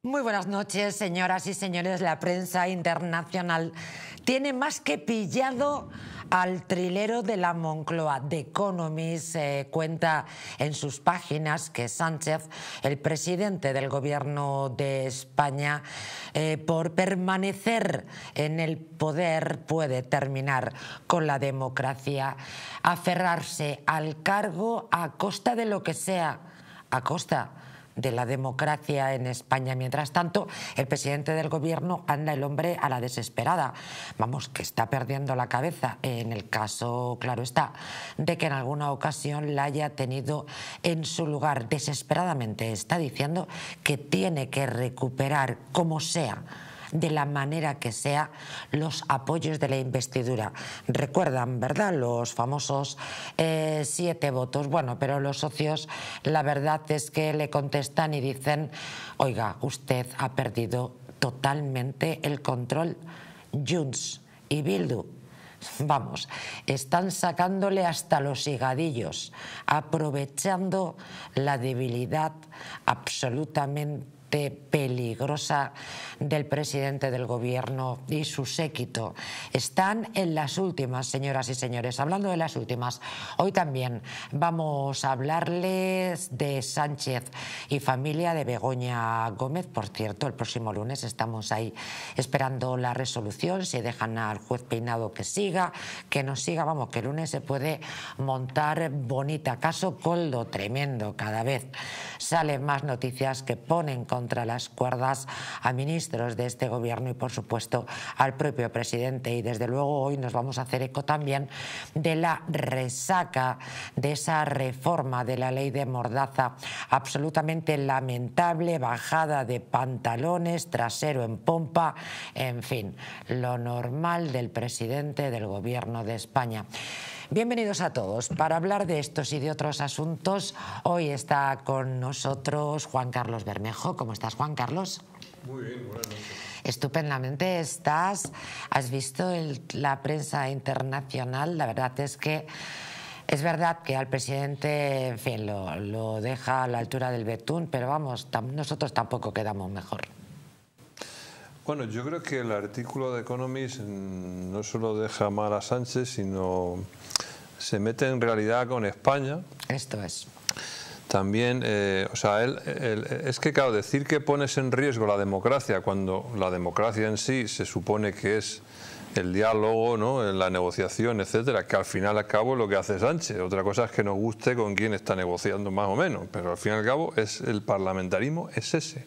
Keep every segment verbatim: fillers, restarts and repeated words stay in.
Muy buenas noches, señoras y señores. La prensa internacional tiene más que pillado al trilero de la Moncloa. The Economist eh, cuenta en sus páginas que Sánchez, el presidente del gobierno de España, eh, por permanecer en el poder puede terminar con la democracia, aferrarse al cargo a costa de lo que sea, a costa de la democracia en España. Mientras tanto, el presidente del gobierno anda el hombre a la desesperada. Vamos, que está perdiendo la cabeza. En el caso, claro está, de que en alguna ocasión la haya tenido en su lugar. Desesperadamente está diciendo que tiene que recuperar, como sea, de la manera que sea, los apoyos de la investidura. Recuerdan, ¿verdad?, los famosos eh, siete votos. Bueno, pero los socios, la verdad es que le contestan y dicen: oiga, usted ha perdido totalmente el control. Junts y Bildu, vamos, están sacándole hasta los higadillos, aprovechando la debilidad absolutamente peligrosa del presidente del gobierno y su séquito. Están en las últimas, señoras y señores. Hablando de las últimas, hoy también vamos a hablarles de Sánchez y familia de Begoña Gómez. Por cierto, el próximo lunes estamos ahí esperando la resolución, si dejan al juez Peinado que siga, que no siga. Vamos, que el lunes se puede montar bonita. Caso Coldo, tremendo. Cada vez salen más noticias que ponen contra las cuerdas a ministros de este gobierno y, por supuesto, al propio presidente. Y desde luego hoy nos vamos a hacer eco también de la resaca de esa reforma de la ley de Mordaza, absolutamente lamentable, bajada de pantalones, trasero en pompa, en fin, lo normal del presidente del gobierno de España. Bienvenidos a todos. Para hablar de estos y de otros asuntos, hoy está con nosotros Juan Carlos Bermejo. ¿Cómo estás, Juan Carlos? Muy bien, buenas noches. Estupendamente estás. ¿Has visto el, la prensa internacional? La verdad es que es verdad que al presidente, en fin, lo, lo deja a la altura del betún, pero vamos, tam, nosotros tampoco quedamos mejor. Bueno, yo creo que el artículo de Economist no solo deja mal a Sánchez, sino se mete en realidad con España. Esto es. También, eh, o sea, él, él, es que claro, decir que pones en riesgo la democracia cuando la democracia en sí se supone que es el diálogo, ¿no?, la negociación, etcétera, que al final al cabo es lo que hace Sánchez. Otra cosa es que nos guste con quién está negociando más o menos, pero al fin y al cabo es el parlamentarismo es ese.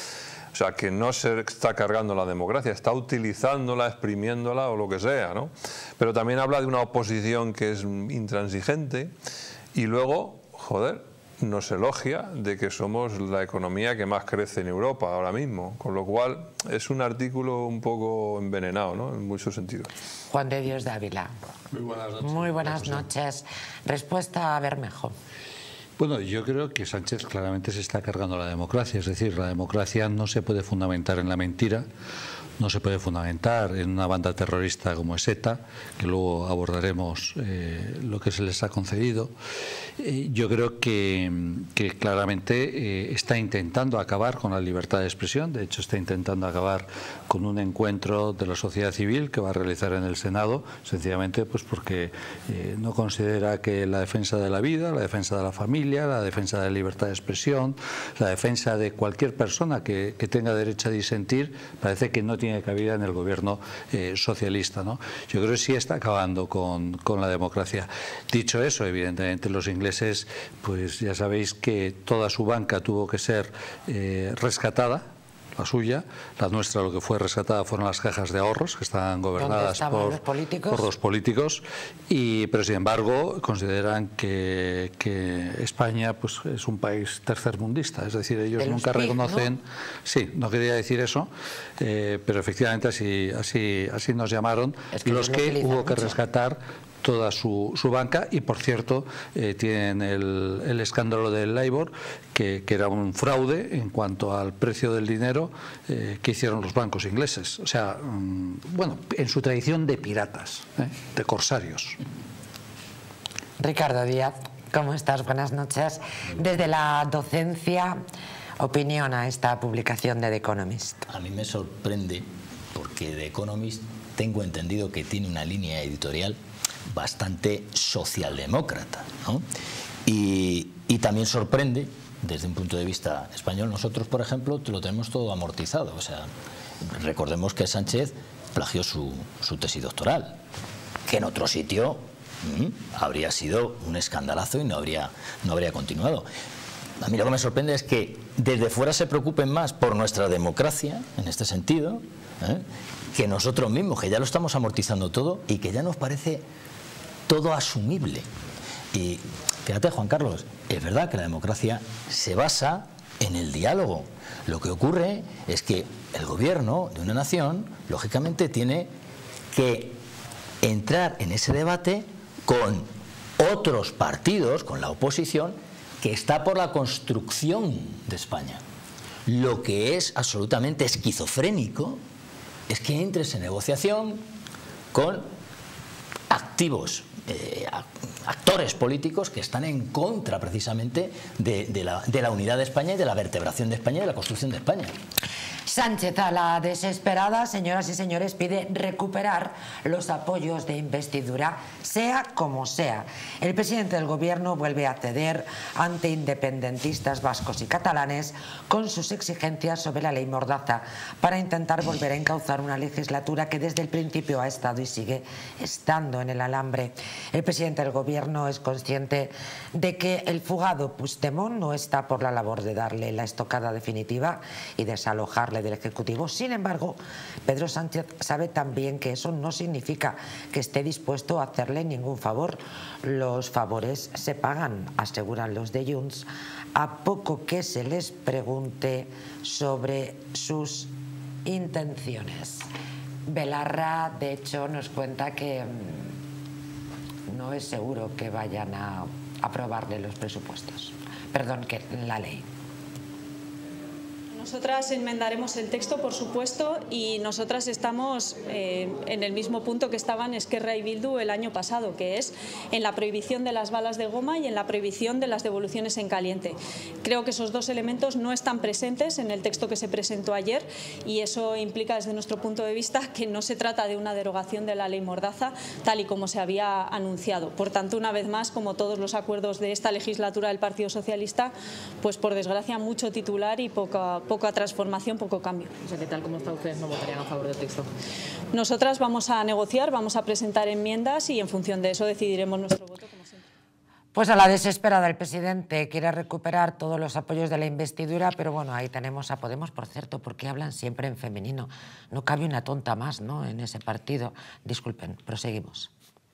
O sea, que no se está cargando la democracia, está utilizándola, exprimiéndola o lo que sea, ¿no? Pero también habla de una oposición que es intransigente y luego, joder, nos elogia de que somos la economía que más crece en Europa ahora mismo, con lo cual es un artículo un poco envenenado, ¿no?, en muchos sentidos. Juan de Dios de Ávila. Muy buenas noches. Muy buenas noches. Respuesta a Bermejo. Bueno, yo creo que Sánchez claramente se está cargando la democracia, es decir, la democracia no se puede fundamentar en la mentira, no se puede fundamentar en una banda terrorista como es ETA, que luego abordaremos eh, lo que se les ha concedido. Eh, yo creo que, que claramente eh, está intentando acabar con la libertad de expresión, de hecho está intentando acabar con un encuentro de la sociedad civil que va a realizar en el Senado, sencillamente pues porque eh, no considera que la defensa de la vida, la defensa de la familia, la defensa de la libertad de expresión, la defensa de cualquier persona que, que tenga derecho a disentir, parece que no tiene cabida en el gobierno eh, socialista, ¿no? Yo creo que sí está acabando con, con la democracia. Dicho eso, evidentemente los ingleses, pues ya sabéis que toda su banca tuvo que ser eh, rescatada, la suya, la nuestra lo que fue rescatada fueron las cajas de ahorros que estaban gobernadas por los políticos? por los políticos, y, pero sin embargo consideran que, que España pues, es un país tercermundista, es decir, ellos nunca reconocen, ¿no? Sí, no quería decir eso, eh, pero efectivamente así, así, así nos llamaron, es que los que hubo que rescatar toda su, su banca, y por cierto eh, tienen el, el escándalo del LIBOR, que, que era un fraude en cuanto al precio del dinero eh, que hicieron los bancos ingleses, o sea, mmm, bueno, en su tradición de piratas, ¿eh? de corsarios. Ricardo Díaz, ¿cómo estás? Buenas noches. Desde la docencia, opinión a esta publicación de The Economist? A mí me sorprende porque The Economist tengo entendido que tiene una línea editorial bastante socialdemócrata, ¿no? Y, y también sorprende desde un punto de vista español. Nosotros, por ejemplo, lo tenemos todo amortizado. O sea, recordemos que Sánchez plagió su, su tesis doctoral, que en otro sitio mmm, habría sido un escandalazo y no habría, no habría continuado. A mí lo que me sorprende es que desde fuera se preocupen más por nuestra democracia, en este sentido, ¿eh? que nosotros mismos, que ya lo estamos amortizando todo y que ya nos parece todo asumible. Y fíjate, Juan Carlos, es verdad que la democracia se basa en el diálogo. Lo que ocurre es que el gobierno de una nación, lógicamente, tiene que entrar en ese debate con otros partidos, con la oposición, que está por la construcción de España. Lo que es absolutamente esquizofrénico es que entres en negociación con activos, eh, actores políticos que están en contra precisamente de, de, la, de la unidad de España y de la vertebración de España y de la construcción de España. Sánchez, a la desesperada, señoras y señores, pide recuperar los apoyos de investidura, sea como sea. El presidente del gobierno vuelve a ceder ante independentistas vascos y catalanes con sus exigencias sobre la ley Mordaza para intentar volver a encauzar una legislatura que desde el principio ha estado y sigue estando en el alambre. El presidente del gobierno es consciente de que el fugado Puigdemont no está por la labor de darle la estocada definitiva y desalojarle del Ejecutivo. Sin embargo, Pedro Sánchez sabe también que eso no significa que esté dispuesto a hacerle ningún favor. Los favores se pagan, aseguran los de Junts, a poco que se les pregunte sobre sus intenciones. Belarra, de hecho, nos cuenta que mmm, no es seguro que vayan a aprobarle los presupuestos. Perdón, que la ley. Nosotras enmendaremos el texto, por supuesto, y nosotras estamos eh, en el mismo punto que estaban Esquerra y Bildu el año pasado, que es en la prohibición de las balas de goma y en la prohibición de las devoluciones en caliente. Creo que esos dos elementos no están presentes en el texto que se presentó ayer y eso implica, desde nuestro punto de vista, que no se trata de una derogación de la ley Mordaza, tal y como se había anunciado. Por tanto, una vez más, como todos los acuerdos de esta legislatura del Partido Socialista, pues por desgracia mucho titular y poca poca transformación, poco cambio. O sea, ¿qué tal como está ustedes no votarían a favor del texto? Nosotras vamos a negociar, vamos a presentar enmiendas y en función de eso decidiremos nuestro voto, como siempre. Pues a la desesperada el presidente quiere recuperar todos los apoyos de la investidura, pero bueno, ahí tenemos a Podemos, por cierto, porque hablan siempre en femenino. No cabe una tonta más, ¿no?, en ese partido. Disculpen, proseguimos.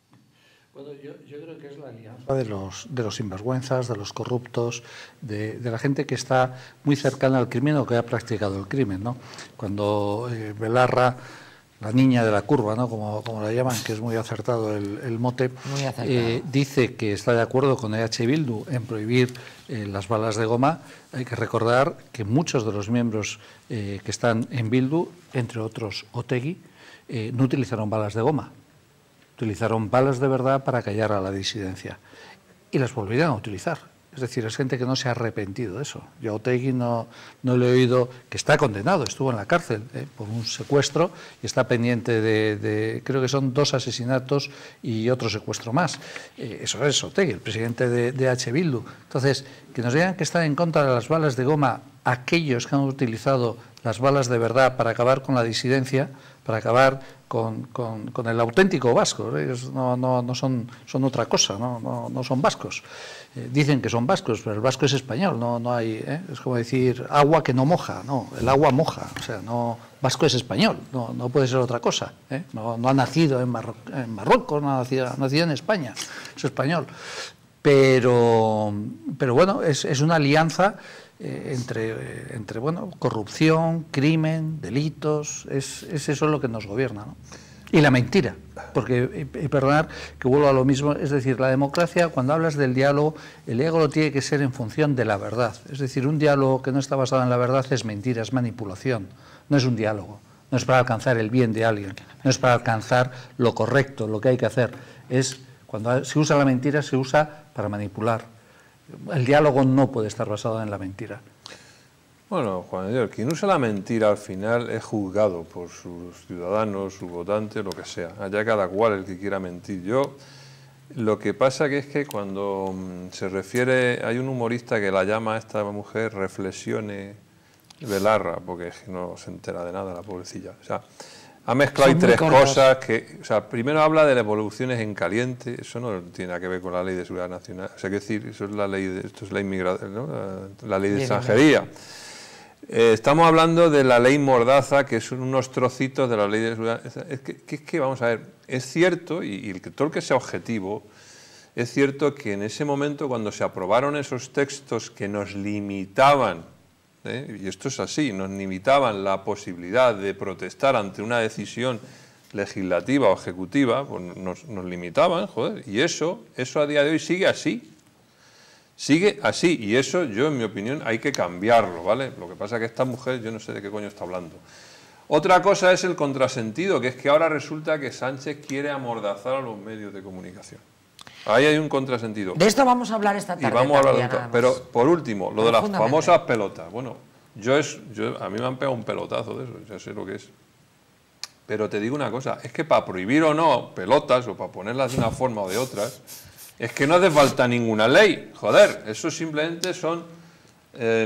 Bueno, yo, yo creo que es la alianza de los, de los sinvergüenzas, de los corruptos, de, de la gente que está muy cercana al crimen o que ha practicado el crimen, ¿no? Cuando eh, Belarra, la niña de la curva, ¿no?, como, como la llaman, que es muy acertado el, el mote, eh, dice que está de acuerdo con E H Bildu en prohibir eh, las balas de goma. Hay que recordar que muchos de los miembros eh, que están en Bildu, entre otros Otegi, eh, no utilizaron balas de goma. Utilizaron balas de verdad para callar a la disidencia y las volvieron a utilizar. Es decir, es gente que no se ha arrepentido de eso. Yo a Otegi no, no le he oído, que está condenado, estuvo en la cárcel eh, por un secuestro y está pendiente de, de, creo que son dos asesinatos y otro secuestro más. Eh, eso es Otegi, el presidente de, de H. Bildu. Entonces, que nos digan que están en contra de las balas de goma aquellos que han utilizado las balas de verdad para acabar con la disidencia, para acabar con, con, con el auténtico vasco. Ellos no, no, no son, son otra cosa, no, no, no son vascos. Eh, dicen que son vascos, pero el vasco es español, no, no hay, ¿eh? Es como decir agua que no moja, no, el agua moja, o sea, no, vasco es español, no, no puede ser otra cosa, ¿eh? no, no ha nacido en, Marro, en Marruecos, no ha nacido, ha nacido en España, es español. Pero, pero bueno, es, es una alianza eh, entre, eh, entre bueno, corrupción, crimen, delitos, es, es eso lo que nos gobierna, ¿no? Y la mentira, porque, y, y perdonar que vuelvo a lo mismo, es decir, la democracia, cuando hablas del diálogo, el diálogo tiene que ser en función de la verdad. Es decir, un diálogo que no está basado en la verdad es mentira, es manipulación, no es un diálogo, no es para alcanzar el bien de alguien, no es para alcanzar lo correcto, lo que hay que hacer. Es, cuando se usa la mentira, se usa para manipular. El diálogo no puede estar basado en la mentira. Bueno, Juan Dios, quien usa la mentira al final es juzgado por sus ciudadanos, sus votantes, lo que sea. Allá cada cual el que quiera mentir. Yo, lo que pasa que es que cuando se refiere, hay un humorista que la llama a esta mujer reflexione Belarra, porque es que no se entera de nada la pobrecilla. O sea, ha mezclado ahí tres cosas que, o sea, primero habla de las evoluciones en caliente, eso no tiene nada que ver con la ley de seguridad nacional, o sea, que decir, eso es la ley de, esto es la inmigración, ¿no? la, la ley de extranjería. Eh, estamos hablando de la ley Mordaza, que son unos trocitos de la ley de seguridad. Es que, que, que vamos a ver, es cierto, y, y todo el que sea objetivo, es cierto que en ese momento cuando se aprobaron esos textos que nos limitaban, ¿eh? y esto es así, nos limitaban la posibilidad de protestar ante una decisión legislativa o ejecutiva, pues nos, nos limitaban, joder, y eso, eso a día de hoy sigue así. Sigue así, y eso, yo en mi opinión, hay que cambiarlo, ¿vale? Lo que pasa es que esta mujer, yo no sé de qué coño está hablando. Otra cosa es el contrasentido, que es que ahora resulta que Sánchez quiere amordazar a los medios de comunicación. Ahí hay un contrasentido. De esto vamos a hablar esta tarde. Y vamos a hablar de también, Pero, por último, lo de las famosas pelotas. Bueno, yo es, yo, a mí me han pegado un pelotazo de eso, ya sé lo que es. Pero te digo una cosa, es que para prohibir o no pelotas, o para ponerlas de una forma o de otras, es que no hace falta ninguna ley, joder, eso simplemente son eh,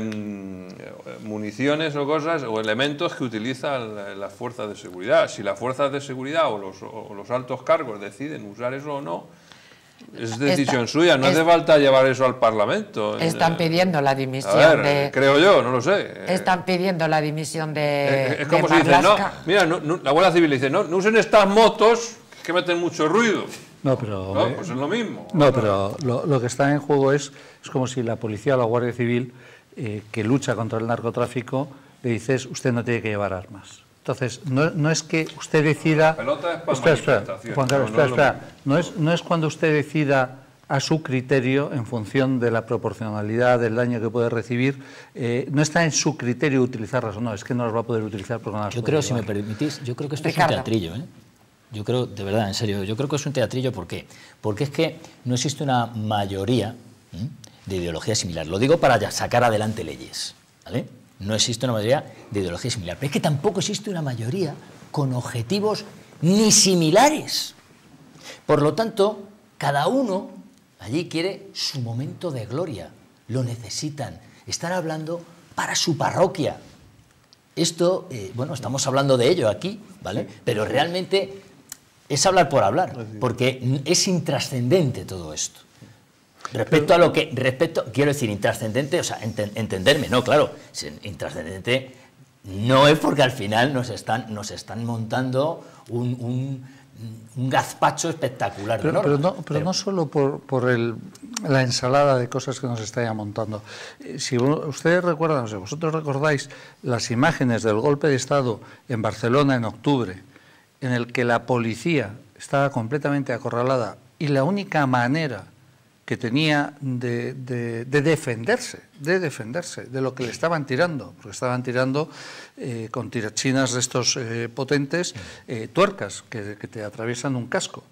municiones o cosas o elementos que utilizan las fuerzas de seguridad. Si las fuerzas de seguridad o los, o los altos cargos deciden usar eso o no, es decisión Esta, suya, no es, hace falta llevar eso al Parlamento. Están pidiendo la dimisión a ver, de... creo yo, no lo sé. Están pidiendo la dimisión de... Es, es como de si dicen, no, mira, no, no, la Guardia Civil dice, no, no usen estas motos que meten mucho ruido. No, pero... No, pues es lo mismo. No, pero lo, lo que está en juego es, es como si la policía o la Guardia Civil, eh, que lucha contra el narcotráfico, le dices, usted no tiene que llevar armas. Entonces, no, no es que usted decida... La pelota es para espera, espera, Juan Carlos, no, no espera, espera. No es, no es cuando usted decida a su criterio, en función de la proporcionalidad del daño que puede recibir, eh, no está en su criterio utilizarlas o no, es que no las va a poder utilizar porque no las Yo puede creo, llevar. si me permitís, yo creo que esto Ricardo. es un teatrillo, ¿eh? Yo creo, de verdad, en serio, yo creo que es un teatrillo, ¿por qué? Porque es que no existe una mayoría ¿eh? de ideología similar. Lo digo para sacar adelante leyes, ¿vale? No existe una mayoría de ideología similar. Pero es que tampoco existe una mayoría con objetivos ni similares. Por lo tanto, cada uno allí quiere su momento de gloria. Lo necesitan. Están hablando para su parroquia. Esto, eh, bueno, estamos hablando de ello aquí, ¿vale? Pero realmente es hablar por hablar, porque es intrascendente todo esto. Respecto a lo que, respecto, quiero decir, intrascendente, o sea, ent entenderme, no, claro, intrascendente no es porque al final nos están, nos están montando un, un, un gazpacho espectacular. Pero, ¿no? pero, no, pero, pero no solo por, por el, la ensalada de cosas que nos está ya montando. Si ustedes recuerdan, o sea, vosotros recordáis las imágenes del golpe de Estado en Barcelona en octubre, en el que la policía estaba completamente acorralada y la única manera que tenía de, de, de defenderse, de defenderse de lo que le estaban tirando, porque estaban tirando eh, con tirachinas de estos eh, potentes, eh, tuercas que, que te atraviesan un casco,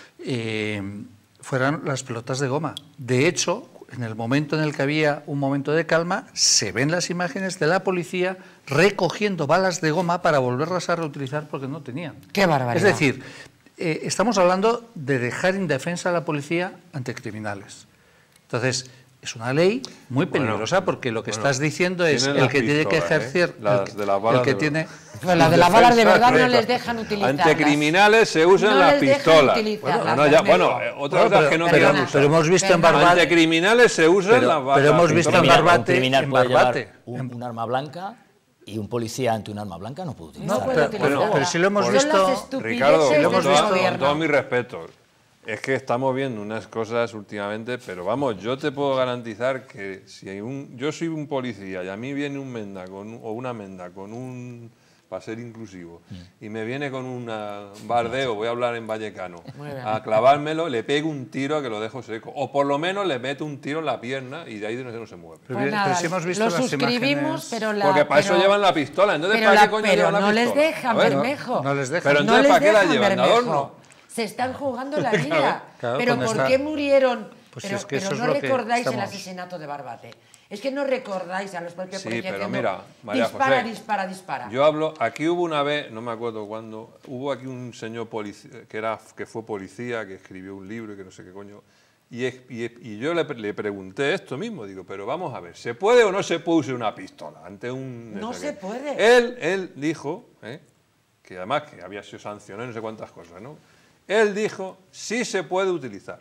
eh, fueran las pelotas de goma. De hecho, en el momento en el que había un momento de calma, se ven las imágenes de la policía recogiendo balas de goma para volverlas a reutilizar porque no tenían. ¡Qué barbaridad! Es decir, Eh, estamos hablando de dejar indefensa a la policía ante criminales. Entonces, es una ley muy peligrosa, bueno, porque lo que bueno, estás diciendo es el que tiene que ejercer, ¿eh? las, el, de las balas el que de tiene... Pues las de las balas de verdad no les dejan utilizar. Ante criminales se usan no las pistolas. Bueno, no, ya, bueno, otra cosa que no pero, pero, pero hemos visto en Barbate... Ante criminales se usan pero, las balas. Pero hemos visto en Barbate... Un criminal en puede Barbate, llevar un, un arma blanca... Y un policía ante un arma blanca no puede utilizar. No puede utilizar. Bueno, pero si lo hemos visto... Ricardo, si lo hemos con, visto todo, con todo mi respeto, es que estamos viendo unas cosas últimamente, pero vamos, yo te puedo garantizar que si hay un, yo soy un policía y a mí viene un menda con, o una menda con un, para ser inclusivo, mm. y me viene con un bardeo, voy a hablar en vallecano, a clavármelo, le pego un tiro que lo dejo seco, o por lo menos le meto un tiro en la pierna y de ahí no se mueve. Pues pero, nada, pero si hemos visto lo las suscribimos, imágenes... pero la... Porque para pero, eso llevan la pistola, entonces pero ¿para la, qué coño pero llevan la no pistola? Les dejan, ver, Bermejo. No, no les dejan. Pero entonces no ¿para qué la dejan, llevan? ¿De adorno? Se están jugando la vida. Claro, pero ¿por está... qué murieron Pues pero es que pero eso es no lo que recordáis el estamos- asesinato de Barbate. Es que no recordáis a los propios Sí, policías pero diciendo, mira, María dispara, José, dispara, dispara. Yo hablo, aquí hubo una vez, no me acuerdo cuándo, hubo aquí un señor policía, que, era, que fue policía, que escribió un libro y que no sé qué coño, y, es- y, es- y yo le, le pregunté esto mismo, digo, pero vamos a ver, ¿se puede o no se puede usar una pistola ante un... No sé se qué? puede. Él, él dijo, ¿eh? que además que había sido sancionado, no sé cuántas cosas, ¿no? Él dijo, sí se puede utilizar.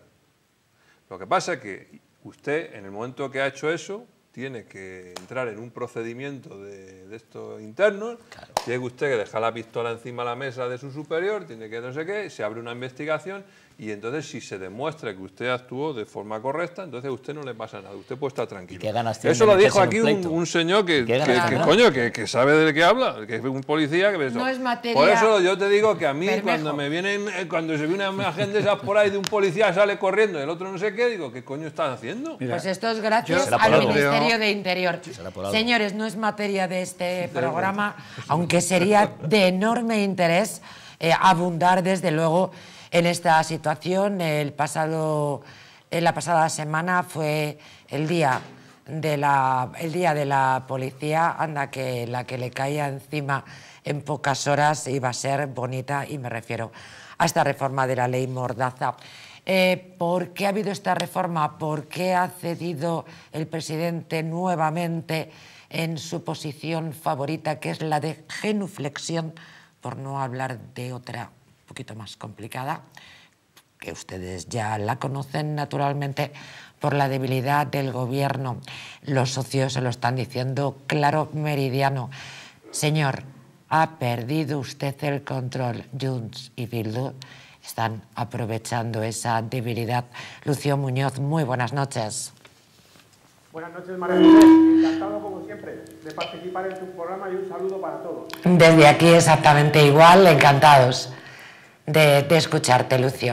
Lo que pasa es que usted, en el momento que ha hecho eso, tiene que entrar en un procedimiento de, de estos internos, Claro. tiene que usted que dejar la pistola encima de la mesa de su superior, tiene que no sé qué, se abre una investigación y entonces si se demuestra que usted actuó de forma correcta, entonces a usted no le pasa nada, usted puede estar tranquilo. ¿Y qué ganas tiene Eso de lo dijo meterse en aquí un un, pleito? un señor que, ¿Y qué que, ganas que, tendrá? coño, que, que sabe de qué habla, que es un policía que... No es materia- Por eso yo te digo que a mí Bermejo. cuando me vienen, eh, cuando se ve una imagen de esas por ahí de un policía sale corriendo y el otro no sé qué, digo, ¿qué coño están haciendo? Mira, Pues esto es gracias Será por al algo. Ministerio de Interior. Será por algo. Señores, no es materia de este programa, aunque sería de enorme interés eh, abundar desde luego en esta situación. El pasado, en la pasada semana fue el día de la, el día de la policía, anda que la que le caía encima en pocas horas iba a ser bonita, y me refiero a esta reforma de la ley Mordaza. Eh, ¿Por qué ha habido esta reforma? ¿Por qué ha cedido el presidente nuevamente en su posición favorita, que es la de genuflexión, por no hablar de otra un poquito más complicada, que ustedes ya la conocen naturalmente, por la debilidad del gobierno? Los socios se lo están diciendo claro, meridiano. Señor, ha perdido usted el control. Junts y Bildu están aprovechando esa debilidad. Lucio Muñoz, muy buenas noches. Buenas noches, María José. Encantado, como siempre, de participar en tu programa y un saludo para todos. Desde aquí exactamente igual, encantados de, de escucharte, Lucio.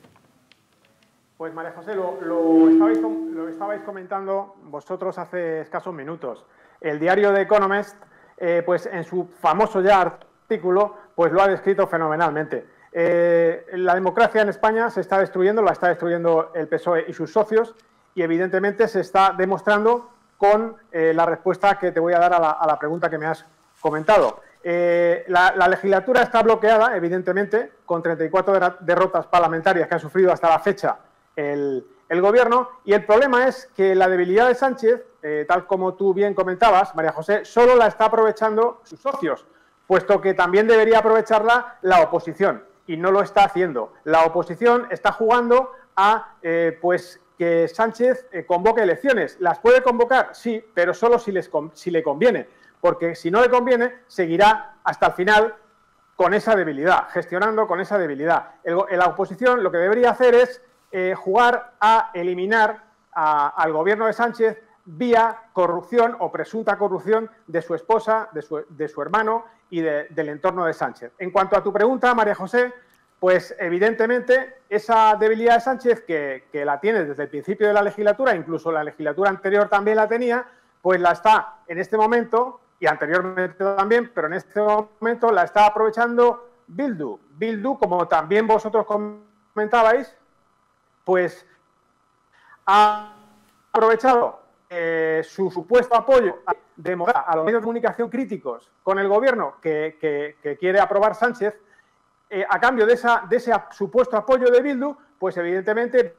Pues, María José, lo, lo, estabais, com- lo estabais comentando vosotros hace escasos minutos. El diario The Economist, eh, pues en su famoso ya artículo, pues lo ha descrito fenomenalmente. Eh, la democracia en España se está destruyendo, la está destruyendo el P S O E y sus socios, y evidentemente se está demostrando con eh, la respuesta que te voy a dar a la, a la pregunta que me has comentado. Eh, la, la legislatura está bloqueada, evidentemente, con treinta y cuatro der- derrotas parlamentarias que ha sufrido hasta la fecha el, el Gobierno, y el problema es que la debilidad de Sánchez, eh, tal como tú bien comentabas, María José, solo la está aprovechando sus socios, puesto que también debería aprovecharla la oposición, y no lo está haciendo. La oposición está jugando a, eh, pues, que Sánchez eh, convoque elecciones. ¿Las puede convocar? Sí, pero solo si, les con- si le conviene, porque si no le conviene, seguirá hasta el final con esa debilidad, gestionando con esa debilidad. El, go- la oposición lo que debería hacer es eh, jugar a eliminar a- al gobierno de Sánchez vía corrupción o presunta corrupción de su esposa, de su, de su hermano y de- del entorno de Sánchez. En cuanto a tu pregunta, María José, pues evidentemente esa debilidad de Sánchez, que, que la tiene desde el principio de la legislatura, incluso la legislatura anterior también la tenía, pues la está en este momento, y anteriormente también, pero en este momento la está aprovechando Bildu. Bildu, como también vosotros comentabais, pues ha aprovechado eh, su supuesto apoyo de Mordaza a los medios de comunicación críticos con el gobierno que, que- que quiere aprobar Sánchez, eh, a cambio de, esa, de ese supuesto apoyo de Bildu, pues evidentemente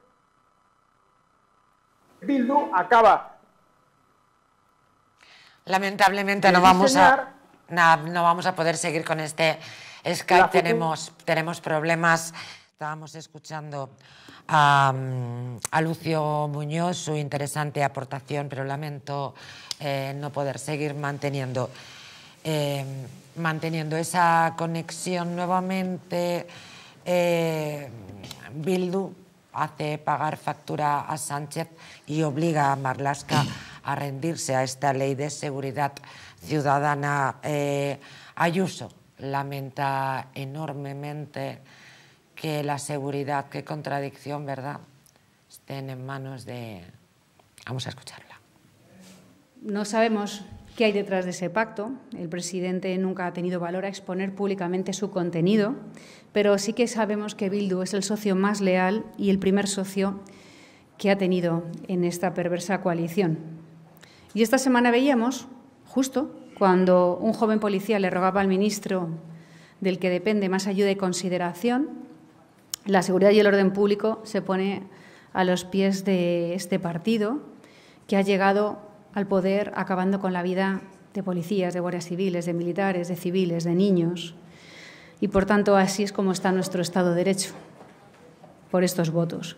Bildu acaba... Lamentablemente no de vamos a diseñar na- no vamos a poder seguir con este la Skype. futura- Tenemos, tenemos problemas. Estábamos escuchando a, mm, a Lucio Muñoz, su interesante aportación, pero lamento eh, no poder seguir manteniendo, eh, manteniendo esa conexión nuevamente. Eh, Bildu hace pagar factura a Sánchez y obliga a Marlaska a rendirse a esta ley de seguridad ciudadana. Eh, Ayuso lamenta enormemente que la seguridad, qué contradicción, ¿verdad?, estén en manos de... Vamos a escucharla. No sabemos qué hay detrás de ese pacto. El presidente nunca ha tenido valor a exponer públicamente su contenido, pero sí que sabemos que Bildu es el socio más leal y el primer socio que ha tenido en esta perversa coalición. Y esta semana veíamos, justo cuando un joven policía le rogaba al ministro del que depende más ayuda y consideración, la seguridad y el orden público se pone a los pies de este partido que ha llegado al poder acabando con la vida de policías, de guardias civiles, de militares, de civiles, de niños. Y, por tanto, así es como está nuestro Estado de Derecho, por estos votos.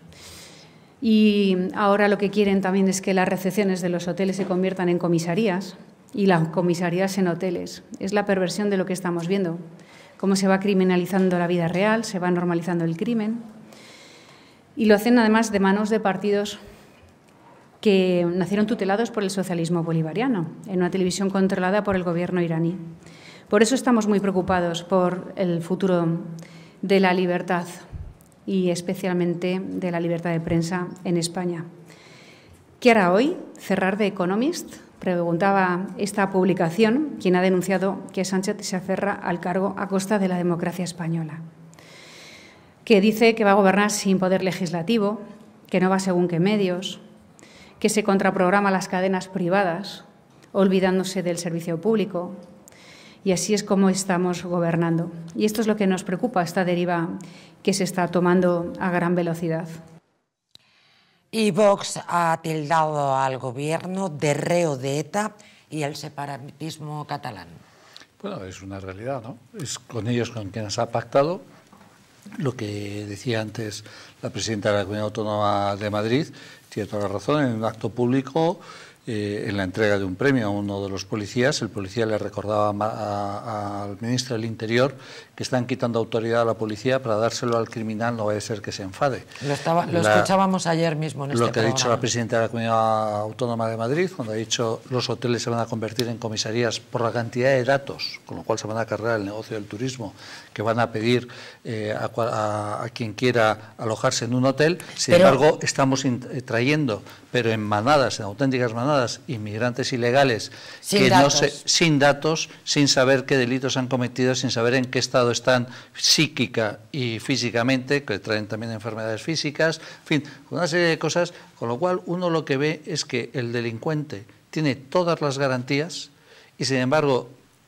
Y ahora lo que quieren también es que las recepciones de los hoteles se conviertan en comisarías y las comisarías en hoteles. Es la perversión de lo que estamos viendo, cómo se va criminalizando la vida real, se va normalizando el crimen. Y lo hacen, además, de manos de partidos que nacieron tutelados por el socialismo bolivariano, en una televisión controlada por el gobierno iraní. Por eso estamos muy preocupados por el futuro de la libertad y especialmente de la libertad de prensa en España. ¿Qué hará hoy? ¿Cerrar The Economist? Preguntaba esta publicación, quien ha denunciado que Sánchez se aferra al cargo a costa de la democracia española, que dice que va a gobernar sin poder legislativo, que no va según qué medios, que se contraprograma las cadenas privadas, olvidándose del servicio público. Y así es como estamos gobernando. Y esto es lo que nos preocupa, esta deriva que se está tomando a gran velocidad. Y Vox ha tildado al gobierno de reo de ETA y el separatismo catalán. Bueno, es una realidad, ¿no? Es con ellos con quienes ha pactado. Lo que decía antes la presidenta de la Comunidad Autónoma de Madrid tiene toda la razón. En un acto público, eh, en la entrega de un premio a uno de los policías, el policía le recordaba a, a, al ministro del Interior que están quitando autoridad a la policía para dárselo al criminal, no vaya a ser que se enfade. Lo, estaba, lo la, escuchábamos ayer mismo en este Lo que programa. ha dicho la presidenta de la Comunidad Autónoma de Madrid, cuando ha dicho los hoteles se van a convertir en comisarías por la cantidad de datos, con lo cual se van a cargar el negocio del turismo, que van a pedir eh, a, a, a quien quiera alojarse en un hotel. Sin pero, embargo, estamos trayendo, pero en manadas, en auténticas manadas, inmigrantes ilegales sin que datos. no se, sin datos, sin saber qué delitos han cometido, sin saber en qué estado están psíquica y físicamente, que traen también enfermedades físicas, en fin, una serie de cosas, con lo cual uno lo que ve es que el delincuente tiene todas las garantías y, sin embargo,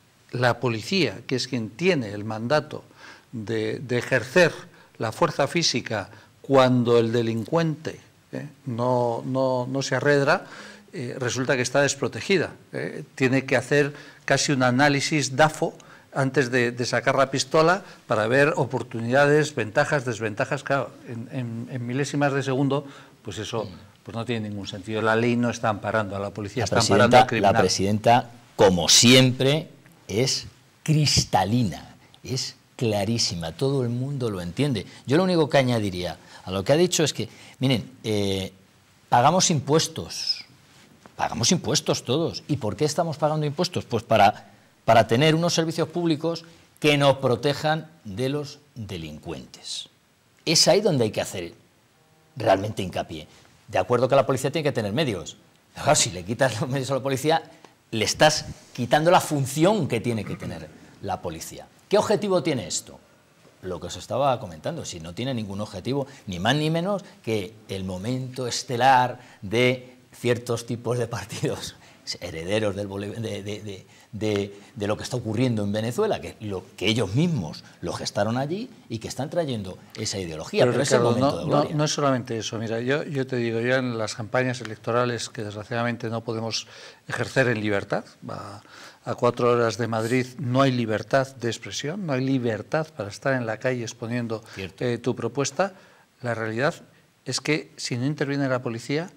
la policía, que es quien tiene el mandato de, de ejercer la fuerza física cuando el delincuente eh, no, no, no se arredra, eh, resulta que está desprotegida. Eh, tiene que hacer casi un análisis DAFO antes de, de sacar la pistola para ver oportunidades, ventajas, desventajas. Claro, en, en, en milésimas de segundo, pues eso pues no tiene ningún sentido. La ley no está amparando a la policía, la está amparando al criminal. La presidenta, como siempre, es cristalina, es clarísima, todo el mundo lo entiende. Yo lo único que añadiría a lo que ha dicho es que, miren, eh, pagamos impuestos, pagamos impuestos todos. ¿Y por qué estamos pagando impuestos? Pues para, para tener unos servicios públicos que nos protejan de los delincuentes. Es ahí donde hay que hacer realmente hincapié. De acuerdo que la policía tiene que tener medios. Claro, si le quitas los medios a la policía, le estás quitando la función que tiene que tener la policía. ¿Qué objetivo tiene esto? Lo que os estaba comentando, si no tiene ningún objetivo, ni más ni menos que el momento estelar de ciertos tipos de partidos herederos del, de, de, de, de, de lo que está ocurriendo en Venezuela, que, lo, que ellos mismos lo gestaron allí y que están trayendo esa ideología. Pero, pero Ricardo, es el momento no, de gloria. No, no es solamente eso. Mira, yo, yo te digo, ya en las campañas electorales que desgraciadamente no podemos ejercer en libertad, a, a cuatro horas de Madrid no hay libertad de expresión, no hay libertad para estar en la calle exponiendo eh, tu propuesta. La realidad es que si no interviene la policía,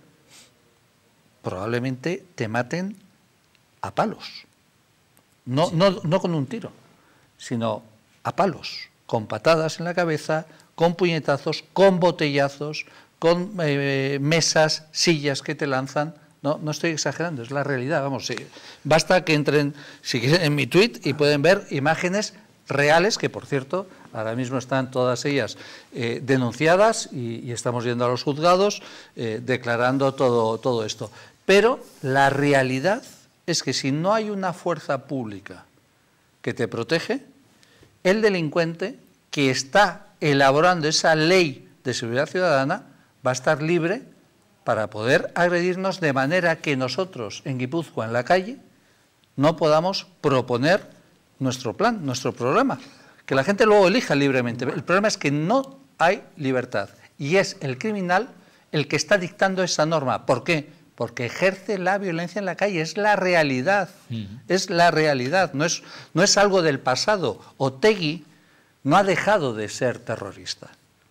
probablemente te maten a palos. No, sí. no, no con un tiro, sino a palos, con patadas en la cabeza, con puñetazos, con botellazos, con eh, mesas, sillas que te lanzan. No, no estoy exagerando, es la realidad. Vamos, sí. Basta que entren, si quieren, en mi tuit y pueden ver imágenes reales, que por cierto, ahora mismo están todas ellas eh, denunciadas y, y estamos yendo a los juzgados eh, declarando todo, todo esto. Pero la realidad es que si no hay una fuerza pública que te protege, el delincuente que está elaborando esa ley de seguridad ciudadana va a estar libre para poder agredirnos de manera que nosotros en Guipúzcoa, en la calle, no podamos proponer nuestro plan, nuestro programa. Que la gente luego elija libremente. El problema es que no hay libertad y es el criminal el que está dictando esa norma. ¿Por qué? Porque ejerce la violencia en la calle, es la realidad, uh-huh. es la realidad, no es, no es algo del pasado. Otegi no ha dejado de ser terrorista.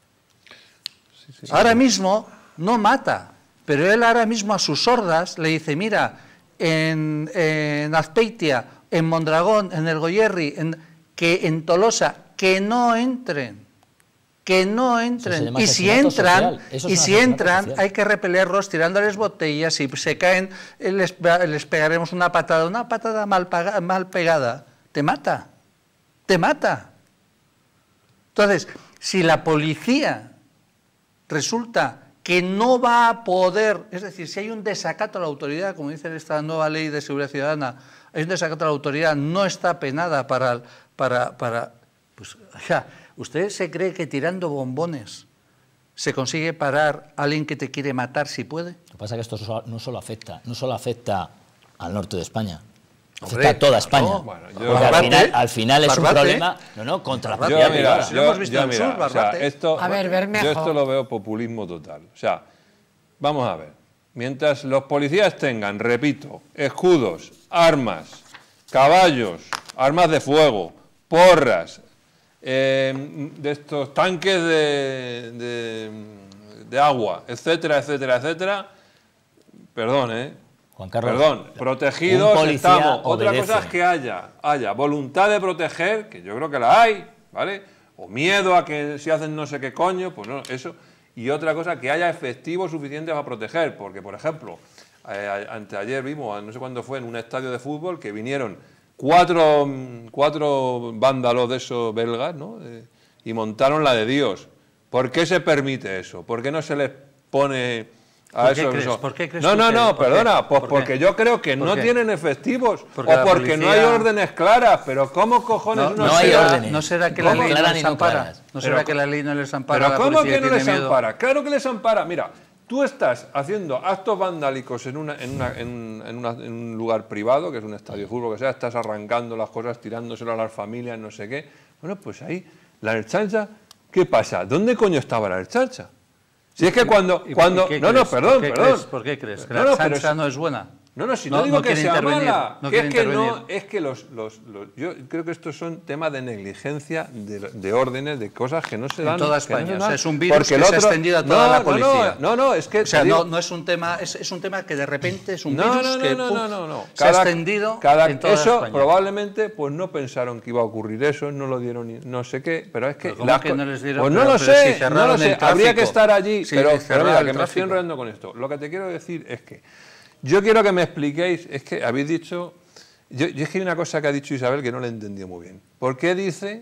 Sí, sí, ahora sí. mismo no mata, pero él ahora mismo a sus hordas le dice, mira, en, en Azpeitia, en Mondragón, en el Goierri, en, que en Tolosa, que no entren. Que no entren, y si entran, y si entran social. Hay que repelerlos tirándoles botellas, y se caen, les, les pegaremos una patada, una patada mal, paga, mal pegada, te mata, te mata. Entonces, si la policía resulta que no va a poder, es decir, si hay un desacato a la autoridad, como dice esta nueva ley de seguridad ciudadana, hay un desacato a la autoridad, no está penada para, para, para pues, ya, ¿usted se cree que tirando bombones se consigue parar a alguien que te quiere matar si puede? Lo que pasa es que esto no solo afecta, no solo afecta al norte de España, afecta Hombre, a toda España. No, bueno, yo, Porque al final, al final es Barbate, un problema no, no, contra la propia mira, yo, hemos visto yo, en mira, sur, o sea, esto, a ver, Bermejo. Yo esto lo veo populismo total. O sea, vamos a ver. Mientras los policías tengan, repito, escudos, armas, caballos, armas de fuego, porras, Eh, de estos tanques de, de, de agua, etcétera, etcétera, etcétera, perdón, ¿eh? Juan Carlos, perdón, protegidos estamos. Otra cosa es que haya, haya voluntad de proteger, que yo creo que la hay, ¿vale? O miedo a que si hacen no sé qué coño, pues no, eso. Y otra cosa, que haya efectivos suficientes para proteger, porque, por ejemplo, eh, anteayer vimos, no sé cuándo fue, en un estadio de fútbol, que vinieron Cuatro, cuatro vándalos de esos belgas, ¿no? Eh, y montaron la de Dios. ¿Por qué se permite eso? ¿Por qué no se les pone a eso? Eso? ¿Por qué crees no, no, no, que, perdona, pues ¿por porque yo creo que no qué? tienen efectivos porque o porque policía... no hay órdenes claras. Pero ¿cómo cojones no, no, no hay será? órdenes? ¿No será que la ley no les ampara? ¿No será que la ley no les ampara? ¿Pero cómo que no les ampara? Claro que les ampara. Mira, tú estás haciendo actos vandálicos en, una, en, una, en, en, una, en un lugar privado, que es un estadio de fútbol, que sea, estás arrancando las cosas, tirándoselo a las familias, no sé qué. Bueno, pues ahí, la Ertzaintza, ¿qué pasa? ¿Dónde coño estaba la Ertzaintza? Si es que cuando... cuando no, no, perdón, ¿por perdón. Crees, ¿Por qué crees? ¿Que no, la no, Ertzaintza pero no es buena? No, no, si no, no digo no que sea mala, no que es que intervenir. no, es que los, los, los, los, yo creo que estos son temas de negligencia, de, de órdenes, de cosas que no se dan. En toda España, no se o sea, es un virus porque que el se otro, ha extendido a toda no, la policía. No, no, no, es que... O sea, digo, no, no es un tema, es, es un tema que de repente es un no, virus no, no, que no, puf, no, no, no. se Cada, ha extendido cada, en toda eso España. Probablemente pues no pensaron que iba a ocurrir eso, no lo dieron ni, no sé qué, pero es que... ¿Pero cómo que no les dieron? Pues no pero, lo pero sé, si no lo sé, habría que estar allí, sí, pero, pero mira, que me estoy tráfico. enredando con esto. Lo que te quiero decir es que yo quiero que me expliquéis, es que habéis dicho... Yo, yo es que hay una cosa que ha dicho Isabel que no le he entendido muy bien. ¿Por qué dice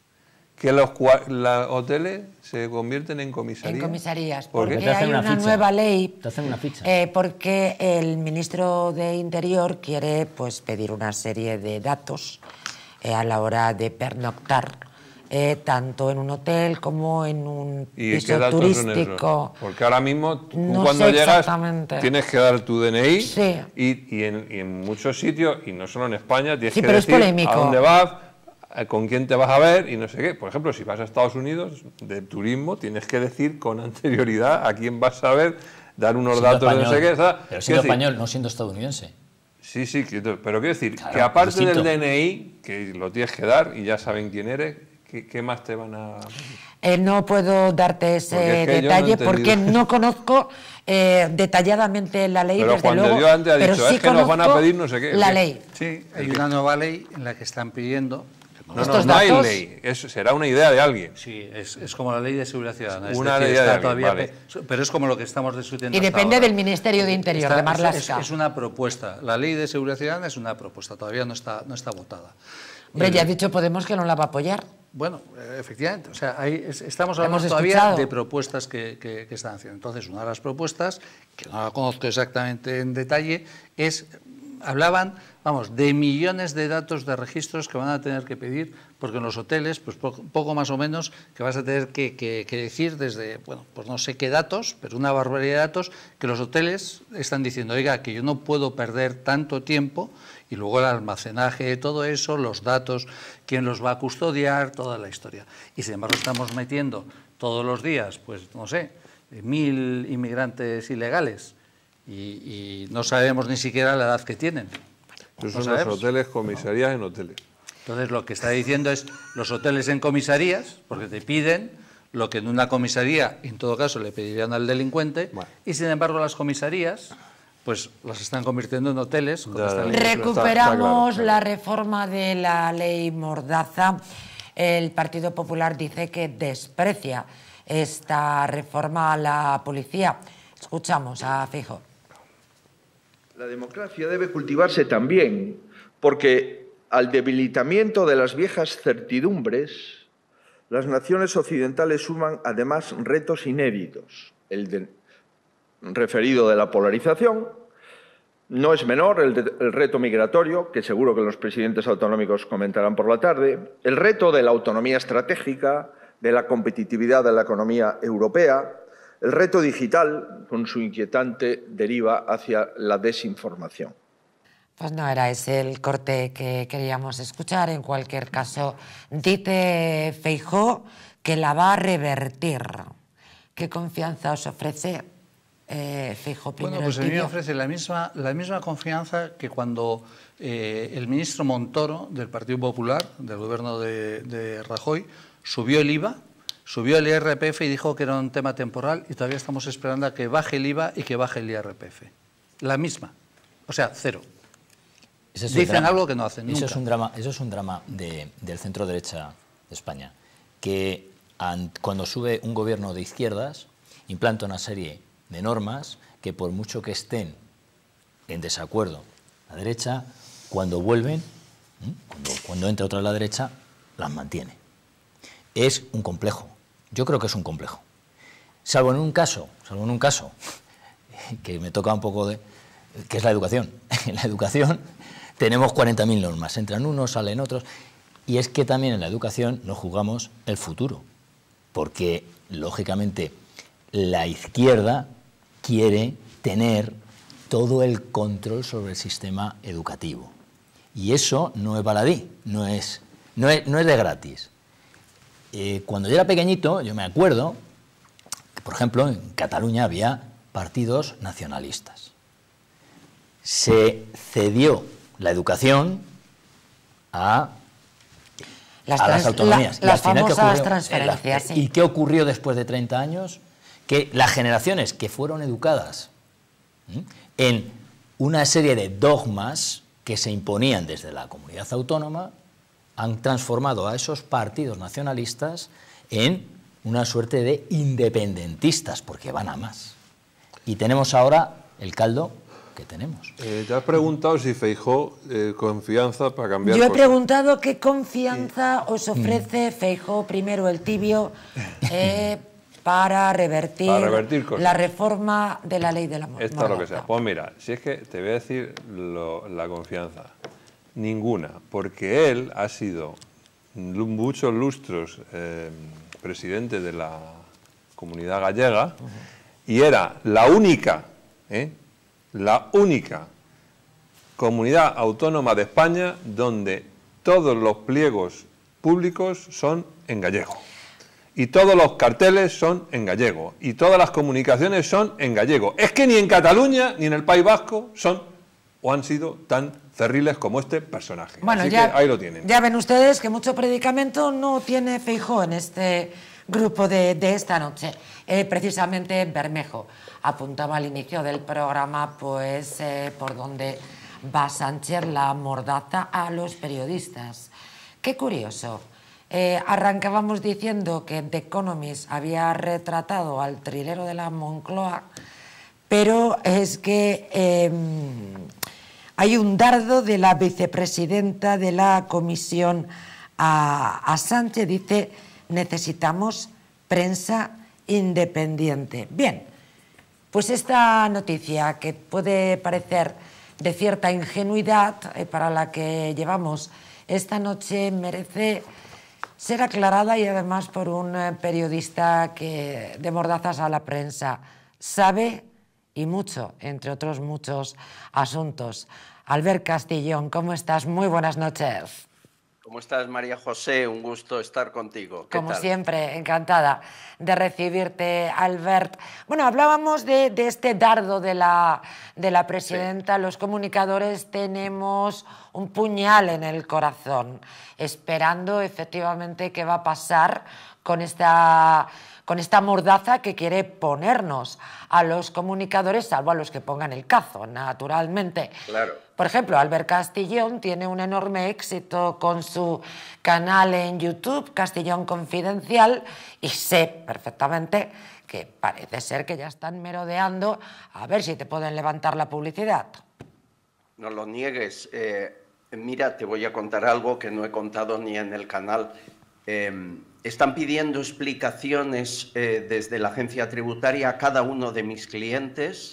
que los, los hoteles se convierten en comisarías? En comisarías, ¿Por porque qué? hay una, una nueva ley. Te hacen una ficha. Eh, porque el ministro de Interior quiere pues, pedir una serie de datos eh, a la hora de pernoctar. Eh, tanto en un hotel como en un ¿Y piso qué datos turístico. Son esos? Porque ahora mismo tú no cuando sé llegas exactamente. tienes que dar tu D N I sí. y, y, en, y en muchos sitios, y no solo en España, tienes sí, que pero decir es polémico. a dónde vas, con quién te vas a ver y no sé qué. Por ejemplo, si vas a Estados Unidos de turismo, tienes que decir con anterioridad a quién vas a ver, dar unos siendo datos español, de no sé qué. ¿sabes? Pero siendo español, no siendo estadounidense. Sí, sí, pero quiero decir claro, que aparte distinto. del D N I, que lo tienes que dar y ya saben quién eres, ¿Qué, ¿Qué más te van a...? Eh, no puedo darte ese porque es que detalle no porque no conozco eh, detalladamente la ley, pero desde cuando luego, yo antes he pero dicho, sí es que nos van a pedir no sé qué. La ¿qué? ley. Sí, hay una nueva ley en la que están pidiendo... No, no, Estos no hay datos, ley, eso será una idea de alguien. Sí, es, es como la ley de seguridad ciudadana. Una es decir, ley de está alguien, todavía vale. pe- pero es como lo que estamos discutiendo Y hasta depende ahora. del Ministerio de Interior, Está- de es, Marlaska. es, es una propuesta. La ley de seguridad ciudadana es una propuesta, todavía no está, no está votada. Hombre, Eh, ya ha dicho Podemos que no la va a apoyar. Bueno, eh, efectivamente, o sea, hay, es- estamos Hemos hablando todavía escuchado. de propuestas que, que- que están haciendo. Entonces, una de las propuestas, que no la conozco exactamente en detalle, es hablaban, vamos, de millones de datos de registros que van a tener que pedir, porque en los hoteles, pues poco, poco más o menos, que vas a tener que, que, que decir desde, bueno, pues no sé qué datos, pero una barbaridad de datos, que los hoteles están diciendo, oiga, que yo no puedo perder tanto tiempo, y luego el almacenaje de todo eso, los datos, quién los va a custodiar, toda la historia. Y sin embargo estamos metiendo todos los días, pues no sé, mil inmigrantes ilegales, y, y no sabemos ni siquiera la edad que tienen. Esos No son los sabemos. hoteles, comisarías en hoteles. Entonces lo que está diciendo es los hoteles en comisarías, porque te piden lo que en una comisaría, en todo caso, le pedirían al delincuente, Bueno. y sin embargo las comisarías, pues las están convirtiendo en hoteles. Con Ya, esta ya. ley. Recuperamos Está- está claro, claro. la reforma de la ley Mordaza. El Partido Popular dice que desprecia esta reforma a la policía. Escuchamos a Feijóo. La democracia debe cultivarse también porque al debilitamiento de las viejas certidumbres, las naciones occidentales suman además retos inéditos. El de, referido de la polarización, no es menor el, de, el reto migratorio, que seguro que los presidentes autonómicos comentarán por la tarde, el reto de la autonomía estratégica, de la competitividad de la economía europea, el reto digital, con su inquietante deriva hacia la desinformación. Pues no era ese el corte que queríamos escuchar. En cualquier caso, dice Feijóo que la va a revertir. ¿Qué confianza os ofrece, eh, Feijóo? Primero Bueno, pues a el mí me tibio. ofrece la misma, la misma confianza que cuando eh, el ministro Montoro, del Partido Popular, del gobierno de, de Rajoy, subió el I V A, subió el I R P F y dijo que era un tema temporal, y todavía estamos esperando a que baje el I V A y que baje el I R P F. La misma. O sea, cero. Ese es Dicen drama. algo que no hacen Eso nunca. es un drama, eso es un drama de, del centro derecha de España, que an, cuando sube un gobierno de izquierdas implanta una serie de normas que por mucho que estén en desacuerdo la derecha, cuando vuelven, ¿eh? cuando, cuando entra otra a la derecha, las mantiene. Es un complejo. Yo creo que es un complejo. Salvo en un caso, salvo en un caso que me toca un poco de, que es la educación. En la educación tenemos cuarenta mil normas, entran unos, salen otros, y es que también en la educación nos jugamos el futuro, porque lógicamente la izquierda quiere tener todo el control sobre el sistema educativo, y eso no es baladí, no es, no es, no es de gratis. Eh, cuando yo era pequeñito, yo me acuerdo que, por ejemplo, en Cataluña había partidos nacionalistas. Se cedió la educación a, Las a las trans- autonomías. la- Y al las final, ¿qué famosas ocurrió? transferencias, La- sí. ¿Y qué ocurrió después de treinta años? Que las generaciones que fueron educadas ¿m? en una serie de dogmas que se imponían desde la comunidad autónoma han transformado a esos partidos nacionalistas en una suerte de independentistas, porque van a más. Y tenemos ahora el caldo que tenemos. Eh, te has preguntado si Feijóo eh, confianza para cambiar Yo he cosas. preguntado qué confianza os ofrece Feijóo, primero el tibio, eh, para revertir, Para revertir cosas. la reforma de la ley de la mo- Esta lo que Mordaza. sea. Pues mira, si es que te voy a decir lo- la confianza. Ninguna, porque él ha sido lu- muchos lustros eh, presidente de la Comunidad Gallega y era la única, ¿eh? la única comunidad autónoma de España donde todos los pliegos públicos son en gallego. Y todos los carteles son en gallego. Y todas las comunicaciones son en gallego. Es que ni en Cataluña ni en el País Vasco son o han sido tan cerriles como este personaje. Bueno, Así ya, que ahí lo tienen. ya ven ustedes que mucho predicamento no tiene Feijóo en este grupo de, de esta noche. Eh, precisamente Bermejo apuntaba al inicio del programa pues eh, por donde va Sánchez la mordaza a los periodistas. Qué curioso. Eh, arrancábamos diciendo que The Economist había retratado al trilero de la Moncloa, pero es que eh, hay un dardo de la vicepresidenta de la comisión a, a Sánchez, dice, necesitamos prensa independiente. Bien, pues esta noticia que puede parecer de cierta ingenuidad eh, para la que llevamos esta noche merece ser aclarada, y además por un eh, periodista que de mordazas a la prensa sabe y mucho, entre otros muchos asuntos. Albert Castillón, ¿cómo estás? Muy buenas noches. ¿Cómo estás, María José? Un gusto estar contigo. ¿Qué Como tal? siempre, encantada de recibirte, Albert. Bueno, hablábamos de, de este dardo de la, de la presidenta. Sí. Los comunicadores tenemos un puñal en el corazón, esperando efectivamente qué va a pasar con esta, con esta mordaza que quiere ponernos a los comunicadores, salvo a los que pongan el cazo, naturalmente. Claro. Por ejemplo, Albert Castillón tiene un enorme éxito con su canal en YouTube, Castillón Confidencial, y sé perfectamente que parece ser que ya están merodeando a ver si te pueden levantar la publicidad. No lo niegues. Eh, mira, te voy a contar algo que no he contado ni en el canal. Eh, están pidiendo explicaciones eh, desde la agencia tributaria a cada uno de mis clientes,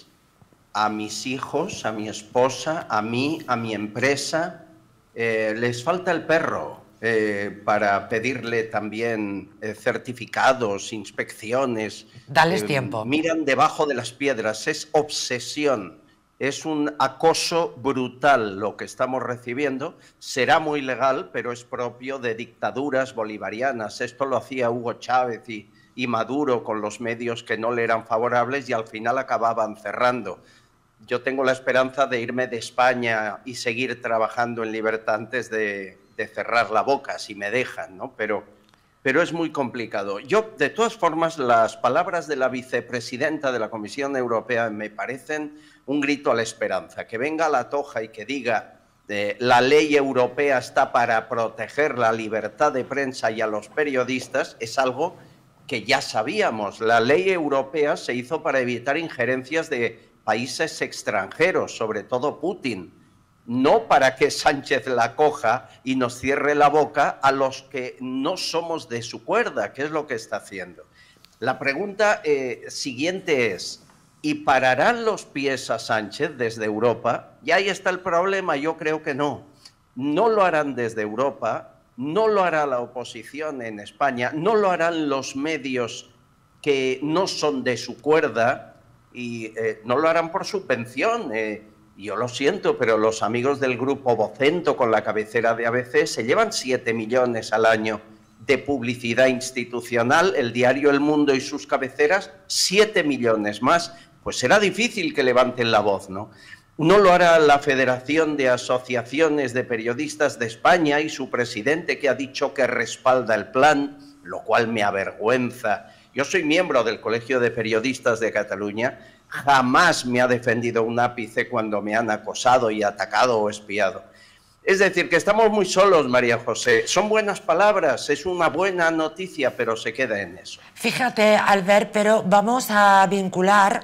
a mis hijos, a mi esposa, a mí, a mi empresa. Eh, les falta el perro eh, para pedirle también eh, certificados, inspecciones. Dales eh, tiempo. Miran debajo de las piedras, es obsesión, es un acoso brutal lo que estamos recibiendo. Será muy legal, pero es propio de dictaduras bolivarianas. Esto lo hacía Hugo Chávez y, y Maduro con los medios que no le eran favorables y al final acababan cerrando. Yo tengo la esperanza de irme de España y seguir trabajando en libertad antes de, de cerrar la boca, si me dejan, ¿no? Pero, pero es muy complicado. Yo, de todas formas, las palabras de la vicepresidenta de la Comisión Europea me parecen un grito a la esperanza. Que venga a la toja y que diga eh, la ley europea está para proteger la libertad de prensa y a los periodistas, es algo que ya sabíamos. La ley europea se hizo para evitar injerencias de países extranjeros, sobre todo Putin, no para que Sánchez la coja y nos cierre la boca a los que no somos de su cuerda, que es lo que está haciendo. La pregunta eh, siguiente es, ¿y pararán los pies a Sánchez desde Europa? Y ahí está el problema, yo creo que no. No lo harán desde Europa, no lo hará la oposición en España, no lo harán los medios que no son de su cuerda, y eh, no lo harán por subvención. Eh, yo lo siento, pero los amigos del grupo Vocento con la cabecera de A B C se llevan siete millones al año de publicidad institucional, el diario El Mundo y sus cabeceras siete millones más. Pues será difícil que levanten la voz, ¿no? No lo hará la Federación de Asociaciones de Periodistas de España y su presidente, que ha dicho que respalda el plan, lo cual me avergüenza. Yo soy miembro del Colegio de Periodistas de Cataluña, jamás me ha defendido un ápice cuando me han acosado y atacado o espiado. Es decir, que estamos muy solos, María José. Son buenas palabras, es una buena noticia, pero se queda en eso. Fíjate, Albert, pero vamos a vincular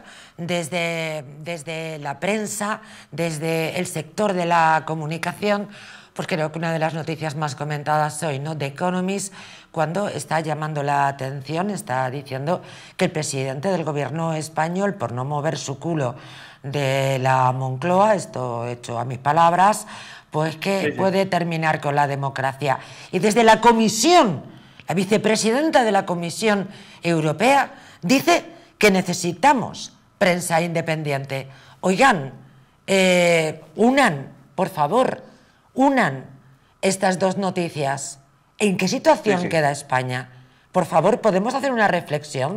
desde, desde la prensa, desde el sector de la comunicación, pues creo que una de las noticias más comentadas hoy, ¿no? The Economist, cuando está llamando la atención, está diciendo que el presidente del gobierno español, por no mover su culo de la Moncloa, esto hecho a mis palabras, pues que sí, sí. puede terminar con la democracia. Y desde la Comisión, la vicepresidenta de la Comisión Europea dice que necesitamos prensa independiente. Oigan, eh, unan, por favor, unan estas dos noticias. ¿En qué situación sí, sí. queda España? Por favor, ¿podemos hacer una reflexión?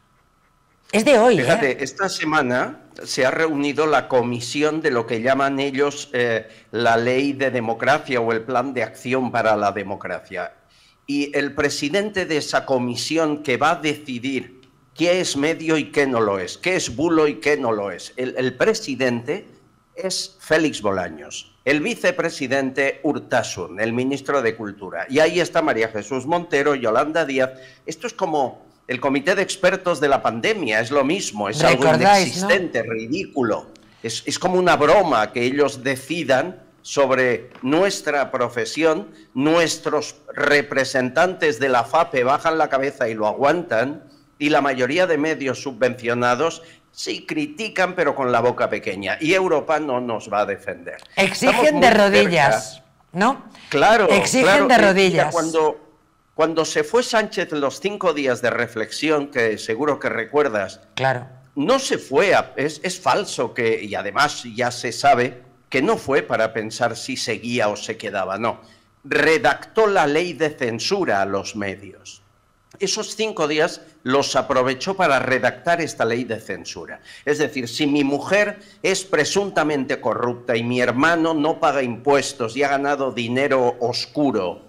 Es de hoy, Fíjate, ¿eh? Esta semana se ha reunido la comisión de lo que llaman ellos eh, la Ley de Democracia o el Plan de Acción para la Democracia. Y el presidente de esa comisión, que va a decidir qué es medio y qué no lo es, qué es bulo y qué no lo es, el, el presidente es Félix Bolaños. El vicepresidente Urtasun, el ministro de Cultura. Y ahí está María Jesús Montero, Yolanda Díaz. Esto es como el comité de expertos de la pandemia, es lo mismo, es algo inexistente, ¿no? Ridículo. Es, es como una broma que ellos decidan sobre nuestra profesión, nuestros representantes de la FAPE bajan la cabeza y lo aguantan, y la mayoría de medios subvencionados Sí, critican, pero con la boca pequeña. Y Europa no nos va a defender. Exigen de rodillas, cerca, ¿no? Claro. Exigen claro, de rodillas. Cuando, cuando se fue Sánchez los cinco días de reflexión, que seguro que recuerdas, claro. no se fue, a, es, es falso, que, y además ya se sabe que no fue para pensar si seguía o se quedaba, no. Redactó la ley de censura a los medios. Esos cinco días los aprovechó para redactar esta ley de censura. Es decir, si mi mujer es presuntamente corrupta y mi hermano no paga impuestos y ha ganado dinero oscuro,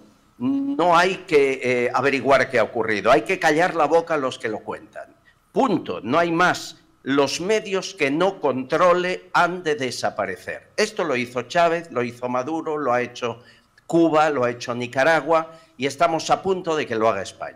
no hay que eh, averiguar qué ha ocurrido, hay que callar la boca a los que lo cuentan. Punto, no hay más. Los medios que no controle han de desaparecer. Esto lo hizo Chávez, lo hizo Maduro, lo ha hecho Cuba, lo ha hecho Nicaragua y estamos a punto de que lo haga España.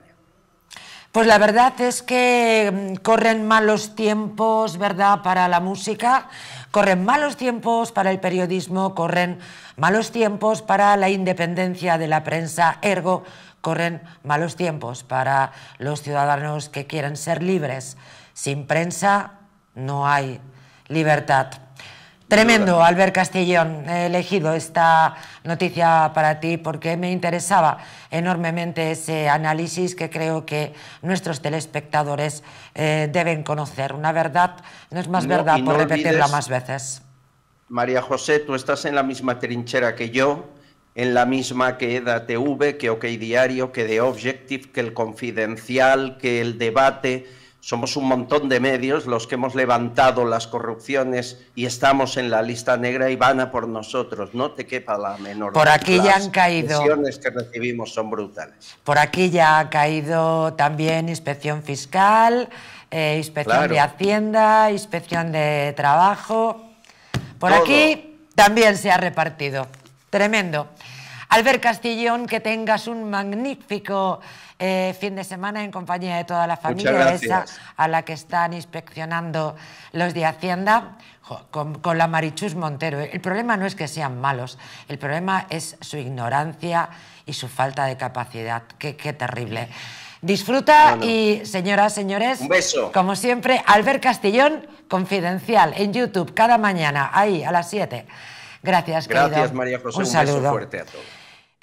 Pues la verdad es que corren malos tiempos, ¿verdad?, para la música, corren malos tiempos para el periodismo, corren malos tiempos para la independencia de la prensa, ergo, corren malos tiempos para los ciudadanos que quieren ser libres. Sin prensa no hay libertad. Tremendo, Albert Castillón. He elegido esta noticia para ti porque me interesaba enormemente ese análisis que creo que nuestros telespectadores eh, deben conocer. Una verdad no es más no, verdad por no repetirla olvides, más veces. María José, tú estás en la misma trinchera que yo, en la misma que EDA T V, que OK Diario, que The Objective, que El Confidencial, que El Debate. Somos un montón de medios los que hemos levantado las corrupciones y estamos en la lista negra y van a por nosotros. No te quepa la menor duda. Por aquí ya han caído. Las presiones que recibimos son brutales. Por aquí ya ha caído también Inspección Fiscal, eh, Inspección claro. de Hacienda, Inspección de Trabajo. Por Todo. Aquí también se ha repartido. Tremendo. Albert Castillón, que tengas un magnífico eh, fin de semana en compañía de toda la familia esa a la que están inspeccionando los de Hacienda, jo, con, con la Marichus Montero. El problema no es que sean malos, el problema es su ignorancia y su falta de capacidad. Qué, qué terrible. Disfruta no, no. y, señoras, señores, un beso. Como siempre, Albert Castillón, Confidencial, en YouTube, cada mañana, ahí, a las siete. Gracias, querido. Gracias, María José. Un, un saludo. beso fuerte a todos.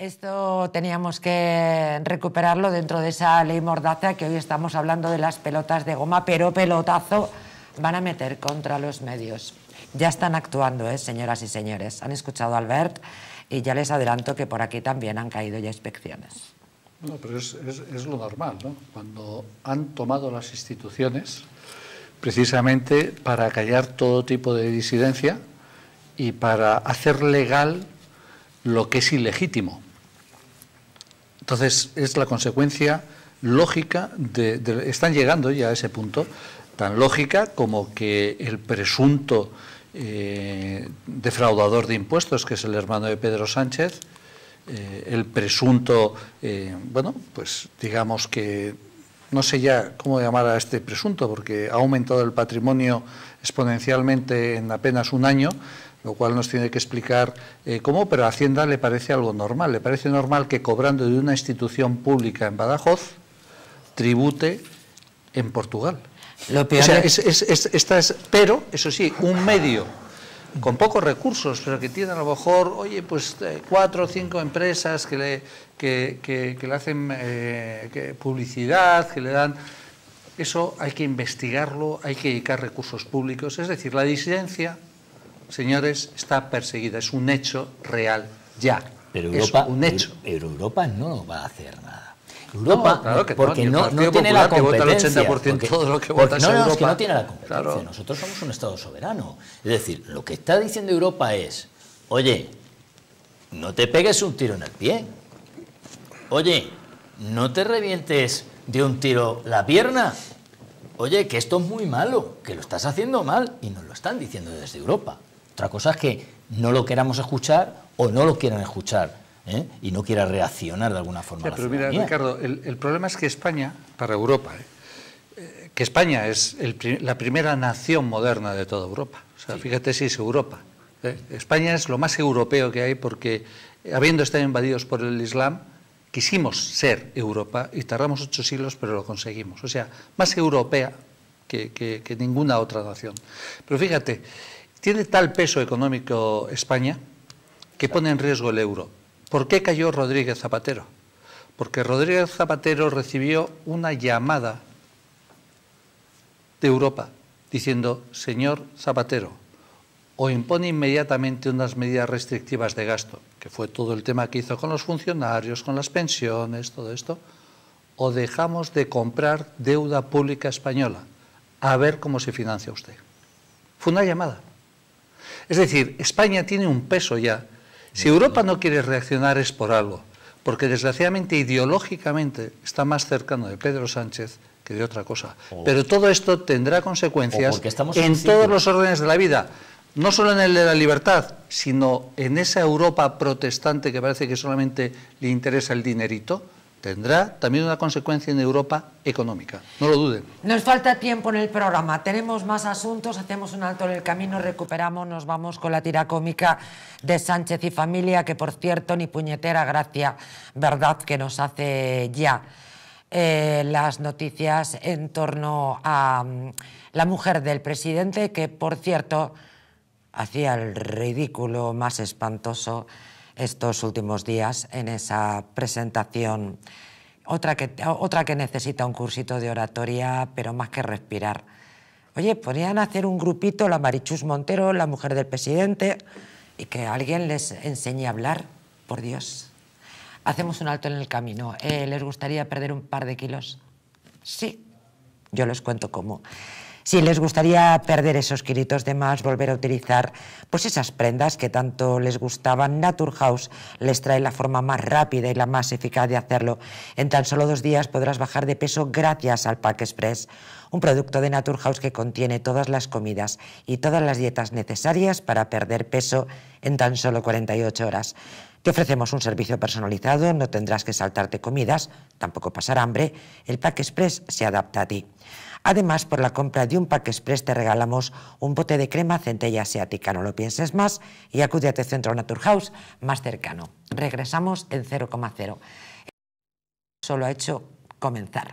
Esto teníamos que recuperarlo dentro de esa ley Mordaza, que hoy estamos hablando de las pelotas de goma, pero pelotazo van a meter contra los medios. Ya están actuando, ¿eh, señoras y señores? Han escuchado a Albert y ya les adelanto que por aquí también han caído ya inspecciones. No, pero es, es, es lo normal, ¿no? Cuando han tomado las instituciones precisamente para callar todo tipo de disidencia y para hacer legal lo que es ilegítimo. Entonces, es la consecuencia lógica de, de... Están llegando ya a ese punto, tan lógica como que el presunto eh, defraudador de impuestos, que es el hermano de Pedro Sánchez, eh, el presunto, eh, bueno, pues digamos que, no sé ya cómo llamar a este presunto, porque ha aumentado el patrimonio exponencialmente en apenas un año, lo cual nos tiene que explicar eh, cómo, pero a Hacienda le parece algo normal. Le parece normal que cobrando de una institución pública en Badajoz, tribute en Portugal. Lo peor o sea, es, es, es, esta es, pero, eso sí, un medio con pocos recursos, pero que tiene a lo mejor, oye, pues eh, cuatro o cinco empresas que le, que, que, que le hacen eh, que publicidad, que le dan... Eso hay que investigarlo, hay que dedicar recursos públicos. Es decir, la disidencia... Señores, está perseguida, es un hecho real, ya. Pero Europa, es un hecho. Pero Europa no va a hacer nada. Europa, no, claro que porque no, no, no tiene la competencia. Que vota el ochenta por ciento porque, todo lo que porque, vota no, Europa. No, es que no tiene la competencia. Claro. Nosotros somos un Estado soberano. Es decir, lo que está diciendo Europa es, oye, no te pegues un tiro en el pie. Oye, no te revientes de un tiro la pierna. Oye, que esto es muy malo, que lo estás haciendo mal. Y nos lo están diciendo desde Europa. Otra cosa es que no lo queramos escuchar o no lo quieran escuchar, ¿eh? Y no quiera reaccionar de alguna forma. Sí, pero mira, Ricardo, el, el problema es que España, para Europa, ¿eh? que España es el, la primera nación moderna de toda Europa. O sea, sí. Fíjate si es Europa. ¿eh? España es lo más europeo que hay porque, habiendo estado invadidos por el Islam, quisimos ser Europa y tardamos ocho siglos, pero lo conseguimos. O sea, más europea que, que, que ninguna otra nación. Pero fíjate, tiene tal peso económico España que pone en riesgo el euro. ¿Por qué cayó Rodríguez Zapatero? Porque Rodríguez Zapatero recibió una llamada de Europa diciendo: señor Zapatero, o impone inmediatamente unas medidas restrictivas de gasto, que fue todo el tema que hizo con los funcionarios, con las pensiones, todo esto, o dejamos de comprar deuda pública española, a ver cómo se financia usted. Fue una llamada. Es decir, España tiene un peso ya. Si Europa no quiere reaccionar es por algo, porque desgraciadamente ideológicamente está más cercano de Pedro Sánchez que de otra cosa. O, Pero todo esto tendrá consecuencias en todos los órdenes de la vida, no solo en el de la libertad, sino en esa Europa protestante que parece que solamente le interesa el dinerito. Tendrá también una consecuencia en Europa económica, no lo duden. Nos falta tiempo en el programa, tenemos más asuntos, hacemos un alto en el camino, recuperamos, nos vamos con la tira cómica de Sánchez y familia, que por cierto ni puñetera gracia, verdad, que nos hace ya eh, las noticias en torno a um, la mujer del presidente, que por cierto hacía el ridículo más espantoso estos últimos días en esa presentación, otra que, otra que necesita un cursito de oratoria, pero más que respirar. Oye, podrían hacer un grupito, la Marichus Montero, la mujer del presidente, y que alguien les enseñe a hablar, por Dios. Hacemos un alto en el camino. Eh, ¿Les gustaría perder un par de kilos? Sí, yo les cuento cómo. Si les gustaría perder esos kilitos de más, volver a utilizar pues esas prendas que tanto les gustaban, Naturhaus les trae la forma más rápida y la más eficaz de hacerlo. En tan solo dos días podrás bajar de peso gracias al Pack Express, un producto de Naturhaus que contiene todas las comidas y todas las dietas necesarias para perder peso en tan solo cuarenta y ocho horas. Te ofrecemos un servicio personalizado, no tendrás que saltarte comidas, tampoco pasar hambre, el Pack Express se adapta a ti. Además, por la compra de un Pack Express te regalamos un bote de crema centella asiática. No lo pienses más y acude a tu centro Naturhaus más cercano. Regresamos en cero coma cero. Solo ha hecho comenzar.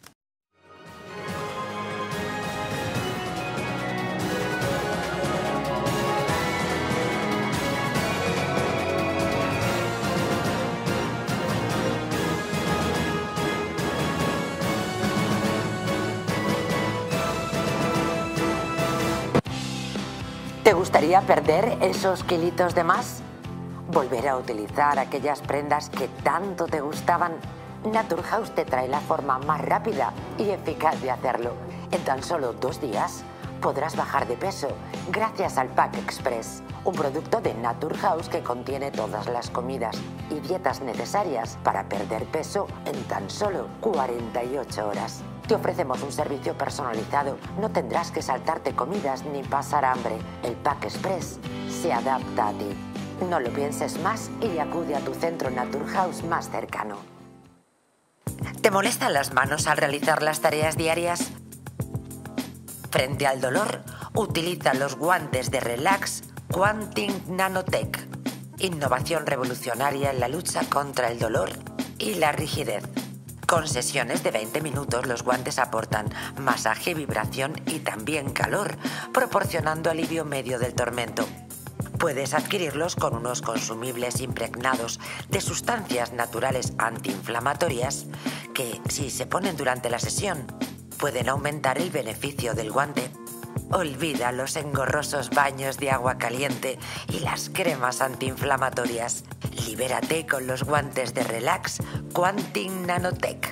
¿Te gustaría perder esos kilitos de más? ¿Volver a utilizar aquellas prendas que tanto te gustaban? Naturhaus te trae la forma más rápida y eficaz de hacerlo. En tan solo dos días podrás bajar de peso gracias al Pack Express, un producto de Naturhaus que contiene todas las comidas y dietas necesarias para perder peso en tan solo cuarenta y ocho horas. Te ofrecemos un servicio personalizado, no tendrás que saltarte comidas ni pasar hambre. El Pack Express se adapta a ti. No lo pienses más y acude a tu centro Naturhaus más cercano. ¿Te molestan las manos al realizar las tareas diarias? Frente al dolor, utiliza los guantes de Relax Quantum Nanotech. Innovación revolucionaria en la lucha contra el dolor y la rigidez. Con sesiones de veinte minutos, los guantes aportan masaje, vibración y también calor, proporcionando alivio medio del tormento. Puedes adquirirlos con unos consumibles impregnados de sustancias naturales antiinflamatorias que, si se ponen durante la sesión, pueden aumentar el beneficio del guante. Olvida los engorrosos baños de agua caliente y las cremas antiinflamatorias. Libérate con los guantes de Relax Quantum Nanotech.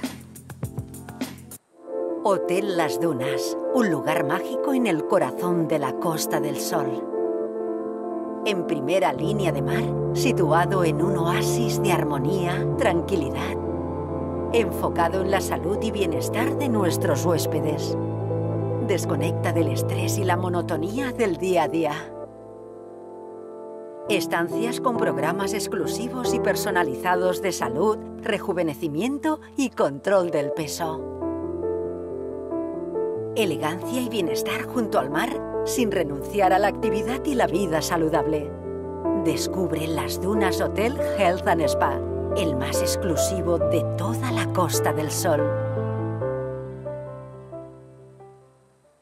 Hotel Las Dunas, un lugar mágico en el corazón de la Costa del Sol. En primera línea de mar, situado en un oasis de armonía, tranquilidad, enfocado en la salud y bienestar de nuestros huéspedes. Desconecta del estrés y la monotonía del día a día. Estancias con programas exclusivos y personalizados de salud, rejuvenecimiento y control del peso. Elegancia y bienestar junto al mar, sin renunciar a la actividad y la vida saludable. Descubre Las Dunas Hotel Health and Spa, el más exclusivo de toda la Costa del Sol.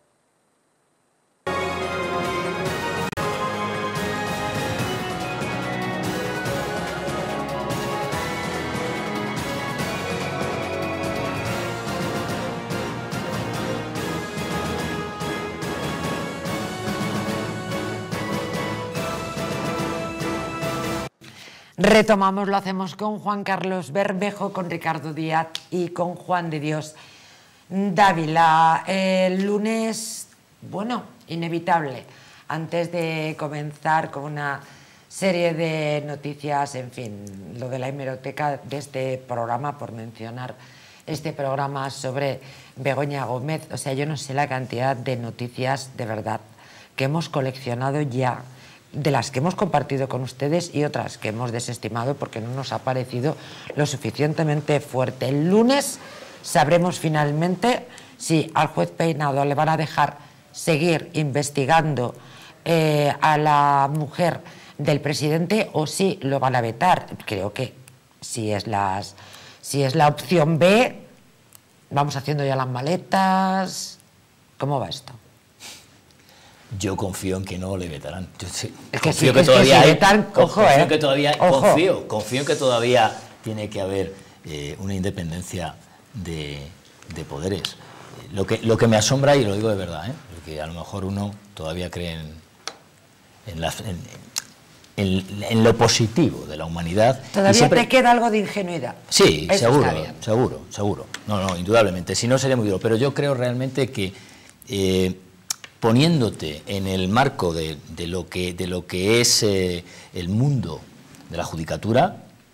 Retomamos, lo hacemos con Juan Carlos Bermejo, con Ricardo Díaz y con Juan de Dios Dávila. El lunes, bueno, inevitable, antes de comenzar con una serie de noticias, en fin, lo de la hemeroteca de este programa, por mencionar este programa sobre Begoña Gómez, o sea, yo no sé la cantidad de noticias de verdad que hemos coleccionado ya, de las que hemos compartido con ustedes y otras que hemos desestimado porque no nos ha parecido lo suficientemente fuerte. El lunes sabremos finalmente si al juez Peinado le van a dejar seguir investigando eh, a la mujer del presidente o si lo van a vetar. Creo que si es, las, si es la opción B, vamos haciendo ya las maletas. ¿Cómo va esto? Yo confío en que no le vetarán. Yo sí, es que confío sí, que es todavía que si hay, vetan, ojo, confío eh. que todavía ojo. confío, confío en que todavía tiene que haber eh, una independencia de, de poderes. Lo que, lo que me asombra, y lo digo de verdad, ¿eh? Porque a lo mejor uno todavía cree en, en, la, en, en, en lo positivo de la humanidad. Todavía siempre... te queda algo de ingenuidad. Sí, eso seguro, está bien. seguro, seguro. No, no, indudablemente. Si no, sería muy duro. Pero yo creo realmente que eh, poniéndote en el marco de, de, lo, que, de lo que es eh, el mundo de la judicatura,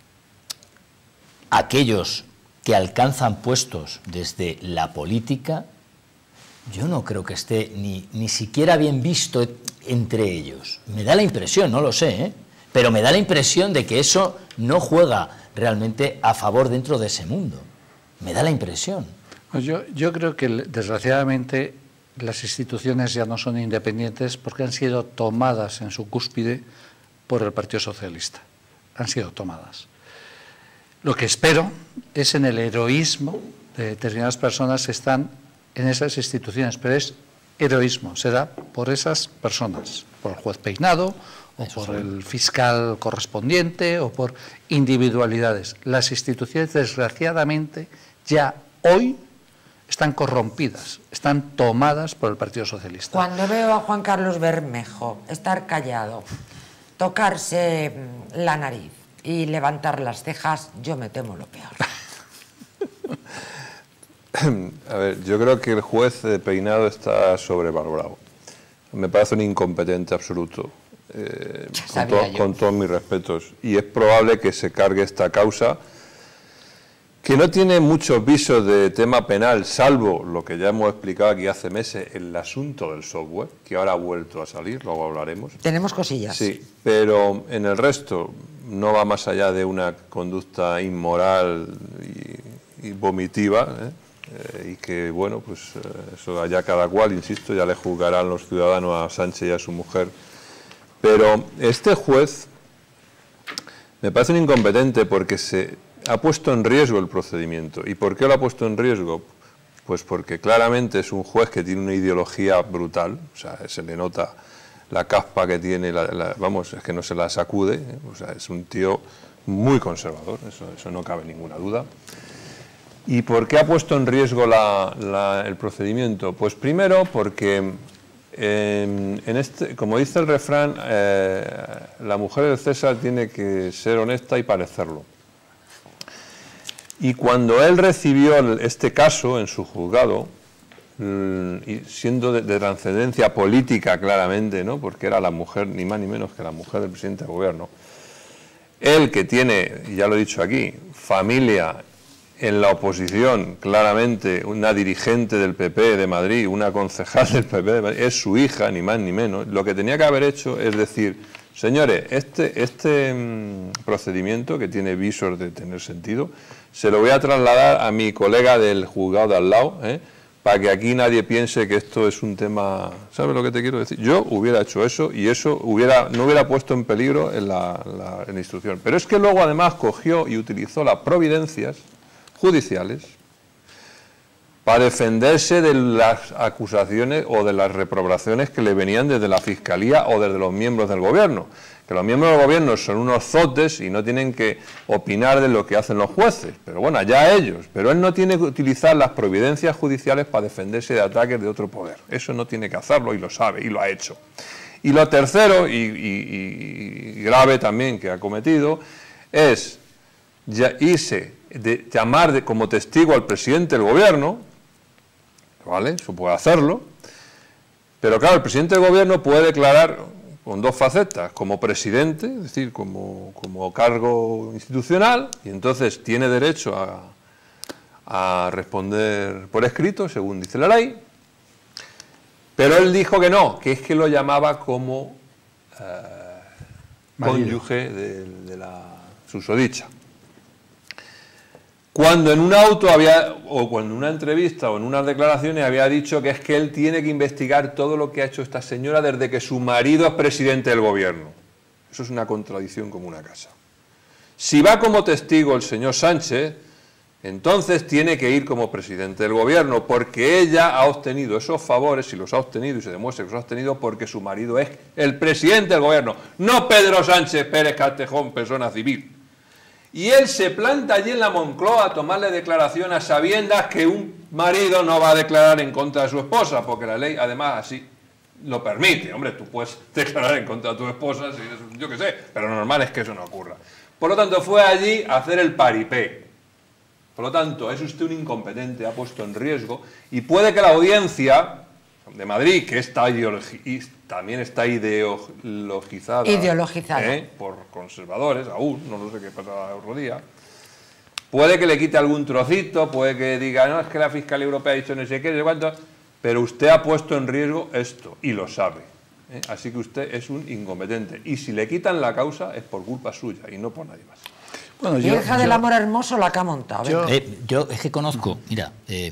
aquellos que alcanzan puestos desde la política, yo no creo que esté ni, ni siquiera bien visto entre ellos. Me da la impresión, no lo sé, ¿eh? Pero me da la impresión de que eso no juega realmente a favor dentro de ese mundo. Me da la impresión. Pues yo, yo creo que, desgraciadamente, las instituciones ya no son independientes porque han sido tomadas en su cúspide por el Partido Socialista. Han sido tomadas. Lo que espero es en el heroísmo de determinadas personas que están en esas instituciones, pero es heroísmo, se da por esas personas, por el juez Peinado, o Eso por sí. el fiscal correspondiente, o por individualidades. Las instituciones, desgraciadamente, ya hoy están corrompidas, están tomadas por el Partido Socialista. Cuando veo a Juan Carlos Bermejo estar callado, tocarse la nariz y levantar las cejas, yo me temo lo peor. A ver, yo creo que el juez Peinado está sobrevalorado. Me parece un incompetente absoluto, eh, con, to con todos mis respetos. Y es probable que se cargue esta causa, que no tiene muchos visos de tema penal, salvo lo que ya hemos explicado aquí hace meses, el asunto del software, que ahora ha vuelto a salir, luego hablaremos. Tenemos cosillas. Sí, pero en el resto no va más allá de una conducta inmoral y, y vomitiva, ¿eh? Eh, y que, bueno, pues eh, eso allá cada cual, insisto, ya le juzgarán los ciudadanos a Sánchez y a su mujer. Pero este juez me parece un incompetente porque se ha puesto en riesgo el procedimiento. ¿Y por qué lo ha puesto en riesgo? Pues porque claramente es un juez que tiene una ideología brutal, o sea, se le nota la caspa que tiene, la, la, vamos, es que no se la sacude, ¿eh? O sea, es un tío muy conservador, eso, eso no cabe ninguna duda. ¿Y por qué ha puesto en riesgo la, la, el procedimiento? Pues primero porque, eh, en este, como dice el refrán, eh, la mujer del César tiene que ser honesta y parecerlo. Y cuando él recibió este caso en su juzgado, y siendo de, de trascendencia política claramente, ¿no? Porque era la mujer, ni más ni menos que la mujer del presidente del gobierno, él que tiene, y ya lo he dicho aquí, familia en la oposición, claramente una dirigente del P P de Madrid, una concejal del P P de Madrid, es su hija, ni más ni menos. Lo que tenía que haber hecho es decir, señores, este, este mmm, procedimiento, que tiene visos de tener sentido, se lo voy a trasladar a mi colega del juzgado de al lado, ¿eh? Para que aquí nadie piense que esto es un tema... ¿Sabes lo que te quiero decir? Yo hubiera hecho eso y eso hubiera, no hubiera puesto en peligro en la, la, en la instrucción. Pero es que luego además cogió y utilizó las providencias judiciales para defenderse de las acusaciones o de las reprobaciones que le venían desde la Fiscalía o desde los miembros del Gobierno. Que los miembros del Gobierno son unos zotes y no tienen que opinar de lo que hacen los jueces. Pero bueno, allá ellos. Pero él no tiene que utilizar las providencias judiciales para defenderse de ataques de otro poder. Eso no tiene que hacerlo y lo sabe y lo ha hecho. Y lo tercero, y, y, y grave también que ha cometido, es ya irse, de llamar de, como testigo al presidente del gobierno, ¿vale? Eso puede hacerlo, pero claro, el presidente del gobierno puede declarar con dos facetas, como presidente, es decir, como, como cargo institucional, y entonces tiene derecho a, a responder por escrito, según dice la ley, pero él dijo que no, que es que lo llamaba como eh, cónyuge de, de la susodicha. Cuando en un auto había, o cuando en una entrevista o en unas declaraciones había dicho que es que él tiene que investigar todo lo que ha hecho esta señora desde que su marido es presidente del gobierno. Eso es una contradicción como una casa. Si va como testigo el señor Sánchez, entonces tiene que ir como presidente del gobierno, porque ella ha obtenido esos favores, y los ha obtenido y se demuestra que los ha obtenido porque su marido es el presidente del gobierno, no Pedro Sánchez Pérez Castejón, persona civil. Y él se planta allí en la Moncloa a tomarle declaración a sabiendas que un marido no va a declarar en contra de su esposa, porque la ley además así lo permite. Hombre, tú puedes declarar en contra de tu esposa, si eres, yo qué sé, pero lo normal es que eso no ocurra. Por lo tanto, fue allí a hacer el paripé. Por lo tanto, es usted un incompetente, ha puesto en riesgo, y puede que la audiencia de Madrid, que está también está ideologizada, ideologizada. ¿eh? por conservadores, aún, no lo sé qué pasa el otro día, puede que le quite algún trocito, puede que diga, no, es que la Fiscalía Europea ha dicho no sé qué, no sé cuánto, pero usted ha puesto en riesgo esto, y lo sabe. ¿eh? Así que usted es un incompetente, y si le quitan la causa es por culpa suya, y no por nadie más. Bueno, yo, hija del yo, amor hermoso la que ha montado. Yo, eh, yo es que conozco, mira, eh,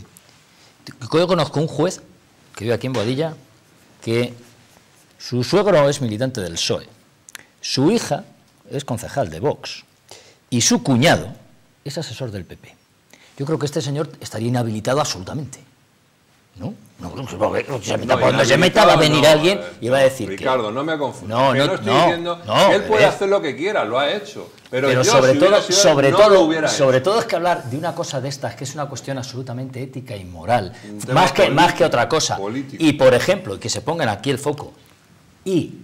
yo conozco un juez que vive aquí en Boadilla, que su suegro es militante del P S O E, su hija es concejal de Vox y su cuñado es asesor del P P. Yo creo que este señor estaría inhabilitado absolutamente. ¿No? No, no, no se meta, no, cuando se meta va a venir no, alguien y va a decir Ricardo, que... no me confundas. No, no, no estoy no, diciendo no, él puede es... hacer lo que quiera, lo ha hecho. Pero, pero yo, sobre si todo, sido, sobre no todo, lo hubiera sobre hecho. todo es que hablar de una cosa de estas que es una cuestión absolutamente ética y moral, más que, político, más que otra cosa. Político. Y por ejemplo, que se pongan aquí el foco y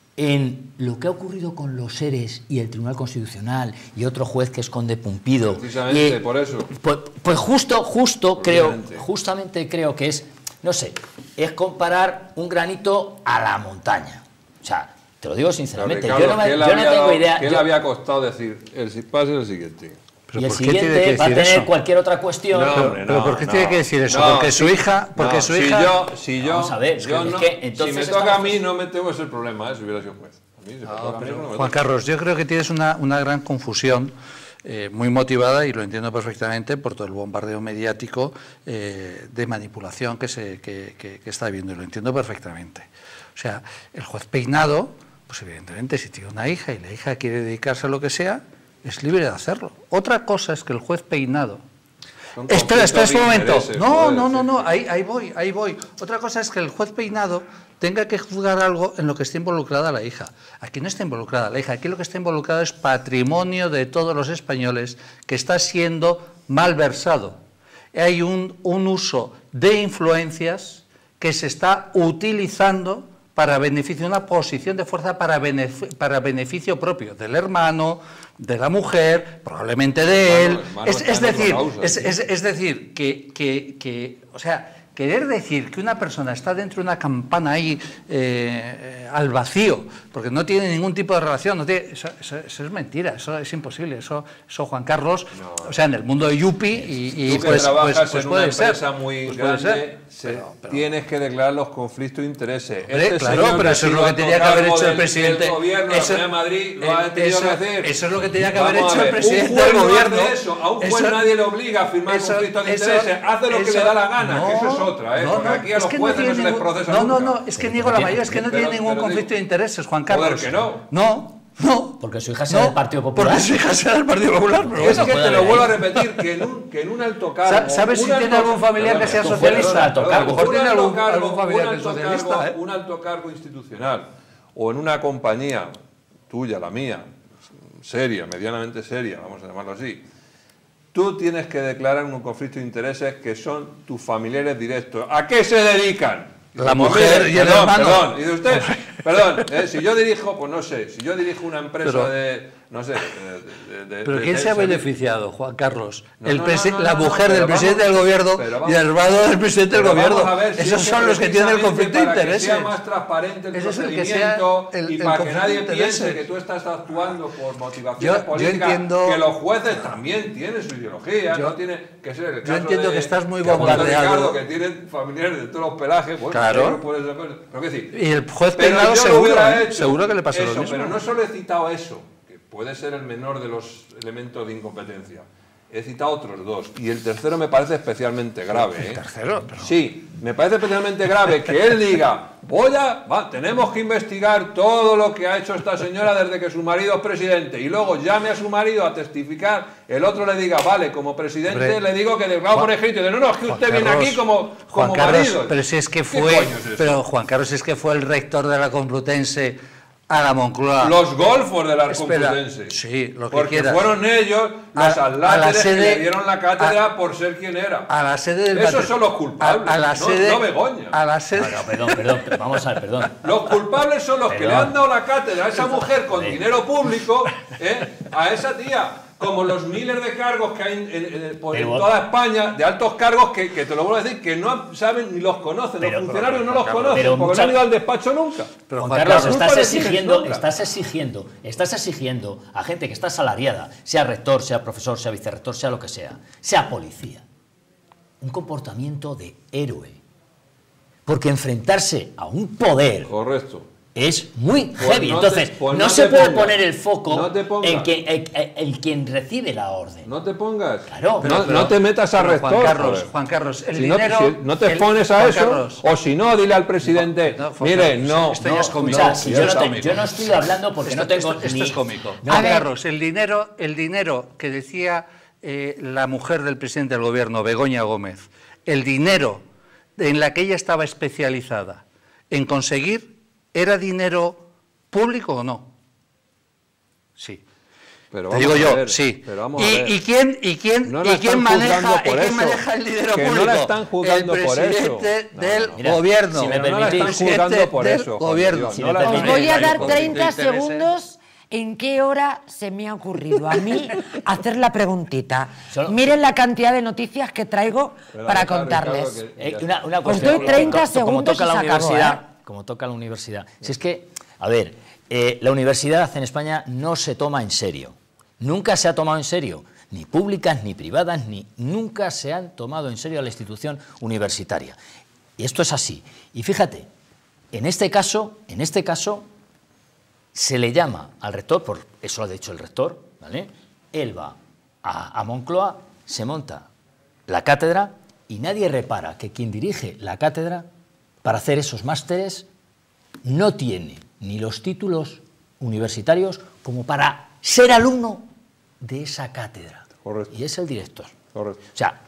en lo que ha ocurrido con los seres y el Tribunal Constitucional y otro juez que es Conde Pumpido. Precisamente y, por eso. Pues, pues justo, justo creo, justamente creo que es, no sé, es comparar un granito a la montaña. O sea, te lo digo sinceramente, Ricardo, yo no, me, yo no tengo dado, idea. ¿Qué yo, le había costado decir? El pase el siguiente. Y el siguiente va a tener eso? cualquier otra cuestión. No, pero, pero ¿por qué no, tiene que decir eso? No, porque su sí, hija, porque no, su si hija. Yo, si yo, Vamos a ver, yo es no, que entonces si me toca a mí no me tengo ese problema, ¿eh? Si hubiera sido juez. A mí, si me no, toca pero, a mí, no me Juan toca. Carlos, yo creo que tienes una, una gran confusión. Eh, muy motivada, y lo entiendo perfectamente, por todo el bombardeo mediático eh, de manipulación que, se, que, que, que está habiendo, y lo entiendo perfectamente. O sea, el juez Peinado, pues evidentemente si tiene una hija y la hija quiere dedicarse a lo que sea, es libre de hacerlo. Otra cosa es que el juez Peinado... Espera, espera un momento. No, no, no, no, ahí, ahí voy, ahí voy. Otra cosa es que el juez Peinado tenga que juzgar algo en lo que esté involucrada la hija. Aquí no está involucrada la hija, aquí lo que está involucrado es patrimonio de todos los españoles que está siendo malversado. Hay un, un uso de influencias que se está utilizando para beneficio, una posición de fuerza para beneficio, para beneficio propio del hermano, de la mujer, probablemente de él. Hermano, hermano, es, es, decir, causa, es, es, es decir, que, que, que, o sea, querer decir que una persona está dentro de una campana ahí eh, al vacío, porque no tiene ningún tipo de relación, no tiene, eso, eso, eso es mentira, eso es imposible, eso, eso Juan Carlos, no, o sea, en el mundo de Yupi, y, y tú que pues, trabajas pues, pues en puede una empresa ser, muy pues grande, ser, se, pero, pero, tienes que declarar los conflictos de intereses. Hombre, este claro, pero eso es lo que tenía que haber hecho el presidente. El gobierno eso, de Madrid lo ha tenido eso, que hacer. Eso es lo que tenía que haber Vamos hecho ver, el presidente un juez del gobierno. No hace eso. A un juez eso, nadie le obliga a firmar eso, conflictos de eso, intereses. Hace lo eso, que le da la gana, no, que eso es otra, ¿eh? No, porque no, aquí a es los que jueces no, no se les ningún, procesa no, nunca. no, no, es que niego la mayoría, es que no pero, tiene ningún pero, conflicto de intereses, Juan Carlos. Joder, que no. No. No. Porque su hija sea no, del Partido Popular. Porque su hija sea del Partido Popular. Pero es bueno, que te lo vuelvo a repetir, que en un, que en un alto cargo... ¿Sabes si tiene algún familiar que sea socialista? A lo mejor tiene algún, cargo, algún familiar un que es alto socialista. Cargo, ¿eh? un alto cargo institucional, o en una compañía tuya, la mía, seria, medianamente seria, vamos a llamarlo así, tú tienes que declarar un conflicto de intereses que son tus familiares directos. ¿A qué se dedican? La mujer y el perdón, hermano. Perdón, y de usted, Perdón, eh, si yo dirijo, pues no sé, si yo dirijo una empresa pero, de, no sé... De, de, ¿Pero de, quién de, se ha de, beneficiado, Juan Carlos? No, el no, presi no, no, la no, mujer no, del vamos, presidente del gobierno vamos, y el hermano del presidente del gobierno. Ver, si esos es son los que tienen el conflicto de intereses. Para que sea más transparente el Ese procedimiento el el, y el para que nadie piense que tú estás actuando por motivaciones yo, políticas, yo entiendo, que los jueces también tienen su ideología, yo, no tiene que ser el caso. Yo entiendo de, que estás muy que bombardeado. Ricardo, que tienen familiares de todos los pelajes, bueno, claro. No puede ser, pero qué decir. Y el juez Peinado seguro, ¿eh? hecho, seguro que le pasa eso, lo mismo. Pero no solo he citado eso, que puede ser el menor de los elementos de incompetencia. He citado otros dos. Y el tercero me parece especialmente grave. ¿eh? ¿El tercero? Pero... Sí, me parece especialmente grave que él diga, voy a, va, tenemos que investigar todo lo que ha hecho esta señora desde que su marido es presidente. Y luego llame a su marido a testificar, el otro le diga, vale, como presidente Hombre, le digo que declaro por escrito. No, no, es que usted Juan viene Carlos, aquí como, como Juan Carlos, marido. Pero si es que fue, es pero Juan Carlos es que fue el rector de la Complutense a la Moncloa. Los golfos de la Complutense. Sí, lo que Porque quieras. fueron ellos los atláteres que le dieron la cátedra a, por ser quien era. A la sede del Esos son los culpables, a, a la no, sede, no Begoña. A la sede... Bueno, perdón, perdón, vamos a ver, perdón. Los culpables son los perdón. que le han dado la cátedra a esa mujer con sí. dinero público, ¿eh? a esa tía. Como los miles de cargos que hay en, en, en, por, en toda España, de altos cargos que, que te lo vuelvo a decir, que no saben ni los conocen, pero, los funcionarios pero, no los conocen, pero porque mucha... no han ido al despacho nunca. Pero Juan Carlos, estás exigiendo, estás exigiendo, estás exigiendo a gente que está asalariada, sea rector, sea profesor, sea vicerrector, sea lo que sea, sea policía, un comportamiento de héroe. Porque enfrentarse a un poder... Correcto. Es muy heavy, pues no entonces te, pues no, no se puede pongas. poner el foco no en quien, el, el, el quien recibe la orden. No te pongas. Claro, pero, no, pero, no te metas a rector. Juan Carlos, Juan Carlos, el si dinero... No, si no te el, pones a Juan eso, Carlos. o si no, dile al presidente, no, no, mire, no, esto no, ya es cómico. O sea, si yo, no te, yo no estoy hablando porque esto, no tengo esto, ni... Esto es cómico. No, Juan Carlos, el dinero, el dinero que decía eh, la mujer del presidente del gobierno, Begoña Gómez, el dinero en la que ella estaba especializada en conseguir, era dinero... ¿Público o no? Sí. Pero Te digo yo, ver, sí. Pero vamos ¿Y, a ver. ¿Y quién, y quién, no y quién, maneja, por ¿y quién eso, maneja el dinero que público? No la están juzgando el por eso. presidente No, del no, mira, gobierno. Si me no la están juzgando por del eso. Gobierno. Si no no Os voy a dar treinta segundos. ¿En qué hora se me ha ocurrido a mí hacer la preguntita? Solo... Miren la cantidad de noticias que traigo Pero para Ricardo, contarles. Ricardo, que... eh, una, una Os doy treinta como, segundos como toca y la se universidad, acabó, ¿eh? Como toca la universidad. Si es que, a ver, eh, la universidad en España no se toma en serio. Nunca se ha tomado en serio. Ni públicas, ni privadas, ni nunca se han tomado en serio a la institución universitaria. Y esto es así. Y fíjate, en este caso, en este caso, se le llama al rector, por eso lo ha dicho el rector, ¿vale? Él va a, a Moncloa, se monta la cátedra y nadie repara que quien dirige la cátedra para hacer esos másteres no tiene ni los títulos universitarios como para ser alumno de esa cátedra. Correcto. Y es el director. Correcto. O sea,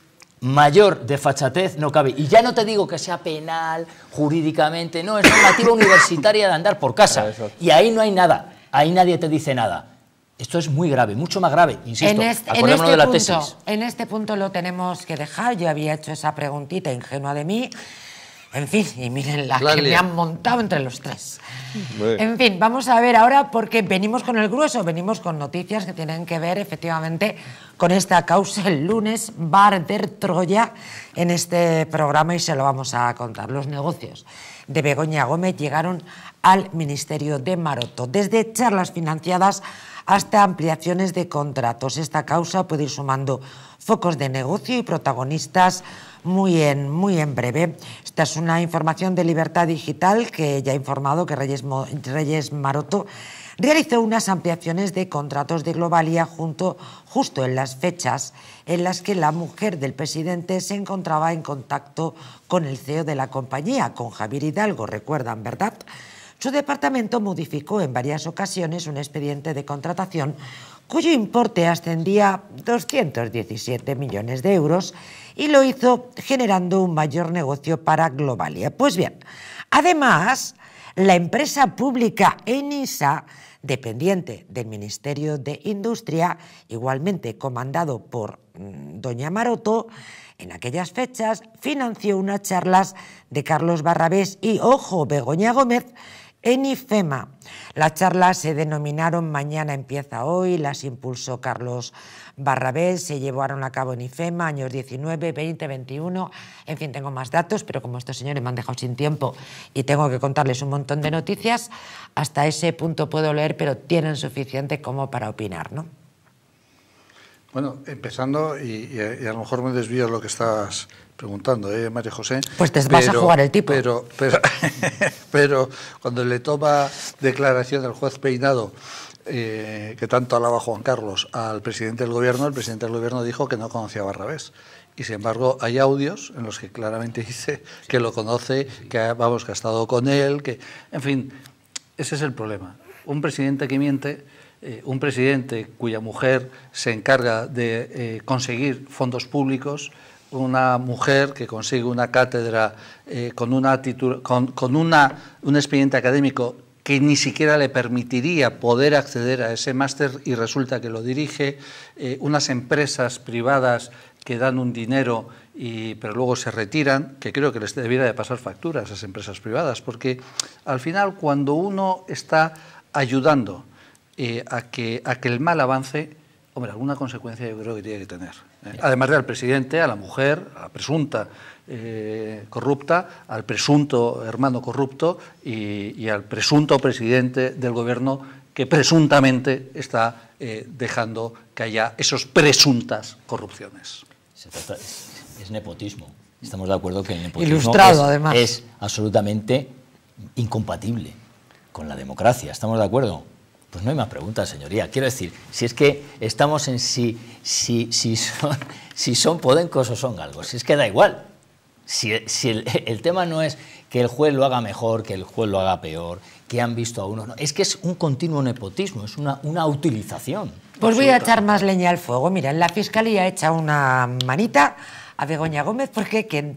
mayor desfachatez no cabe. Y ya no te digo que sea penal, jurídicamente, no, es normativa universitaria de andar por casa. Y ahí no hay nada, ahí nadie te dice nada. Esto es muy grave, mucho más grave, insisto, en este, acordémonos en este de la punto, tesis. En este punto lo tenemos que dejar, yo había hecho esa preguntita ingenua de mí. En fin, y miren la, la que lía. me han montado entre los tres. Bien. En fin, vamos a ver ahora, porque venimos con el grueso, venimos con noticias que tienen que ver efectivamente con esta causa. El lunes va a arder Troya en este programa y se lo vamos a contar. Los negocios de Begoña Gómez llegaron al Ministerio de Maroto, desde charlas financiadas hasta ampliaciones de contratos. Esta causa puede ir sumando focos de negocio y protagonistas muy en, muy en breve. Esta es una información de Libertad Digital que ya ha informado que Reyes, Reyes Maroto realizó unas ampliaciones de contratos de Globalia junto, justo en las fechas en las que la mujer del presidente se encontraba en contacto con el C E O de la compañía, con Javier Hidalgo, recuerdan, ¿verdad? Su departamento modificó en varias ocasiones un expediente de contratación cuyo importe ascendía a doscientos diecisiete millones de euros y lo hizo generando un mayor negocio para Globalia. Pues bien, además, la empresa pública Enisa, dependiente del Ministerio de Industria, igualmente comandado por mmm, doña Maroto, en aquellas fechas financió unas charlas de Carlos Barrabés y, ojo, Begoña Gómez, En IFEMA, las charlas se denominaron Mañana empieza hoy, las impulsó Carlos Barrabés, se llevaron a cabo en IFEMA, años diecinueve, veinte, veintiuno, en fin, tengo más datos, pero como estos señores me han dejado sin tiempo y tengo que contarles un montón de noticias, hasta ese punto puedo leer, pero tienen suficiente como para opinar, ¿no? Bueno, empezando, y, y, a, y a lo mejor me desvío de lo que estás preguntando, ¿eh, María José? Pues te vas pero, a jugar el tipo. Pero, pero, pero cuando le toma declaración el juez Peinado, eh, que tanto alaba Juan Carlos, al presidente del Gobierno, el presidente del Gobierno dijo que no conocía a Barrabés. Y sin embargo hay audios en los que claramente dice que lo conoce, que, vamos, que ha estado con él, que, en fin, ese es el problema. Un presidente que miente, eh, un presidente cuya mujer se encarga de eh, conseguir fondos públicos, una mujer que consigue una cátedra eh, con, una titul con, con una, un expediente académico que ni siquiera le permitiría poder acceder a ese máster y resulta que lo dirige, eh, unas empresas privadas que dan un dinero y, pero luego se retiran, que creo que les debiera de pasar factura a esas empresas privadas, porque al final cuando uno está ayudando eh, a, que, a que el mal avance, hombre, alguna consecuencia yo creo que tiene que tener. ¿eh? Además de al presidente, a la mujer, a la presunta eh, corrupta, al presunto hermano corrupto y, y al presunto presidente del Gobierno que presuntamente está eh, dejando que haya esos presuntas corrupciones. Se trata, es, es nepotismo. Estamos de acuerdo que el nepotismo Ilustrado, es, además. es absolutamente incompatible con la democracia. ¿Estamos de acuerdo? Pues no hay más preguntas, señoría. Quiero decir, si es que estamos en si, si, si, son, si son podencos o son galgos, si es que da igual. Si, si el, el tema no es que el juez lo haga mejor, que el juez lo haga peor, que han visto a uno, no, es que es un continuo nepotismo, es una, una utilización. Pues voy a echar más leña al fuego. Mira, la Fiscalía echa una manita a Begoña Gómez porque ¿quién?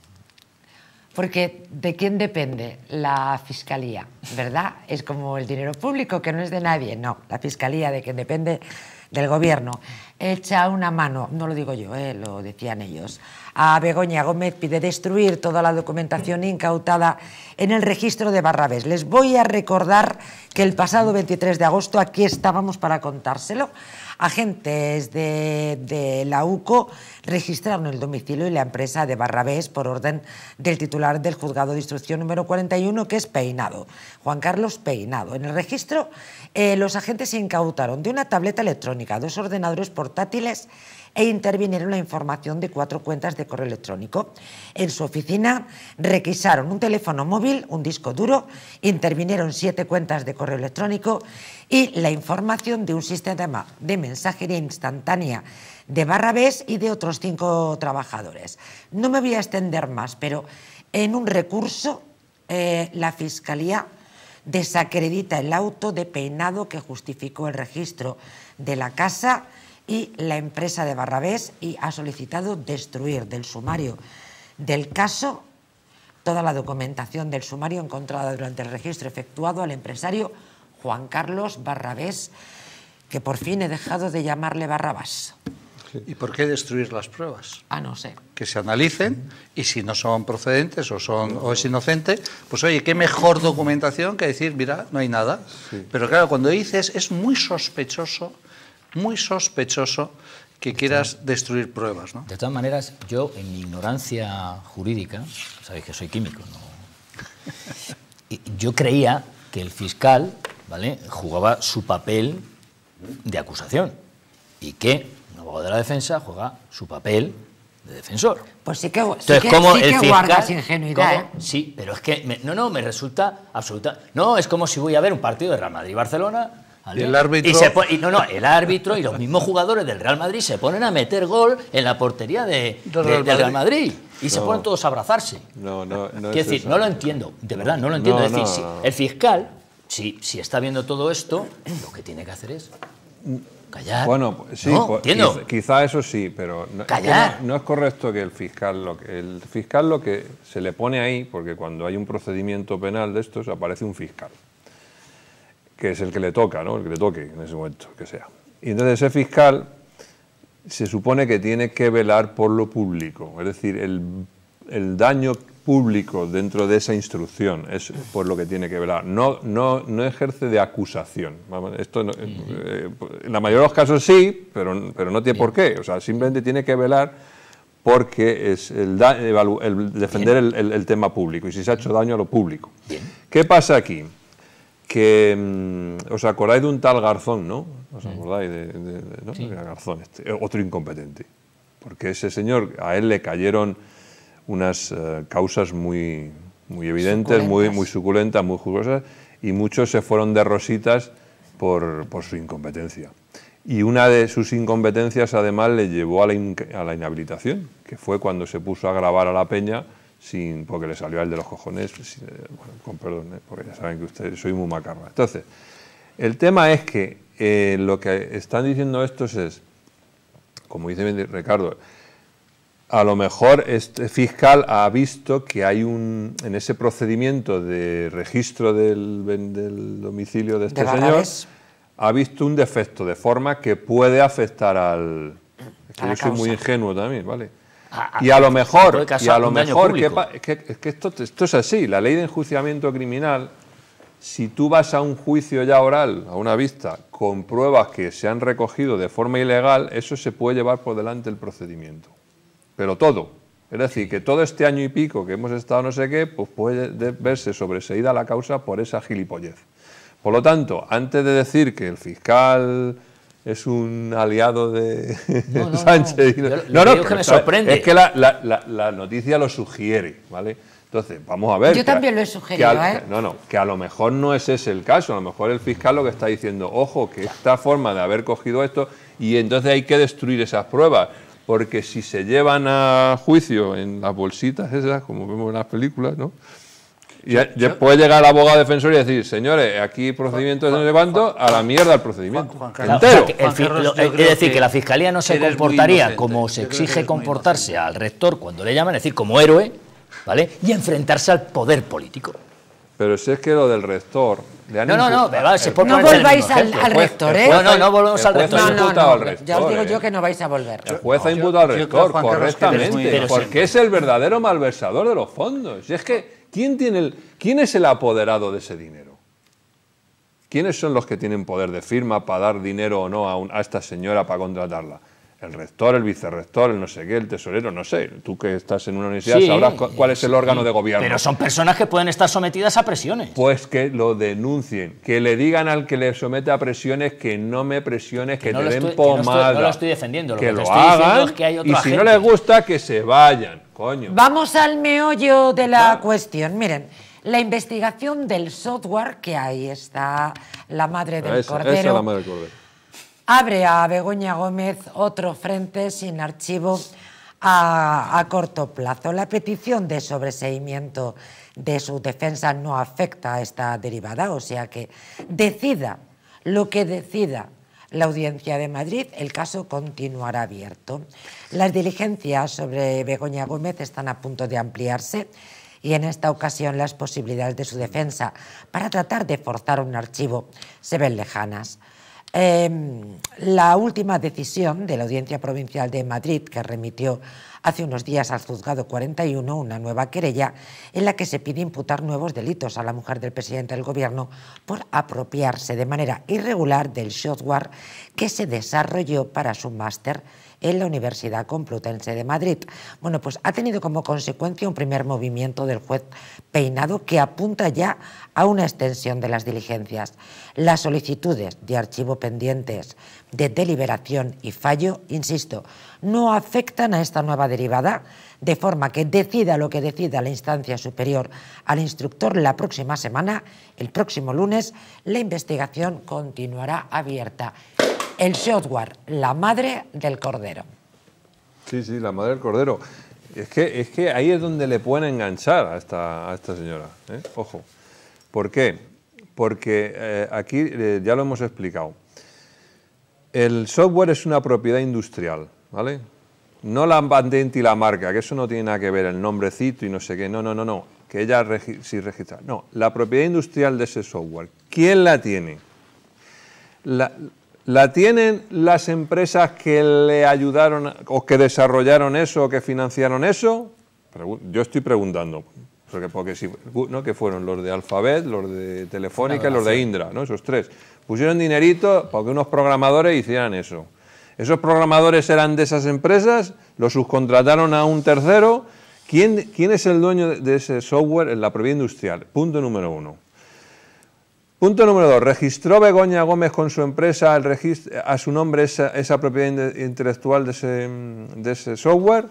Porque ¿de quién depende la Fiscalía? ¿Verdad? Es como el dinero público, que no es de nadie. No, la Fiscalía de quien depende del Gobierno. Echa una mano, no lo digo yo, eh, lo decían ellos. A Begoña Gómez pide destruir toda la documentación incautada en el registro de Barrabés. Les voy a recordar que el pasado veintitrés de agosto aquí estábamos para contárselo. Agentes de, de la U C O registraron el domicilio y la empresa de Barrabés por orden del titular del Juzgado de Instrucción número cuarenta y uno, que es Peinado, Juan Carlos Peinado. En el registro, eh, los agentes se incautaron de una tableta electrónica, dos ordenadores portátiles e intervinieron la información de cuatro cuentas de correo electrónico. En su oficina requisaron un teléfono móvil, un disco duro, intervinieron siete cuentas de correo electrónico y la información de un sistema de mensajería instantánea de Barrabés y de otros cinco trabajadores. No me voy a extender más, pero en un recurso eh, la Fiscalía desacredita el auto de Peinado que justificó el registro de la casa y la empresa de Barrabés y ha solicitado destruir del sumario del caso toda la documentación del sumario encontrada durante el registro efectuado al empresario Juan Carlos Barrabés, que por fin he dejado de llamarle Barrabás. ¿Y por qué destruir las pruebas? Ah, no sé. Que se analicen y si no son procedentes o, son, o es inocente, pues oye, qué mejor documentación que decir, mira, no hay nada. Sí. Pero claro, cuando dices, es muy sospechoso, muy sospechoso que quieras destruir pruebas, ¿no? De todas maneras, yo en mi ignorancia jurídica, sabéis que soy químico, ¿no? Yo creía que el fiscal, ¿vale?, jugaba su papel de acusación y que un abogado de la defensa juega su papel de defensor. Pues sí que, Entonces, sí que, como sí el que fiscal, guardas ingenuidad. ¿eh? Sí, pero es que, me, no, no, me resulta absoluta... No, es como si voy a ver un partido de Real Madrid-Barcelona... ¿Vale? El árbitro... Y se pone, y no, no, el árbitro y los mismos jugadores del Real Madrid se ponen a meter gol en la portería de, de, Real, de Real Madrid y no. se ponen todos a abrazarse. No, no, no. Quiero decir, eso. no lo entiendo, de verdad, no lo entiendo. No, es decir, no, si el fiscal, si, si está viendo todo esto, lo que tiene que hacer es callar. Bueno, sí, ¿no? pues, ¿Entiendo? Quizá, quizá eso sí, pero no, callar. Es que no, no es correcto que el fiscal, lo que, el fiscal lo que se le pone ahí, porque cuando hay un procedimiento penal de estos aparece un fiscal, que es el que le toca, ¿no? El que le toque en ese momento, que sea. Y entonces ese fiscal se supone que tiene que velar por lo público, es decir, el, el daño público dentro de esa instrucción, es por lo que tiene que velar. No, no, no ejerce de acusación. Esto no, eh, en la mayoría de los casos sí, pero, pero no tiene por qué. O sea, simplemente tiene que velar porque es el, da, el defender el, el, el tema público y si se ha hecho daño a lo público. Bien. ¿Qué pasa aquí? Que mmm, os acordáis de un tal Garzón, ¿no? ¿Os acordáis de, de, de ¿no? Sí. Garzón, este, otro incompetente? Porque ese señor, a él le cayeron unas uh, causas muy, muy evidentes, suculentas. muy, muy suculentas, muy jugosas, y muchos se fueron de rositas por, por su incompetencia. Y una de sus incompetencias, además, le llevó a la, in, a la inhabilitación, que fue cuando se puso a grabar a la peña, sin, porque le salió al de los cojones, sin, bueno, con perdón, ¿eh? Porque ya saben que ustedes soy muy macarra. Entonces, el tema es que eh, lo que están diciendo estos es, como dice Ricardo, a lo mejor este fiscal ha visto que hay un, en ese procedimiento de registro del, del domicilio de este de señor, ha visto un defecto, de forma que puede afectar al... Es que yo soy muy ingenuo también, ¿vale? Y a lo mejor, y a lo mejor que, que, que esto, esto es así, la ley de enjuiciamiento criminal, si tú vas a un juicio ya oral, a una vista, con pruebas que se han recogido de forma ilegal, eso se puede llevar por delante el procedimiento. Pero todo. Es decir, que todo este año y pico que hemos estado no sé qué, pues puede verse sobreseída la causa por esa gilipollez. Por lo tanto, antes de decir que el fiscal es un aliado de no, no, Sánchez... No, no, no, no, no que me sorprende. Es que la, la, la, la noticia lo sugiere, ¿vale? Entonces, vamos a ver... Yo también a, lo he sugerido, a, ¿eh? No, no, que a lo mejor no es ese el caso, a lo mejor el fiscal lo que está diciendo, ojo, que esta forma de haber cogido esto, y entonces hay que destruir esas pruebas, porque si se llevan a juicio en las bolsitas esas, como vemos en las películas, ¿no? Y yo, yo, puede llegar el abogado defensor y decir, señores, aquí procedimiento de no sé cuánto, a la mierda el procedimiento. Juan, Juan, entero. O sea, el, Carlos, lo, es decir, que, que la Fiscalía no se comportaría como se exige comportarse al rector cuando le llaman, es decir, como héroe, ¿vale? Y enfrentarse al poder político. Pero si es que lo del rector... Le no, no, no, va, se no volváis al, al rector, ¿eh? No, no, no volvemos al rector. No, no, no, rector, ya os digo ¿eh? yo que no vais a volver. El juez ha imputado al rector correctamente, porque es el verdadero malversador de los fondos. Y es que, ¿quién, tiene el, ¿quién es el apoderado de ese dinero? ¿Quiénes son los que tienen poder de firma para dar dinero o no a, un, a esta señora para contratarla? El rector, el vicerrector, el no sé qué, el tesorero, no sé. Tú que estás en una universidad sí, sabrás cuál es el órgano sí, de gobierno. Pero son personas que pueden estar sometidas a presiones. Pues que lo denuncien, que le digan al que le somete a presiones que no me presiones, que, que no te den estoy, pomada. Que no, estoy, no lo estoy defendiendo, lo que, que te lo estoy hagan es que hay otra y si gente. no les gusta, que se vayan, coño. Vamos al meollo de la ¿Ah? cuestión. Miren, la investigación del software, que ahí está la madre del esa, cordero. Esa es la madre del cordero. Abre a Begoña Gómez otro frente sin archivo a, a corto plazo. La petición de sobreseimiento de su defensa no afecta a esta derivada, o sea que decida lo que decida la Audiencia de Madrid, el caso continuará abierto. Las diligencias sobre Begoña Gómez están a punto de ampliarse y en esta ocasión las posibilidades de su defensa para tratar de forzar un archivo se ven lejanas. Eh, la última decisión de la Audiencia Provincial de Madrid, que remitió hace unos días al Juzgado cuarenta y uno una nueva querella en la que se pide imputar nuevos delitos a la mujer del presidente del Gobierno por apropiarse de manera irregular del software que se desarrolló para su máster en la Universidad Complutense de Madrid. Bueno, pues ha tenido como consecuencia un primer movimiento del juez Peinado que apunta ya a una extensión de las diligencias. Las solicitudes de archivo pendientes de deliberación y fallo, insisto, no afectan a esta nueva derivada, de forma que decida lo que decida la instancia superior al instructor la próxima semana, el próximo lunes, la investigación continuará abierta. El software, la madre del cordero. Sí, sí, la madre del cordero. Es que, es que ahí es donde le pueden enganchar a esta, a esta señora. ¿eh? Ojo. ¿Por qué? Porque eh, aquí eh, ya lo hemos explicado. El software es una propiedad industrial, ¿vale? No la patente y la marca, que eso no tiene nada que ver, el nombrecito y no sé qué. No, no, no, no. Que ella regi sí registra. No, la propiedad industrial de ese software. ¿Quién la tiene? La... ¿La tienen las empresas que le ayudaron o que desarrollaron eso o que financiaron eso? yo estoy preguntando, porque, porque si, ¿no? que fueron los de Alphabet, los de Telefónica y los de Indra, ¿no? Esos tres. Pusieron dinerito para que unos programadores hicieran eso. Esos programadores eran de esas empresas, los subcontrataron a un tercero. ¿Quién, quién es el dueño de ese software en la propiedad industrial? Punto número uno. Punto número dos. ¿Registró Begoña Gómez con su empresa el registro, a su nombre esa, esa propiedad intelectual de ese, de ese software?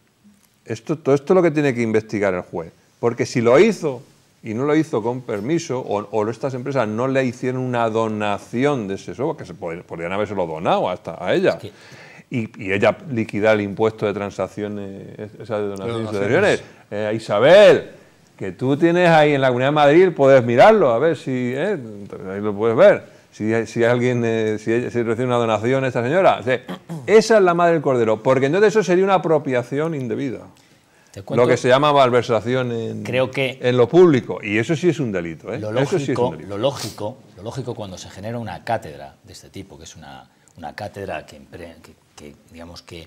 Esto, todo esto es lo que tiene que investigar el juez. Porque si lo hizo y no lo hizo con permiso, o, o estas empresas no le hicieron una donación de ese software, que se podrían, podrían habérselo donado hasta a ella, es que... y, y ella liquidar el impuesto de transacciones, esas de donaciones y donaciones. Eh, Isabel, que tú tienes ahí en la Comunidad de Madrid, puedes mirarlo, a ver si, eh, ahí lo puedes ver, si, si alguien, eh, si, si recibe una donación esta señora. O sea, esa es la madre del cordero, porque entonces eso sería una apropiación indebida. Lo que se llama malversación en, creo que en lo público, y eso sí es un delito. ¿eh? Lo, lógico, eso sí es un delito. Lo, lógico, lo lógico cuando se genera una cátedra de este tipo, que es una, una cátedra que, que, que digamos que,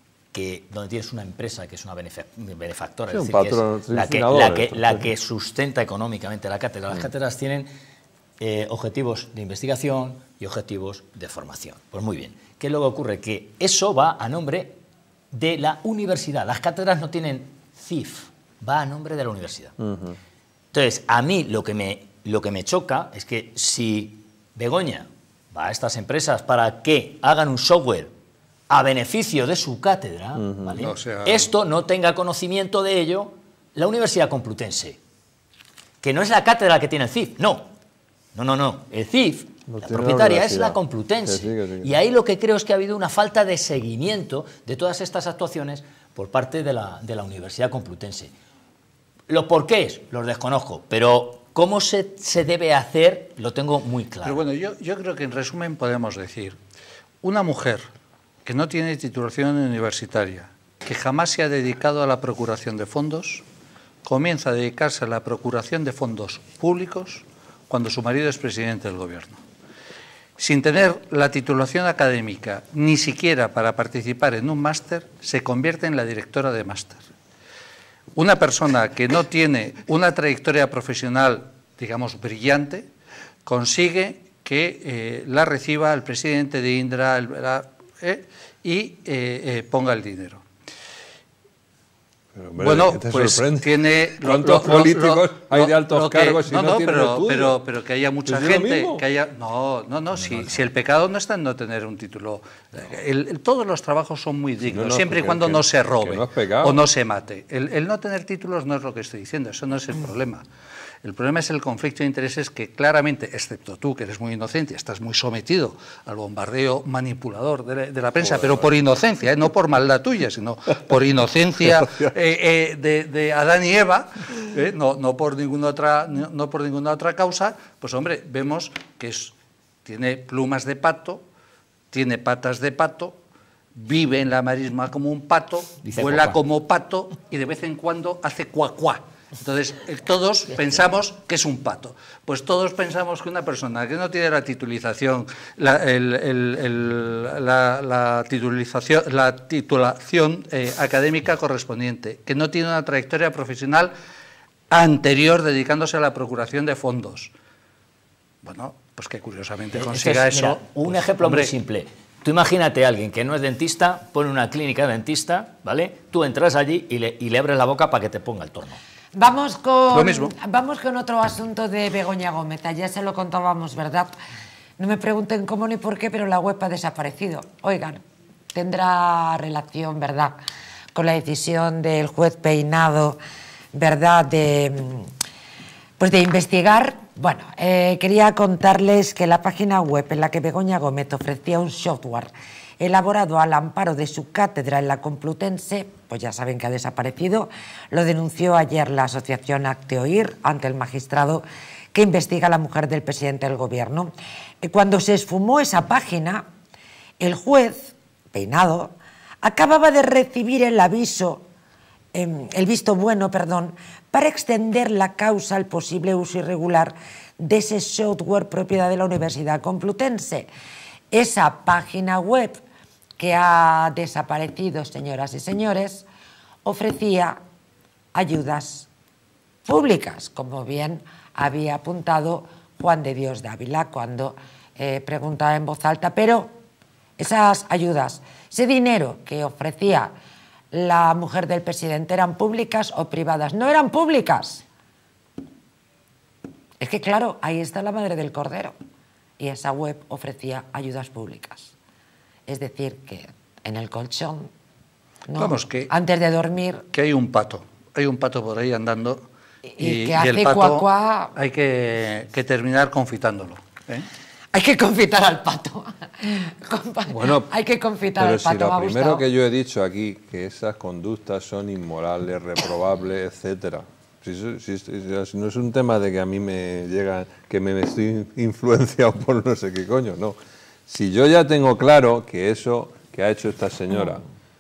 que donde tienes una empresa que es una benefactora, sí, es decir, que es la, que, la, que, la que sustenta económicamente la cátedra. Las cátedras tienen eh, objetivos de investigación y objetivos de formación. Pues muy bien, ¿qué es lo que ocurre? Que eso va a nombre de la universidad. Las cátedras no tienen C I F, va a nombre de la universidad. Uh-huh. Entonces, a mí lo que, me, lo que me choca es que si Begoña va a estas empresas para que hagan un software a beneficio de su cátedra, uh-huh. ¿vale? O sea... esto no tenga conocimiento de ello la Universidad Complutense, que no es la cátedra que tiene el C I F, no, no, no, no, el C I F, no la propietaria la es la Complutense, que sí, que sí, que sí. Y ahí lo que creo es que ha habido una falta de seguimiento de todas estas actuaciones por parte de la, de la Universidad Complutense. Los porqués los desconozco, pero cómo se, se debe hacer lo tengo muy claro. Pero bueno, yo, yo creo que en resumen podemos decir, una mujer que no tiene titulación universitaria, que jamás se ha dedicado a la procuración de fondos, comienza a dedicarse a la procuración de fondos públicos cuando su marido es presidente del gobierno. Sin tener la titulación académica, ni siquiera para participar en un máster, se convierte en la directora de máster. Una persona que no tiene una trayectoria profesional, digamos, brillante, consigue que eh, la reciba el presidente de Indra el, la, eh, y eh, eh, ponga el dinero. Pero, hombre, bueno, ¿te pues sorprende? tiene... ¿Cuántos lo, lo, políticos lo, hay lo, de altos que, cargos y no, no, no tienen pero, estudio? pero, pero que haya mucha ¿Es gente... que haya No, no, no, si, si el pecado no está en no tener un título. El, el, todos los trabajos son muy dignos, no, no, siempre y cuando que, no se robe no o no se mate. El, el no tener títulos no es lo que estoy diciendo, eso no es el problema. El problema es el conflicto de intereses que claramente, excepto tú, que eres muy inocente, estás muy sometido al bombardeo manipulador de la, de la prensa, pero por inocencia, ¿eh? No por maldad tuya, sino por inocencia eh, eh, de, de Adán y Eva, ¿eh? no, no, por ninguna otra, no, no por ninguna otra causa, pues hombre, vemos que es, tiene plumas de pato, tiene patas de pato, vive en la marisma como un pato, Dice vuela cuá. como pato y de vez en cuando hace cuá cuá. Entonces, todos pensamos que es un pato. Pues todos pensamos que una persona que no tiene la titulización, la, el, el, el, la, la titulización, la titulación eh, académica correspondiente, que no tiene una trayectoria profesional anterior dedicándose a la procuración de fondos, bueno, pues que curiosamente consiga es, eso. Mira, un pues, ejemplo hombre, muy simple. Tú imagínate a alguien que no es dentista, pone una clínica de dentista, ¿vale? Tú entras allí y le, y le abres la boca para que te ponga el torno. Vamos con, Lo mismo. vamos con otro asunto de Begoña Gómez. Ya se lo contábamos, ¿verdad? No me pregunten cómo ni por qué, pero la web ha desaparecido. Oigan, tendrá relación, ¿verdad?, con la decisión del juez Peinado, ¿verdad?, de, pues de investigar. Bueno, eh, quería contarles que la página web en la que Begoña Gómez ofrecía un software elaborado al amparo de su cátedra en la Complutense, pues ya saben que ha desaparecido. Lo denunció ayer la asociación Acteoir ante el magistrado que investiga a la mujer del presidente del gobierno. Y cuando se esfumó esa página, el juez Peinado acababa de recibir el aviso, eh, el visto bueno, perdón, para extender la causa al posible uso irregular de ese software propiedad de la Universidad Complutense. Esa página web que ha desaparecido, señoras y señores, ofrecía ayudas públicas, como bien había apuntado Juan de Dios Dávila cuando eh, preguntaba en voz alta. Pero esas ayudas, ese dinero que ofrecía la mujer del presidente, ¿eran públicas o privadas? No eran públicas. Es que claro, ahí está la madre del cordero y esa web ofrecía ayudas públicas. Es decir, que en el colchón, ¿no? Vamos, que, antes de dormir... Que hay un pato, hay un pato por ahí andando y, y, que y hace el pato cuá, cuá. hay que, que terminar confitándolo, ¿eh? Hay que confitar al pato. Bueno, hay que confitar pero al pato. si lo me ha primero gustado. que yo he dicho aquí, que esas conductas son inmorales, reprobables, etcétera. Si, si, si, si no es un tema de que a mí me llega, que me estoy influenciado por no sé qué coño, no. Si yo ya tengo claro que eso que ha hecho esta señora,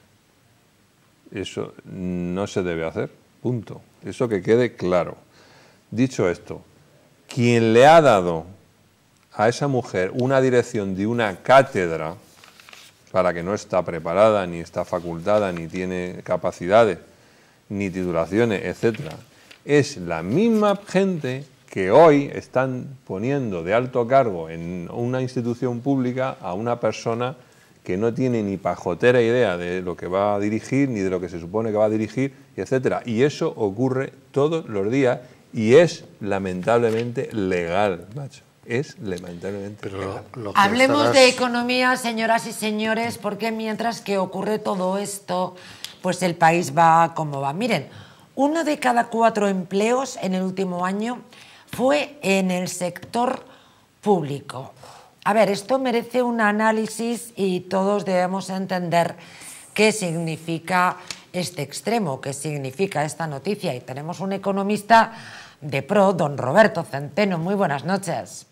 eso no se debe hacer, punto. Eso que quede claro. Dicho esto, quien le ha dado a esa mujer una dirección de una cátedra para que no está preparada, ni está facultada, ni tiene capacidades, ni titulaciones, etcétera, es la misma gente que hoy están poniendo de alto cargo en una institución pública a una persona que no tiene ni pajotera idea de lo que va a dirigir, ni de lo que se supone que va a dirigir, etcétera. Y eso ocurre todos los días y es lamentablemente legal, macho. Es lamentablemente Pero legal. lo que Hablemos estarás... de economía, señoras y señores, porque mientras que ocurre todo esto, pues el país va como va. Miren, uno de cada cuatro empleos en el último año fue en el sector público. A ver, esto merece un análisis y todos debemos entender qué significa este extremo, qué significa esta noticia. Y tenemos un economista de pro, don Roberto Centeno. Muy buenas noches.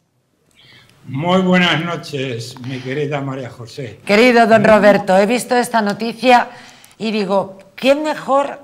Muy buenas noches, mi querida María José. Querido don Roberto, he visto esta noticia y digo, ¿quién mejor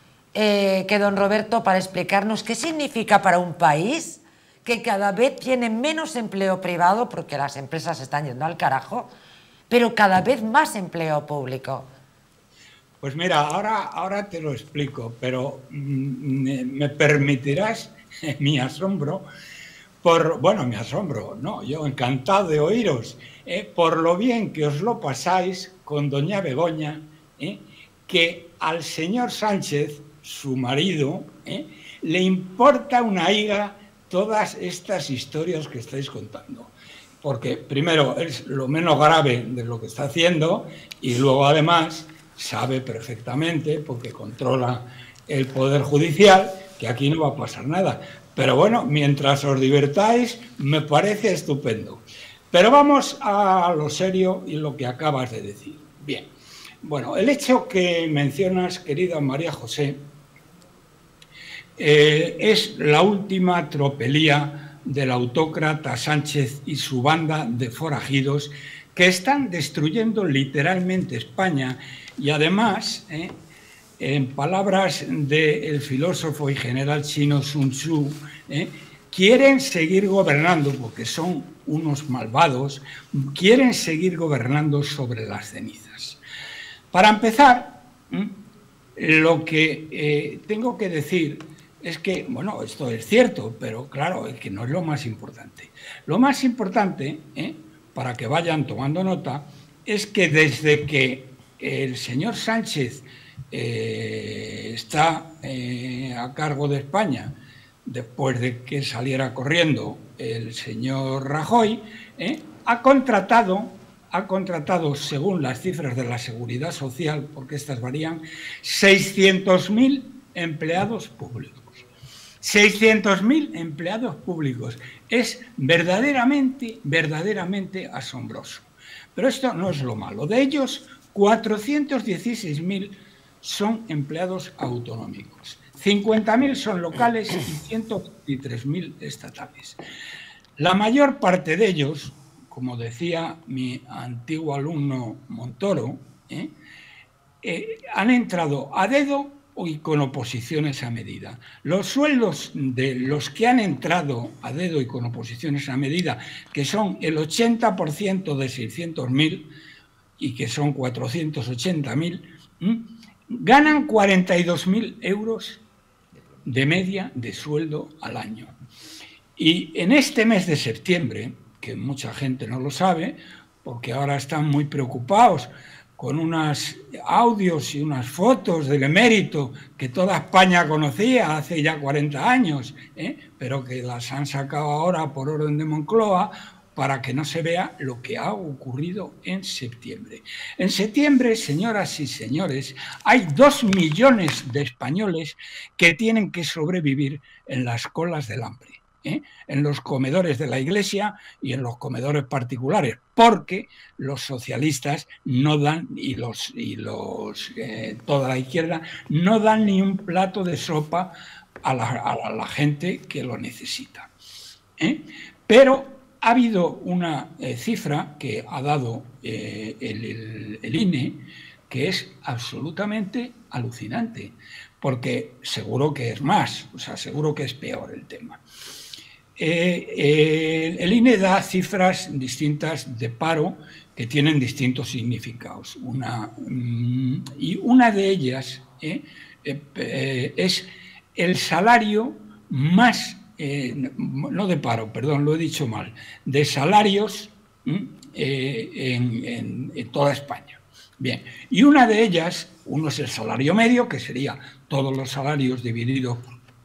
eh, que don Roberto para explicarnos qué significa para un país que cada vez tiene menos empleo privado, porque las empresas están yendo al carajo, pero cada vez más empleo público? Pues mira, ahora, ahora te lo explico, pero me, me permitirás mi asombro, por, bueno, mi asombro, no, yo encantado de oíros, eh, por lo bien que os lo pasáis con doña Begoña, eh, que al señor Sánchez, su marido, eh, le importa una higa todas estas historias que estáis contando. Porque primero es lo menos grave de lo que está haciendo y luego además sabe perfectamente, porque controla el Poder Judicial, que aquí no va a pasar nada. Pero bueno, mientras os divertáis, me parece estupendo. Pero vamos a lo serio y lo que acabas de decir. Bien, bueno, el hecho que mencionas, querida María José, eh, es la última tropelía del autócrata Sánchez y su banda de forajidos que están destruyendo literalmente España y además, eh, en palabras del filósofo y general chino Sun Tzu, eh, quieren seguir gobernando, porque son unos malvados, quieren seguir gobernando sobre las cenizas. Para empezar, eh, lo que eh, tengo que decir es que, bueno, esto es cierto, pero claro, es que no es lo más importante. Lo más importante, eh, para que vayan tomando nota, es que desde que el señor Sánchez eh, está eh, a cargo de España, después de que saliera corriendo el señor Rajoy, eh, ha contratado, ha contratado, según las cifras de la Seguridad Social, porque estas varían, seiscientos mil empleados públicos. seiscientos mil empleados públicos. Es verdaderamente, verdaderamente asombroso. Pero esto no es lo malo. De ellos, cuatrocientos dieciséis mil son empleados autonómicos. cincuenta mil son locales y ciento veintitrés mil estatales. La mayor parte de ellos, como decía mi antiguo alumno Montoro, ¿eh? Eh, han entrado a dedo y con oposiciones a medida. Los sueldos de los que han entrado a dedo y con oposiciones a medida, que son el ochenta por ciento de seiscientos mil y que son cuatrocientos ochenta mil, ¿eh? ganan cuarenta y dos mil euros de media de sueldo al año. Y en este mes de septiembre, que mucha gente no lo sabe, porque ahora están muy preocupados con unos audios y unas fotos del emérito que toda España conocía hace ya cuarenta años, ¿eh? pero que las han sacado ahora por orden de Moncloa para que no se vea lo que ha ocurrido en septiembre. En septiembre, señoras y señores, hay dos millones de españoles que tienen que sobrevivir en las colas del hambre. ¿Eh? en los comedores de la Iglesia y en los comedores particulares, porque los socialistas no dan, y los y los eh, toda la izquierda, no dan ni un plato de sopa a la, a la gente que lo necesita. ¿Eh? Pero ha habido una eh, cifra que ha dado eh, el, el, el I N E que es absolutamente alucinante, porque seguro que es más, o sea, seguro que es peor el tema. Eh, eh, el I N E da cifras distintas de paro que tienen distintos significados. Una, mm, y una de ellas eh, eh, eh, es el salario más, eh, no de paro, perdón, lo he dicho mal, de salarios eh, en, en, en toda España. Bien, y una de ellas, uno es el salario medio, que sería todos los salarios divididos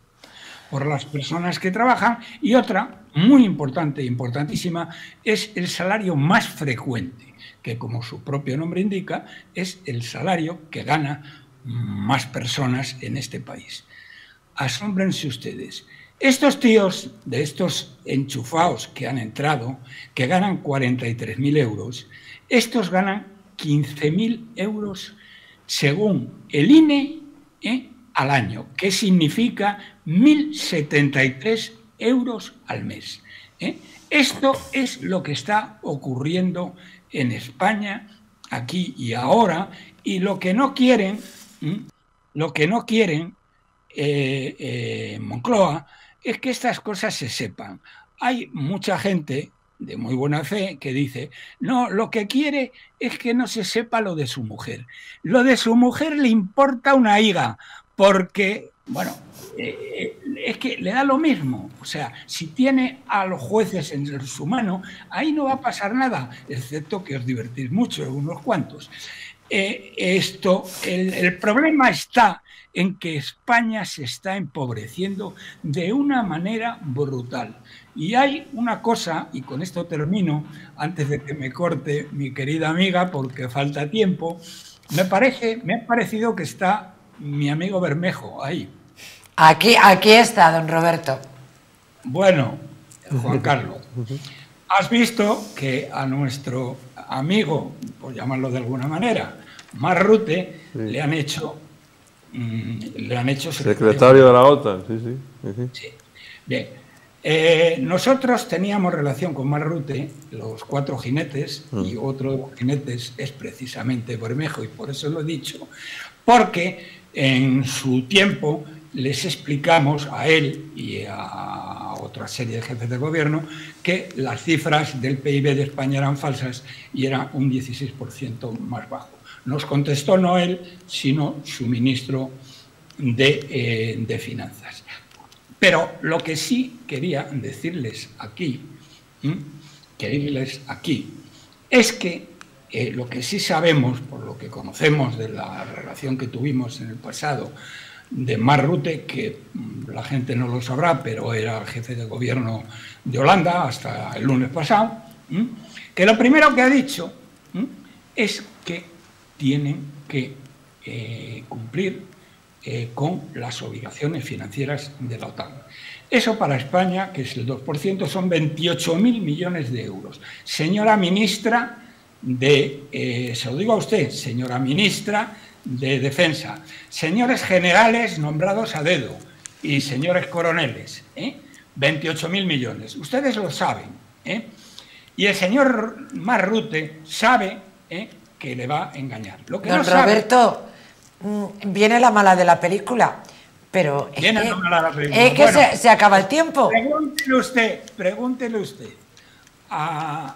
por las personas que trabajan, y otra, muy importante e importantísima, es el salario más frecuente, que como su propio nombre indica, es el salario que gana más personas en este país. Asómbrense ustedes. Estos tíos, de estos enchufados que han entrado, que ganan cuarenta y tres mil euros, estos ganan quince mil euros según el I N E, ¿eh? al año, que significa mil setenta y tres euros al mes. ¿eh? Esto es lo que está ocurriendo en España, aquí y ahora, y lo que no quieren, ¿eh? lo que no quieren eh, eh, Moncloa es que estas cosas se sepan. Hay mucha gente de muy buena fe que dice, no, lo que quiere es que no se sepa lo de su mujer. Lo de su mujer le importa una higa, porque, bueno, eh, es que le da lo mismo. O sea, si tiene a los jueces en su mano, ahí no va a pasar nada, excepto que os divertís mucho, unos cuantos. Eh, esto, el, el problema está en que España se está empobreciendo de una manera brutal. Y hay una cosa, y con esto termino, antes de que me corte mi querida amiga, porque falta tiempo, me parece, me ha parecido que está mi amigo Bermejo ahí. Aquí, aquí está, don Roberto. Bueno, Juan Carlos, has visto que a nuestro amigo, por llamarlo de alguna manera, Marrute, sí. le han hecho... le han hecho secretario, secretario de la OTAN, sí, sí. sí. sí. Bien, eh, nosotros teníamos relación con Marrute, los cuatro jinetes, mm. y otro de los jinetes es precisamente Bermejo, y por eso lo he dicho, porque en su tiempo les explicamos a él y a otra serie de jefes de gobierno que las cifras del P I B de España eran falsas y era un dieciséis por ciento más bajo. Nos contestó no él, sino su ministro de, eh, de Finanzas. Pero lo que sí quería decirles aquí, ¿eh? querirles aquí, es que eh, lo que sí sabemos, por lo que conocemos de la relación que tuvimos en el pasado de Marrute, que la gente no lo sabrá, pero era el jefe de gobierno de Holanda hasta el lunes pasado, ¿eh? que lo primero que ha dicho ¿eh? es que tienen que eh, cumplir eh, con las obligaciones financieras de la OTAN. Eso para España, que es el dos por ciento, son veintiocho mil millones de euros. Señora ministra de, eh, se lo digo a usted, señora ministra de Defensa, señores generales nombrados a dedo y señores coroneles, ¿eh? veintiocho mil millones. Ustedes lo saben. ¿eh? Y el señor Marrute sabe ¿eh? que le va a engañar. Lo que Don no sabe, Roberto, viene la mala de la película, pero es viene que, la mala de la película. Es que bueno, se, se acaba el tiempo. Pregúntele usted, pregúntele usted a,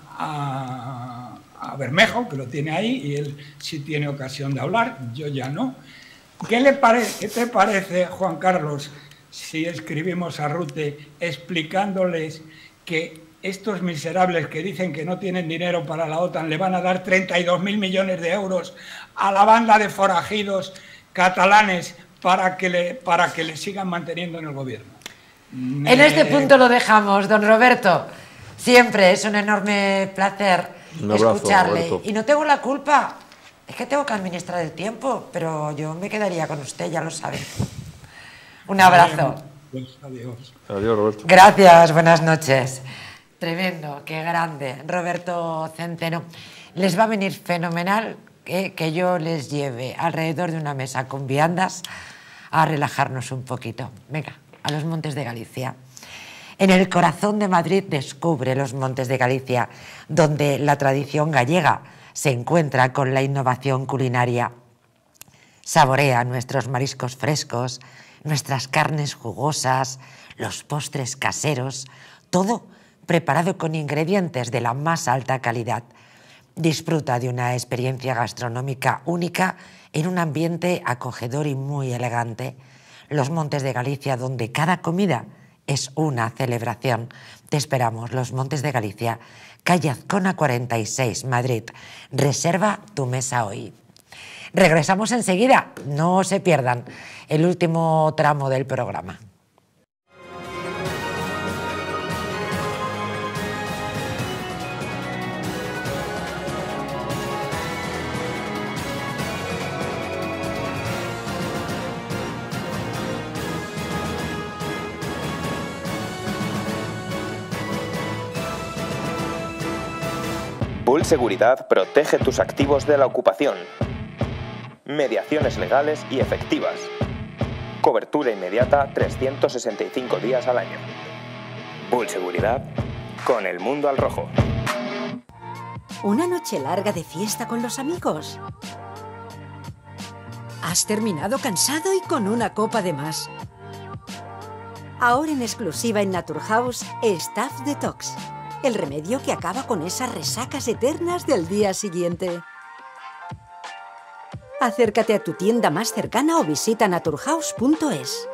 a, a Bermejo, que lo tiene ahí, y él sí tiene ocasión de hablar, yo ya no. ¿Qué, le pare, ¿Qué te parece, Juan Carlos, si escribimos a Rute explicándoles que estos miserables que dicen que no tienen dinero para la OTAN le van a dar treinta y dos mil millones de euros a la banda de forajidos catalanes para que le, para que le sigan manteniendo en el gobierno? En este punto lo dejamos, don Roberto. Siempre es un enorme placer un abrazo, escucharle. Roberto. Y no tengo la culpa, es que tengo que administrar el tiempo, pero yo me quedaría con usted, ya lo sabe. Un abrazo. Pues adiós. Adiós, Roberto. Gracias, buenas noches. Tremendo, qué grande. Roberto Centeno. Les va a venir fenomenal que, que yo les lleve alrededor de una mesa con viandas a relajarnos un poquito. Venga, a los Montes de Galicia. En el corazón de Madrid descubre los Montes de Galicia, donde la tradición gallega se encuentra con la innovación culinaria. Saborea nuestros mariscos frescos, nuestras carnes jugosas, los postres caseros, todo preparado con ingredientes de la más alta calidad. Disfruta de una experiencia gastronómica única en un ambiente acogedor y muy elegante. Los Montes de Galicia, donde cada comida es una celebración. Te esperamos, Los Montes de Galicia, calle Azcona cuarenta y seis, Madrid. Reserva tu mesa hoy. Regresamos enseguida, no se pierdan el último tramo del programa. Bull Seguridad protege tus activos de la ocupación. Mediaciones legales y efectivas. Cobertura inmediata trescientos sesenta y cinco días al año. Bull Seguridad, con el mundo al rojo. ¿Una noche larga de fiesta con los amigos? ¿Has terminado cansado y con una copa de más? Ahora en exclusiva en Naturhaus, Staff Detox. El remedio que acaba con esas resacas eternas del día siguiente. Acércate a tu tienda más cercana o visita naturhaus punto es.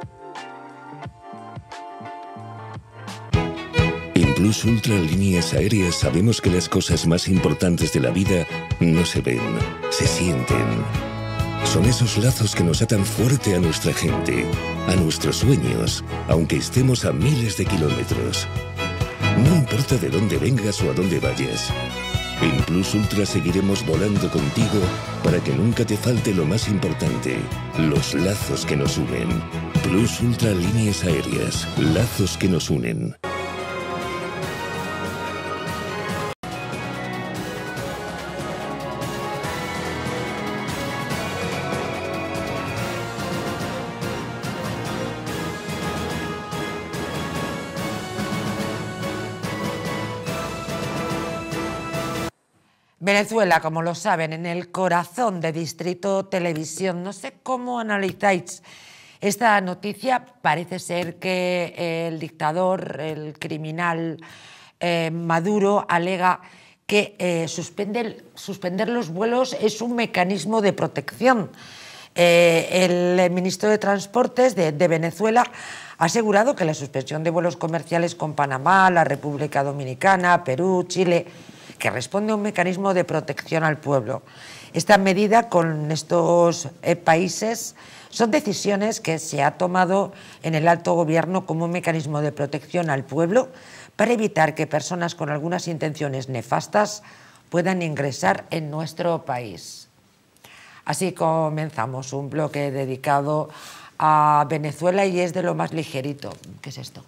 En Plus Ultra Líneas Aéreas sabemos que las cosas más importantes de la vida no se ven, se sienten. Son esos lazos que nos atan fuerte a nuestra gente, a nuestros sueños, aunque estemos a miles de kilómetros. No importa de dónde vengas o a dónde vayas. En Plus Ultra seguiremos volando contigo para que nunca te falte lo más importante, los lazos que nos unen. Plus Ultra Líneas Aéreas, lazos que nos unen. Venezuela, como lo saben, en el corazón de Distrito Televisión. No sé cómo analizáis esta noticia. Parece ser que el dictador, el criminal eh, Maduro, alega que eh, suspender, suspender los vuelos es un mecanismo de protección. Eh, el ministro de Transportes de, de Venezuela ha asegurado que la suspensión de vuelos comerciales con Panamá, la República Dominicana, Perú, Chile, que responde a un mecanismo de protección al pueblo. Esta medida con estos eh, países son decisiones que se ha tomado en el alto gobierno como un mecanismo de protección al pueblo para evitar que personas con algunas intenciones nefastas puedan ingresar en nuestro país. Así comenzamos un bloque dedicado a Venezuela y es de lo más ligerito. ¿Qué es esto?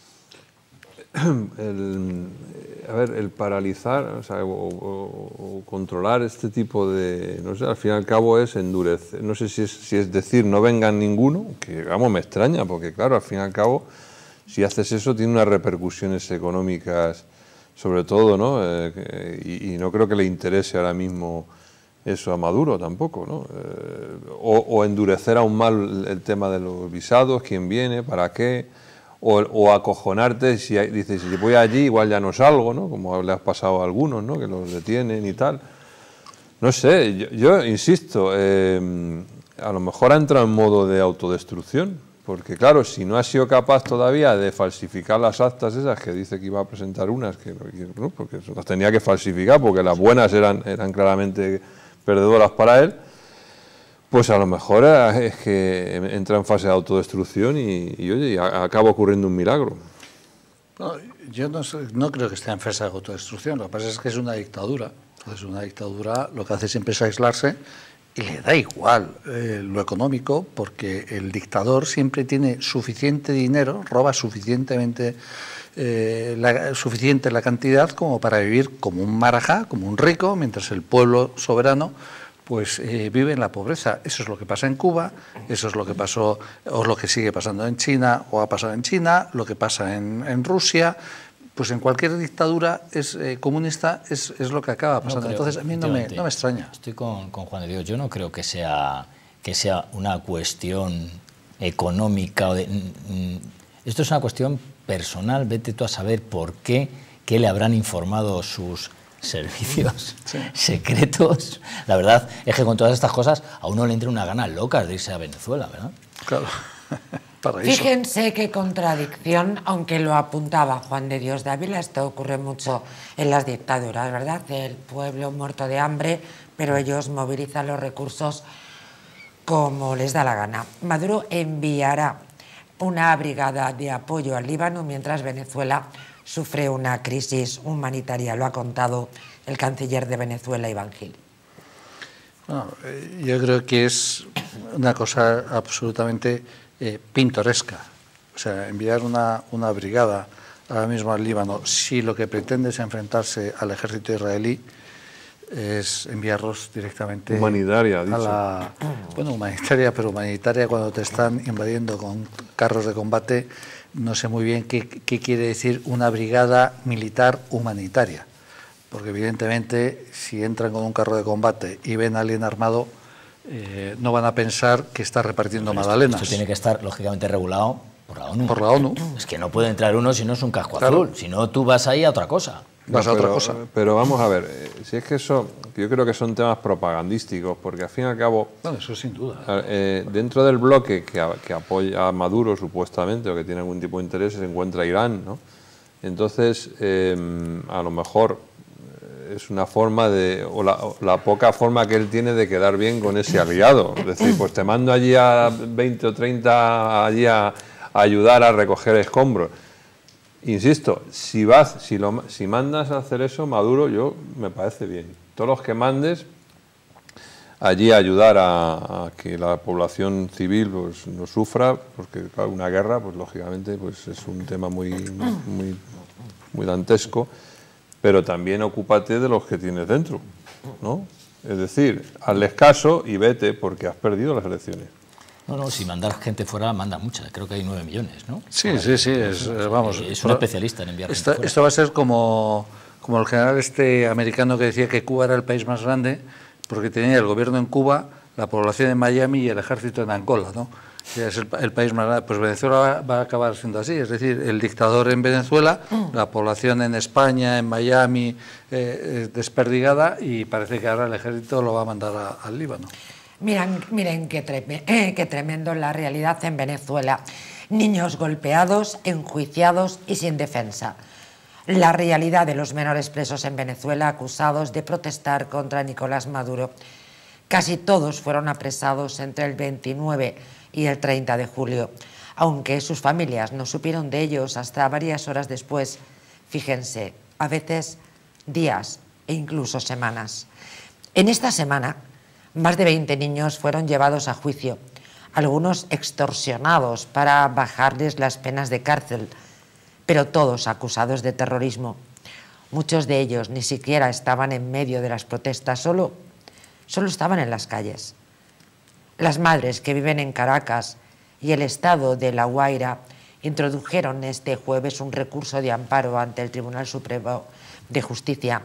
El, a ver, el paralizar, o, sea, o, o, o controlar este tipo de, no sé, al fin y al cabo es endurecer, no sé si es, si es decir no vengan ninguno, que vamos, me extraña, porque claro, al fin y al cabo, si haces eso tiene unas repercusiones económicas, sobre todo, ¿no? Eh, y, y no creo que le interese ahora mismo eso a Maduro tampoco, ¿no? Eh, o, o endurecer aún más el tema de los visados, quién viene, para qué. O, o acojonarte si hay, dices, si voy allí igual ya no salgo, ¿no? Como le has pasado a algunos, ¿no? Que los detienen y tal. No sé, yo, yo insisto, eh, a lo mejor ha entrado en modo de autodestrucción, Porque claro, si no ha sido capaz todavía de falsificar las actas esas, que dice que iba a presentar unas, que no, porque las tenía que falsificar, porque las buenas eran, eran claramente perdedoras para él, pues a lo mejor es que entra en fase de autodestrucción y, y oye, y acaba ocurriendo un milagro. No, yo no, no creo que esté en fase de autodestrucción, lo que pasa es que es una dictadura. Entonces una dictadura lo que hace siempre es aislarse y le da igual eh, lo económico, porque el dictador siempre tiene suficiente dinero, roba suficientemente eh, la, suficiente la cantidad como para vivir como un marajá, como un rico, mientras el pueblo soberano pues eh, vive en la pobreza. Eso es lo que pasa en Cuba, eso es lo que pasó, o lo que sigue pasando en China, o ha pasado en China, lo que pasa en, en Rusia. Pues en cualquier dictadura es, eh, comunista es, es lo que acaba pasando. No creo, Entonces a mí no me, no me extraña. Estoy con, con Juan de Dios. Yo no creo que sea, que sea una cuestión económica. O de, mm, esto es una cuestión personal. Vete tú a saber por qué, qué le habrán informado sus servicios sí. secretos. La verdad es que con todas estas cosas a uno le entra una gana loca de irse a Venezuela, ¿verdad? Claro. Fíjense qué contradicción, aunque lo apuntaba Juan de Dios Dávila, esto ocurre mucho en las dictaduras, ¿verdad? El pueblo muerto de hambre, pero ellos movilizan los recursos como les da la gana. Maduro enviará una brigada de apoyo al Líbano mientras Venezuela sufre una crisis humanitaria, lo ha contado el canciller de Venezuela, Iván Gil. Bueno, yo creo que es una cosa absolutamente Eh, pintoresca. O sea, enviar una, una brigada ahora mismo al Líbano, si lo que pretende es enfrentarse al ejército israelí, es enviarlos directamente humanitaria, a la... Bueno, humanitaria, pero humanitaria cuando te están invadiendo con carros de combate, no sé muy bien qué, qué quiere decir una brigada militar humanitaria. Porque evidentemente, si entran con un carro de combate y ven a alguien armado, Eh, no van a pensar que está repartiendo esto, magdalenas. Esto tiene que estar lógicamente regulado por la ONU. Por la ONU. Es que no puede entrar uno si no es un casco claro. azul. Si no, tú vas ahí a otra cosa. Vas no, a pero, otra cosa. Pero vamos a ver, eh, si es que eso, yo creo que son temas propagandísticos, porque al fin y al cabo, bueno, eso sin duda. Eh, dentro del bloque que, que apoya a Maduro supuestamente, o que tiene algún tipo de interés, se encuentra Irán, ¿no? Entonces, eh, a lo mejor es una forma de, o la, o la poca forma que él tiene de quedar bien con ese aliado. Es decir, pues te mando allí a veinte o treinta allí a, a ayudar a recoger escombros. Insisto, si vas, si, lo, si mandas a hacer eso, Maduro, yo me parece bien. Todos los que mandes allí a ayudar a, a que la población civil pues no sufra, porque claro, una guerra, pues lógicamente, pues es un tema muy, muy, muy dantesco. Pero también ocúpate de los que tienes dentro, ¿no? Es decir, hazles caso y vete porque has perdido las elecciones. No, no, si mandar gente fuera, manda mucha. Creo que hay nueve millones, ¿no? Sí, sí, sí. Es, vamos, es un especialista en enviar esto, gente fuera. Esto va a ser como, como el general este americano que decía que Cuba era el país más grande porque tenía el gobierno en Cuba, la población en Miami y el ejército en Angola, ¿no? Es el, el país más grande. Pues Venezuela va, va a acabar siendo así, es decir, el dictador en Venezuela, la población en España, en Miami, eh, desperdigada, y parece que ahora el ejército lo va a mandar a, al Líbano. Miren, miren qué, treme, eh, qué tremendo la realidad en Venezuela. Niños golpeados, enjuiciados y sin defensa. La realidad de los menores presos en Venezuela acusados de protestar contra Nicolás Maduro. Casi todos fueron apresados entre el veintinueve y el treinta de julio, aunque sus familias no supieron de ellos hasta varias horas después, fíjense, a veces días e incluso semanas. En esta semana, más de veinte niños fueron llevados a juicio, algunos extorsionados para bajarles las penas de cárcel, pero todos acusados de terrorismo. Muchos de ellos ni siquiera estaban en medio de las protestas, solo, solo estaban en las calles. Las madres que viven en Caracas y el estado de La Guaira introdujeron este jueves un recurso de amparo ante el Tribunal Supremo de Justicia,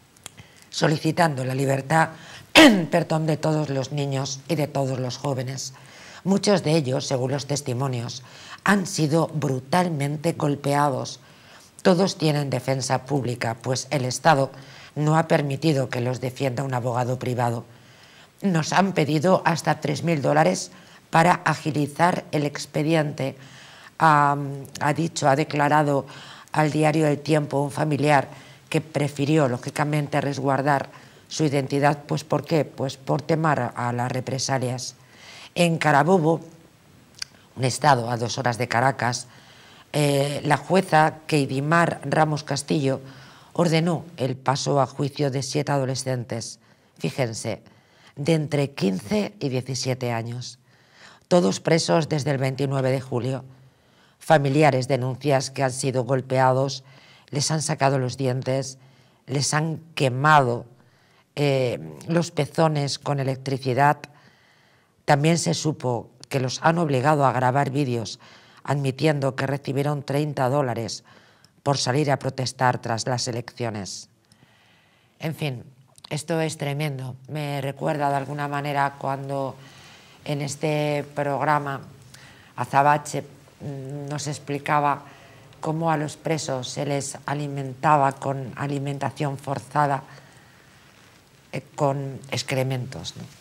solicitando la libertad perdón, de todos los niños y de todos los jóvenes. Muchos de ellos, según los testimonios, han sido brutalmente golpeados. Todos tienen defensa pública, pues el Estado no ha permitido que los defienda un abogado privado. Nos han pedido hasta tres mil dólares para agilizar el expediente. Ha, ha dicho, ha declarado al diario El Tiempo un familiar que prefirió, lógicamente, resguardar su identidad. Pues ¿por qué? Pues por temor a las represalias. En Carabobo, un estado a dos horas de Caracas, eh, la jueza Keidimar Ramos Castillo ordenó el paso a juicio de siete adolescentes, fíjense, de entre quince y diecisiete años, todos presos desde el veintinueve de julio. Familiares denuncian que han sido golpeados, les han sacado los dientes, les han quemado eh, los pezones con electricidad. También se supo que los han obligado a grabar vídeos admitiendo que recibieron treinta dólares por salir a protestar tras las elecciones. En fin, esto es tremendo. Me recuerda de alguna manera cuando en este programa Azabache nos explicaba cómo a los presos se les alimentaba con alimentación forzada, eh, con excrementos, ¿no?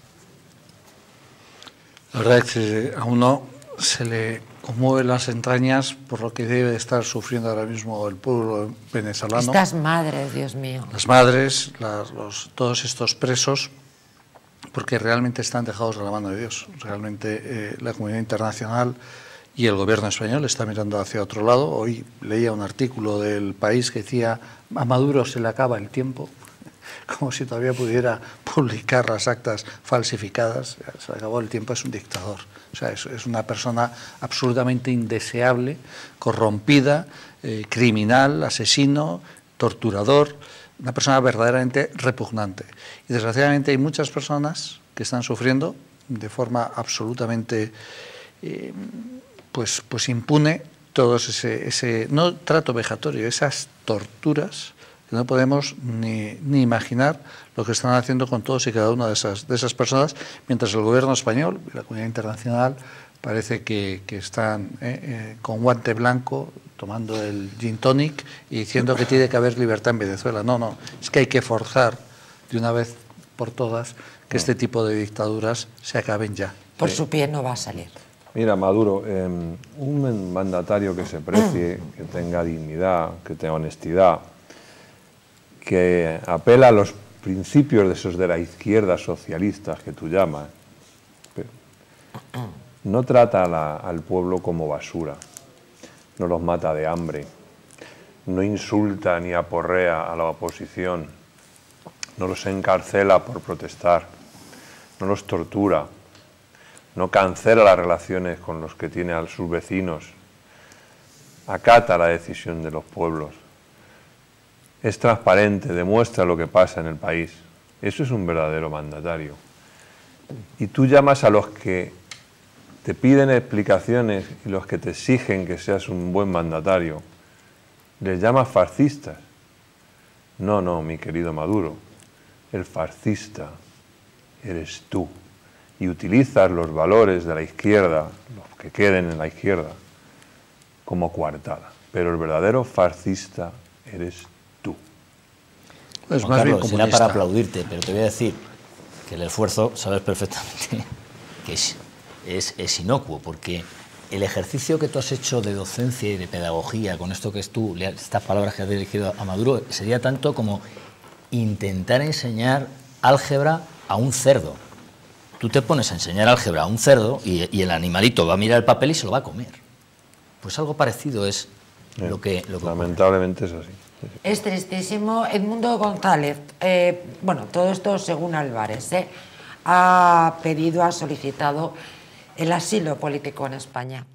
La verdad es que a uno se le conmueven las entrañas por lo que debe de estar sufriendo ahora mismo el pueblo venezolano. Estas madres, Dios mío. Las madres, las, los, todos estos presos, porque realmente están dejados de la mano de Dios. Realmente eh, la comunidad internacional y el gobierno español está mirando hacia otro lado. Hoy leía un artículo del País que decía: a Maduro se le acaba el tiempo, como si todavía pudiera publicar las actas falsificadas. Se le acabó el tiempo, es un dictador. O sea, es, es una persona absolutamente indeseable, corrompida, eh, criminal, asesino, torturador, una persona verdaderamente repugnante. Y desgraciadamente hay muchas personas que están sufriendo de forma absolutamente eh, pues, pues impune todo ese, ese, no trato vejatorio, esas torturas que no podemos ni, ni imaginar lo que están haciendo con todos y cada una de esas, de esas personas, mientras el gobierno español y la comunidad internacional parece que, que están eh, eh, con guante blanco tomando el gin tonic y diciendo que tiene que haber libertad en Venezuela. No, no, es que hay que forzar de una vez por todas que este tipo de dictaduras se acaben ya. Por su pie no va a salir. Mira, Maduro, eh, un mandatario que se precie, que tenga dignidad, que tenga honestidad, que apela a los principios de esos de la izquierda socialistas que tú llamas, no trata a la, al pueblo como basura, no los mata de hambre, no insulta ni aporrea a la oposición, no los encarcela por protestar, no los tortura, no cancela las relaciones con los que tiene a sus vecinos, acata la decisión de los pueblos. Es transparente, demuestra lo que pasa en el país. Eso es un verdadero mandatario. Y tú llamas a los que te piden explicaciones y los que te exigen que seas un buen mandatario, les llamas fascistas. No, no, mi querido Maduro, el fascista eres tú. Y utilizas los valores de la izquierda, los que queden en la izquierda, como coartada. Pero el verdadero fascista eres tú. Pues Juan más Carlos, bien será para aplaudirte, pero te voy a decir que el esfuerzo, sabes perfectamente, que es, es, es inocuo, porque el ejercicio que tú has hecho de docencia y de pedagogía, con esto que es tú, estas palabras que has dirigido a Maduro, sería tanto como intentar enseñar álgebra a un cerdo. Tú te pones a enseñar álgebra a un cerdo y, y el animalito va a mirar el papel y se lo va a comer. Pues algo parecido es eh, lo que... Lo que lamentablemente ocurre. Es así. Es tristísimo. Edmundo González, eh, bueno, todo esto según Álvarez, eh, ha pedido, ha solicitado el asilo político en España.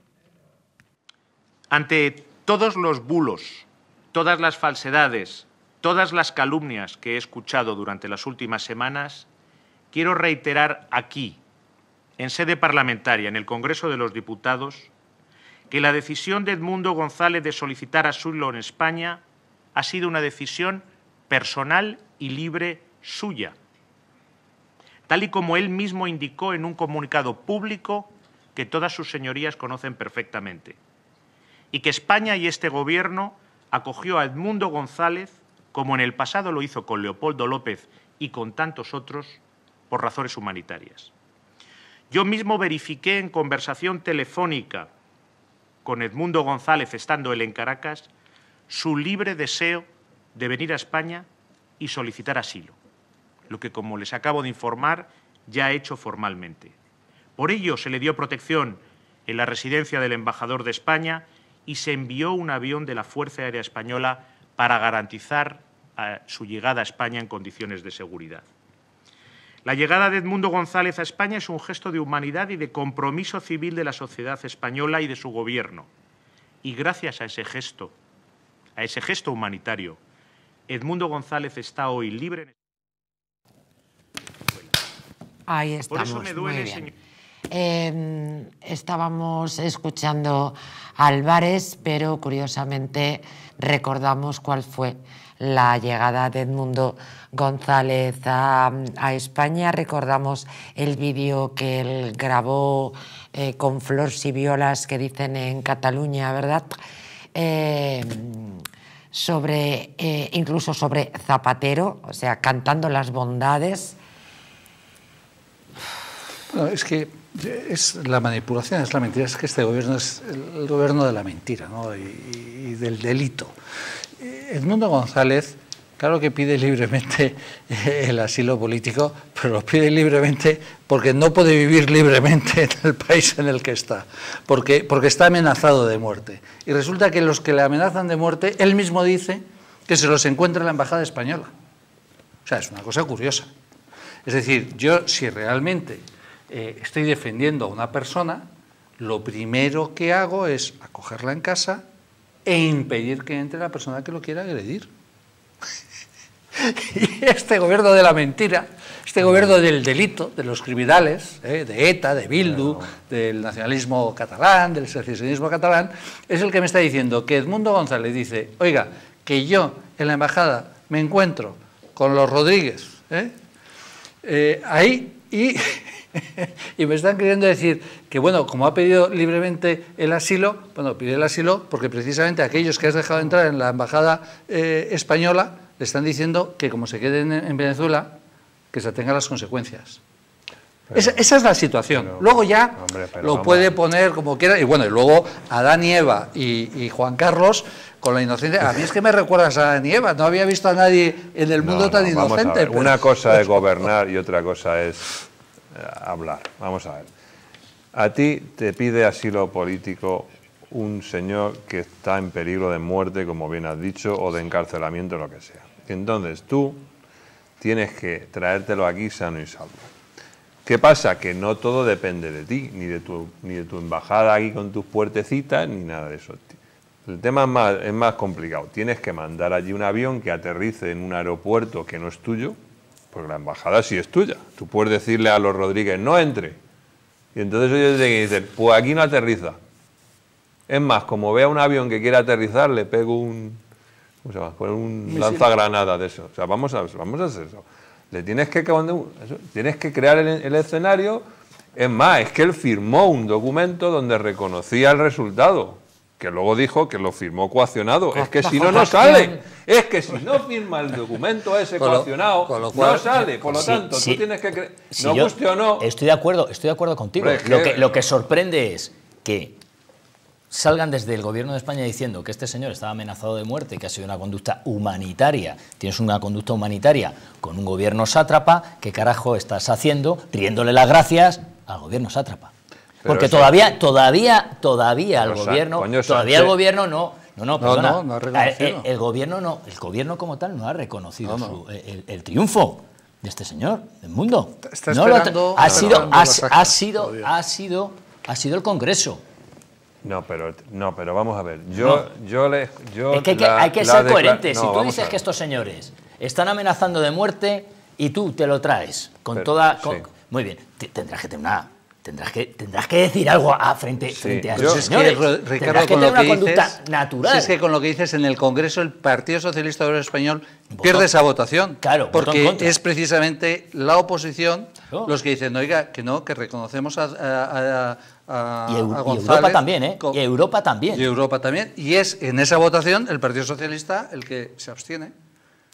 Ante todos los bulos, todas las falsedades, todas las calumnias que he escuchado durante las últimas semanas, quiero reiterar aquí, en sede parlamentaria, en el Congreso de los Diputados, que la decisión de Edmundo González de solicitar asilo en España ha sido una decisión personal y libre suya, tal y como él mismo indicó en un comunicado público que todas sus señorías conocen perfectamente, y que España y este Gobierno acogió a Edmundo González, como en el pasado lo hizo con Leopoldo López y con tantos otros, por razones humanitarias. Yo mismo verifiqué en conversación telefónica con Edmundo González, estando él en Caracas, su libre deseo de venir a España y solicitar asilo, lo que, como les acabo de informar, ya ha hecho formalmente. Por ello se le dio protección en la residencia del embajador de España y se envió un avión de la Fuerza Aérea Española para garantizar eh, su llegada a España en condiciones de seguridad. La llegada de Edmundo González a España es un gesto de humanidad y de compromiso civil de la sociedad española y de su gobierno. Y gracias a ese gesto, a ese gesto humanitario, Edmundo González está hoy libre en Ahí estamos, Por eso me duele, muy bien. señor. Eh, estábamos escuchando a Álvarez, pero curiosamente recordamos cuál fue la llegada de Edmundo González a, a España. Recordamos el vídeo que él grabó eh, con Flors y Violas, que dicen en Cataluña, ¿verdad? Eh, sobre, eh, incluso sobre Zapatero, o sea, cantando las bondades. No, es que es la manipulación, es la mentira, es que este gobierno es el gobierno de la mentira, ¿no? y, y del delito. Edmundo González, claro que pide libremente el asilo político, pero lo pide libremente porque no puede vivir libremente en el país en el que está, porque, porque está amenazado de muerte. Y resulta que los que le amenazan de muerte, él mismo dice que se los encuentra en la embajada española. O sea, es una cosa curiosa. Es decir, yo si realmente eh, estoy defendiendo a una persona, lo primero que hago es acogerla en casa e impedir que entre la persona que lo quiera agredir. Y este gobierno de la mentira, este gobierno del delito, de los criminales, eh, de ETA, de Bildu, del nacionalismo catalán, del secesionismo catalán, es el que me está diciendo que Edmundo González dice, oiga, que yo en la embajada me encuentro con los Rodríguez, ¿eh? Eh, ahí y, y me están queriendo decir que, bueno, como ha pedido libremente el asilo, bueno, pide el asilo porque precisamente aquellos que has dejado entrar en la embajada eh, española le están diciendo que como se queden en, en Venezuela, que se atengan las consecuencias. Pero, esa, esa es la situación. Pero, luego ya hombre, lo puede poner como quiera. Y bueno, y luego Adán y Eva y, y Juan Carlos con la inocencia. A mí es que me recuerdas a Adán y Eva. No había visto a nadie en el mundo no, tan no, inocente. Vamos a ver. Pero... Una cosa es gobernar y otra cosa es eh, hablar. Vamos a ver. A ti te pide asilo político un señor que está en peligro de muerte, como bien has dicho, o de encarcelamiento, lo que sea. Entonces tú tienes que traértelo aquí sano y salvo. ¿Qué pasa? Que no todo depende de ti, ni de tu, ni de tu embajada aquí con tus puertecitas, ni nada de eso. El tema es más, es más complicado. Tienes que mandar allí un avión que aterrice en un aeropuerto que no es tuyo, porque la embajada sí es tuya. Tú puedes decirle a los Rodríguez, no entre. Y entonces ellos tienen que decir, pues aquí no aterriza. Es más, como vea un avión que quiere aterrizar, le pego un, ¿cómo se llama? Poner un lanzagranada de eso. O sea, vamos a, vamos a hacer eso. Le tienes que, eso, tienes que crear el, el escenario. Es más, es que él firmó un documento donde reconocía el resultado, que luego dijo que lo firmó coaccionado. Es que si no, no sale. Es que si no firma el documento ese con lo, coaccionado, con lo cual, no sale. Por lo sí, tanto, sí, tú tienes que creer. Si no guste o no. Estoy de acuerdo, estoy de acuerdo contigo. Hombre, lo, que, que, lo que sorprende es que salgan desde el gobierno de España diciendo que este señor estaba amenazado de muerte y que ha sido una conducta humanitaria. Tienes una conducta humanitaria con un gobierno sátrapa. ¿Qué carajo estás haciendo? Riéndole las gracias al gobierno sátrapa. Pero porque eso, todavía, todavía, todavía el gobierno, coño, todavía el gobierno no, no, no, perdona, no, no, no ha reconocido. El, el gobierno no, el gobierno como tal no ha reconocido no, no. Su, el, el triunfo de este señor, del mundo. Está no esperando, lo ha, sido, ha, ha sido, ha sido, ha sido el Congreso. No, pero no, pero vamos a ver. Yo, no. yo le, yo es que hay que, la, hay que ser coherente. No, si tú dices que estos señores están amenazando de muerte y tú te lo traes con pero, toda, con, sí. muy bien, tendrás que tener una. Tendrás que, tendrás que decir algo a frente, sí, frente a esos señores. Es que, Ricardo, tendrás que con tener lo que una conducta dices, natural. Si es que con lo que dices en el Congreso el Partido Socialista Obrero Español Botón. pierde esa votación. Claro, porque es precisamente la oposición claro. los que dicen, oiga, que no, que reconocemos a, a, a, y, a González. Y Europa también, ¿eh? Y Europa también. Y Europa también. Y es en esa votación el Partido Socialista el que se abstiene.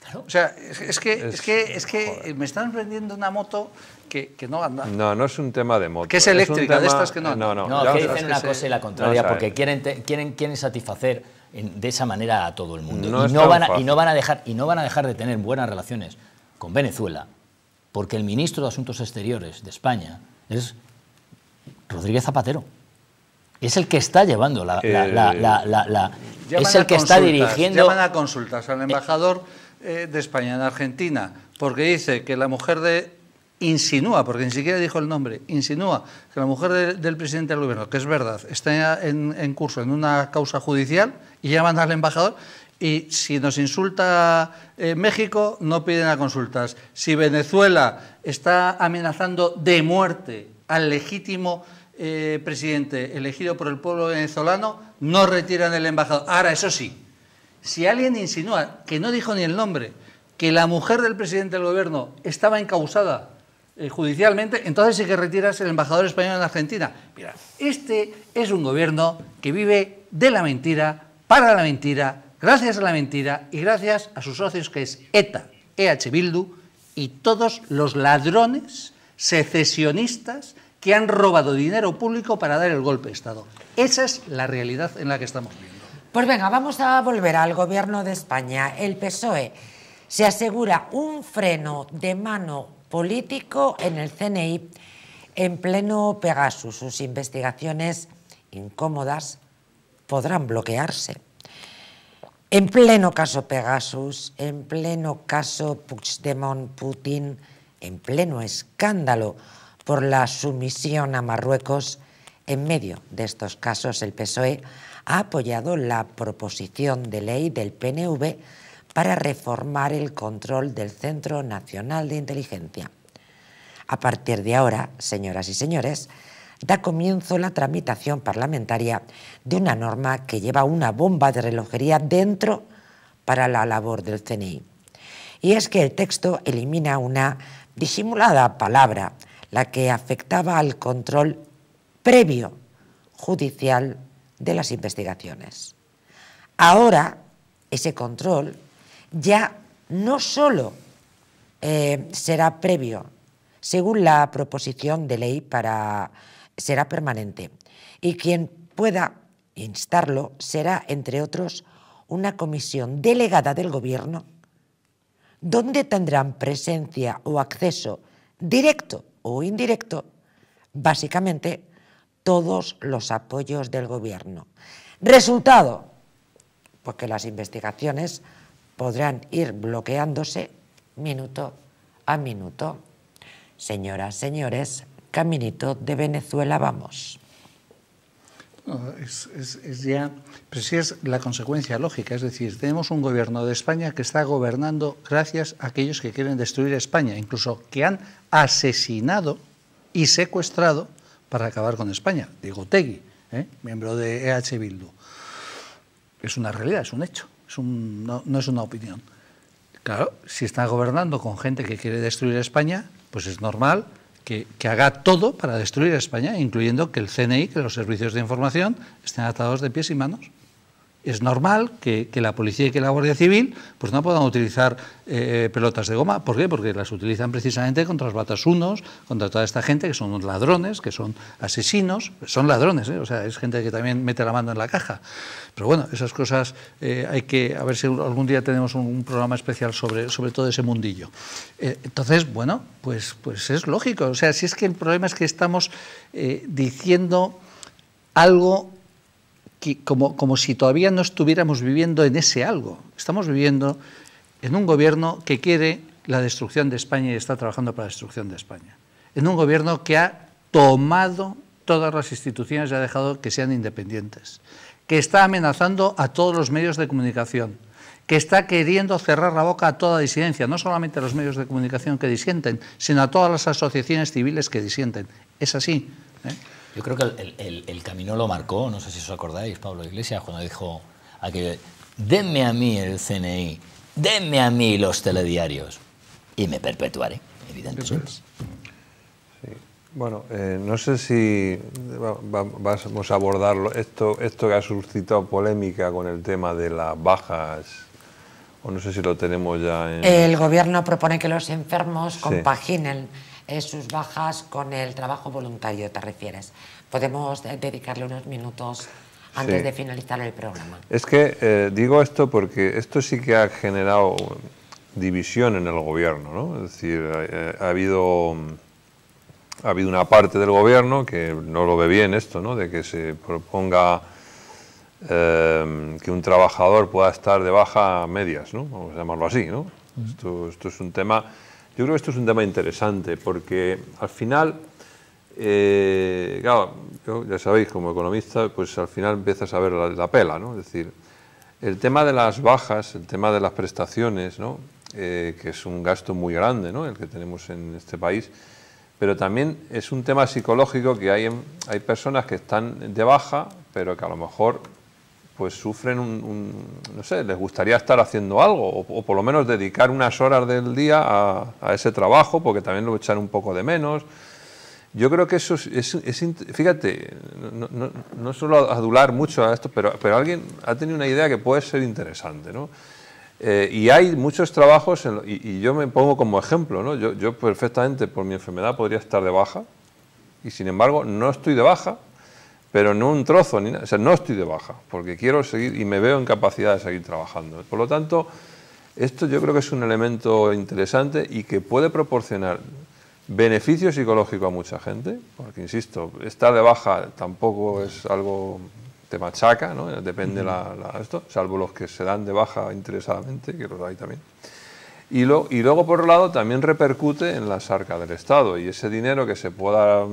O sea, es, es, que, es, es, que, es que me están vendiendo una moto que, que no anda. No, no es un tema de moto. Que es eléctrica, es tema, de estas que no anda. No, no, no que dicen una cosa se... y la contraria, porque quieren, quieren, quieren satisfacer en, de esa manera a todo el mundo. No y, no van a, y, no van a dejar, y no van a dejar de tener buenas relaciones con Venezuela, porque el ministro de Asuntos Exteriores de España es Rodríguez Zapatero. Es el que está llevando la... la, la, la, la, la es el que está dirigiendo... Llaman a consultas al embajador eh, de España en Argentina, porque dice que la mujer de... Insinúa, porque ni siquiera dijo el nombre, insinúa que la mujer de, del presidente del gobierno, que es verdad, está en, en curso en una causa judicial y llaman al embajador y si nos insulta eh, México, no piden a consultas. Si Venezuela está amenazando de muerte al legítimo eh, presidente elegido por el pueblo venezolano, no retiran el embajador. Ahora, eso sí, si alguien insinúa, que no dijo ni el nombre, que la mujer del presidente del gobierno estaba encausada eh, judicialmente, entonces sí que retiras el embajador español en Argentina. Mira, este es un gobierno que vive de la mentira, para la mentira, gracias a la mentira y gracias a sus socios que es ETA, E H Bildu y todos los ladrones secesionistas que han robado dinero público para dar el golpe de Estado. Esa es la realidad en la que estamos viviendo. Pues venga, vamos a volver al gobierno de España. El P S O E se asegura un freno de mano político en el C N I en pleno Pegasus. Sus investigaciones incómodas podrán bloquearse. En pleno caso Pegasus, en pleno caso Puigdemont-Putin, en pleno escándalo por la sumisión a Marruecos, en medio de estos casos el P S O E ha apoyado la proposición de ley del P N V para reformar el control del Centro Nacional de Inteligencia. A partir de ahora, señoras y señores, da comienzo la tramitación parlamentaria de una norma que lleva una bomba de relojería dentro para la labor del C N I. Y es que el texto elimina una disimulada palabra, la que afectaba al control previo judicial de las investigaciones. Ahora, ese control ya no solo eh, será previo, según la proposición de ley, para, será permanente, y quien pueda instarlo será, entre otros, una comisión delegada del Gobierno, donde tendrán presencia o acceso directo o indirecto, básicamente, todos los apoyos del Gobierno. Resultado, pues que las investigaciones podrán ir bloqueándose minuto a minuto. Señoras, señores, caminito de Venezuela vamos. No, es, es, es ya, pero sí es la consecuencia lógica, es decir, tenemos un gobierno de España que está gobernando gracias a aquellos que quieren destruir España, incluso que han asesinado y secuestrado para acabar con España. Diego Otegui, ¿eh? miembro de E H Bildu. Es una realidad, es un hecho, es un, no, no es una opinión. Claro, si están gobernando con gente que quiere destruir España, pues es normal que, que haga todo para destruir España, incluyendo que el C N I, que los servicios de información, estén atados de pies y manos. Es normal que, que la policía y que la Guardia Civil pues no puedan utilizar eh, pelotas de goma. ¿Por qué? Porque las utilizan precisamente contra los batasunos, contra toda esta gente que son ladrones, que son asesinos. Son ladrones, ¿eh? O sea, es gente que también mete la mano en la caja. Pero bueno, esas cosas eh, hay que... A ver si algún día tenemos un, un programa especial sobre, sobre todo ese mundillo. Eh, entonces, bueno, pues, pues es lógico. O sea, si es que el problema es que estamos eh, diciendo algo... Como, como si todavía no estuviéramos viviendo en ese algo. Estamos viviendo en un gobierno que quiere la destrucción de España y está trabajando para la destrucción de España. En un gobierno que ha tomado todas las instituciones y ha dejado que sean independientes, que está amenazando a todos los medios de comunicación, que está queriendo cerrar la boca a toda disidencia, no solamente a los medios de comunicación que disienten, sino a todas las asociaciones civiles que disienten. Es así, ¿eh? Yo creo que el, el, el camino lo marcó, no sé si os acordáis, Pablo Iglesias, cuando dijo aquello, denme a mí el C N I, denme a mí los telediarios y me perpetuaré, evidentemente. Sí. Bueno, eh, no sé si va, va, vamos a abordar esto, esto que ha suscitado polémica con el tema de las bajas o no sé si lo tenemos ya en... El Gobierno propone que los enfermos Sí. compaginen eh, sus bajas con el trabajo voluntario, ¿te refieres? Podemos eh, dedicarle unos minutos antes Sí. de finalizar el programa. Es que eh, digo esto porque esto sí que ha generado división en el Gobierno, ¿no? Es decir, eh, ha habido... Ha habido una parte del Gobierno que no lo ve bien esto, ¿no? De que se proponga eh, que un trabajador pueda estar de baja a medias, ¿no? Vamos a llamarlo así, ¿no? Uh-huh. Esto, esto es un tema, yo creo que esto es un tema interesante porque al final, eh, claro, yo, ya sabéis, como economista, pues al final empiezas a ver la, la pela, ¿no? Es decir, el tema de las bajas, el tema de las prestaciones, ¿no? Eh, que es un gasto muy grande, ¿no? El que tenemos en este país. Pero también es un tema psicológico que hay, hay personas que están de baja, pero que a lo mejor pues sufren un, un no sé, les gustaría estar haciendo algo, o, o por lo menos dedicar unas horas del día a, a ese trabajo, porque también lo echan un poco de menos. Yo creo que eso es, es, es fíjate, no, no, no suelo adular mucho a esto, pero, pero alguien ha tenido una idea que puede ser interesante, ¿no? Eh, y hay muchos trabajos, en lo, y, y yo me pongo como ejemplo, ¿no? Yo, yo perfectamente por mi enfermedad podría estar de baja, y sin embargo no estoy de baja, pero no un trozo, ni nada, o sea, no estoy de baja, porque quiero seguir y me veo en capacidad de seguir trabajando. Por lo tanto, esto yo creo que es un elemento interesante y que puede proporcionar beneficio psicológico a mucha gente, porque insisto, estar de baja tampoco es algo... te machaca, ¿no? Depende uh-huh. la, la, esto, salvo los que se dan de baja interesadamente, que los hay también. Y, lo, y luego, por otro lado, también repercute en las arcas del Estado, y ese dinero que se pueda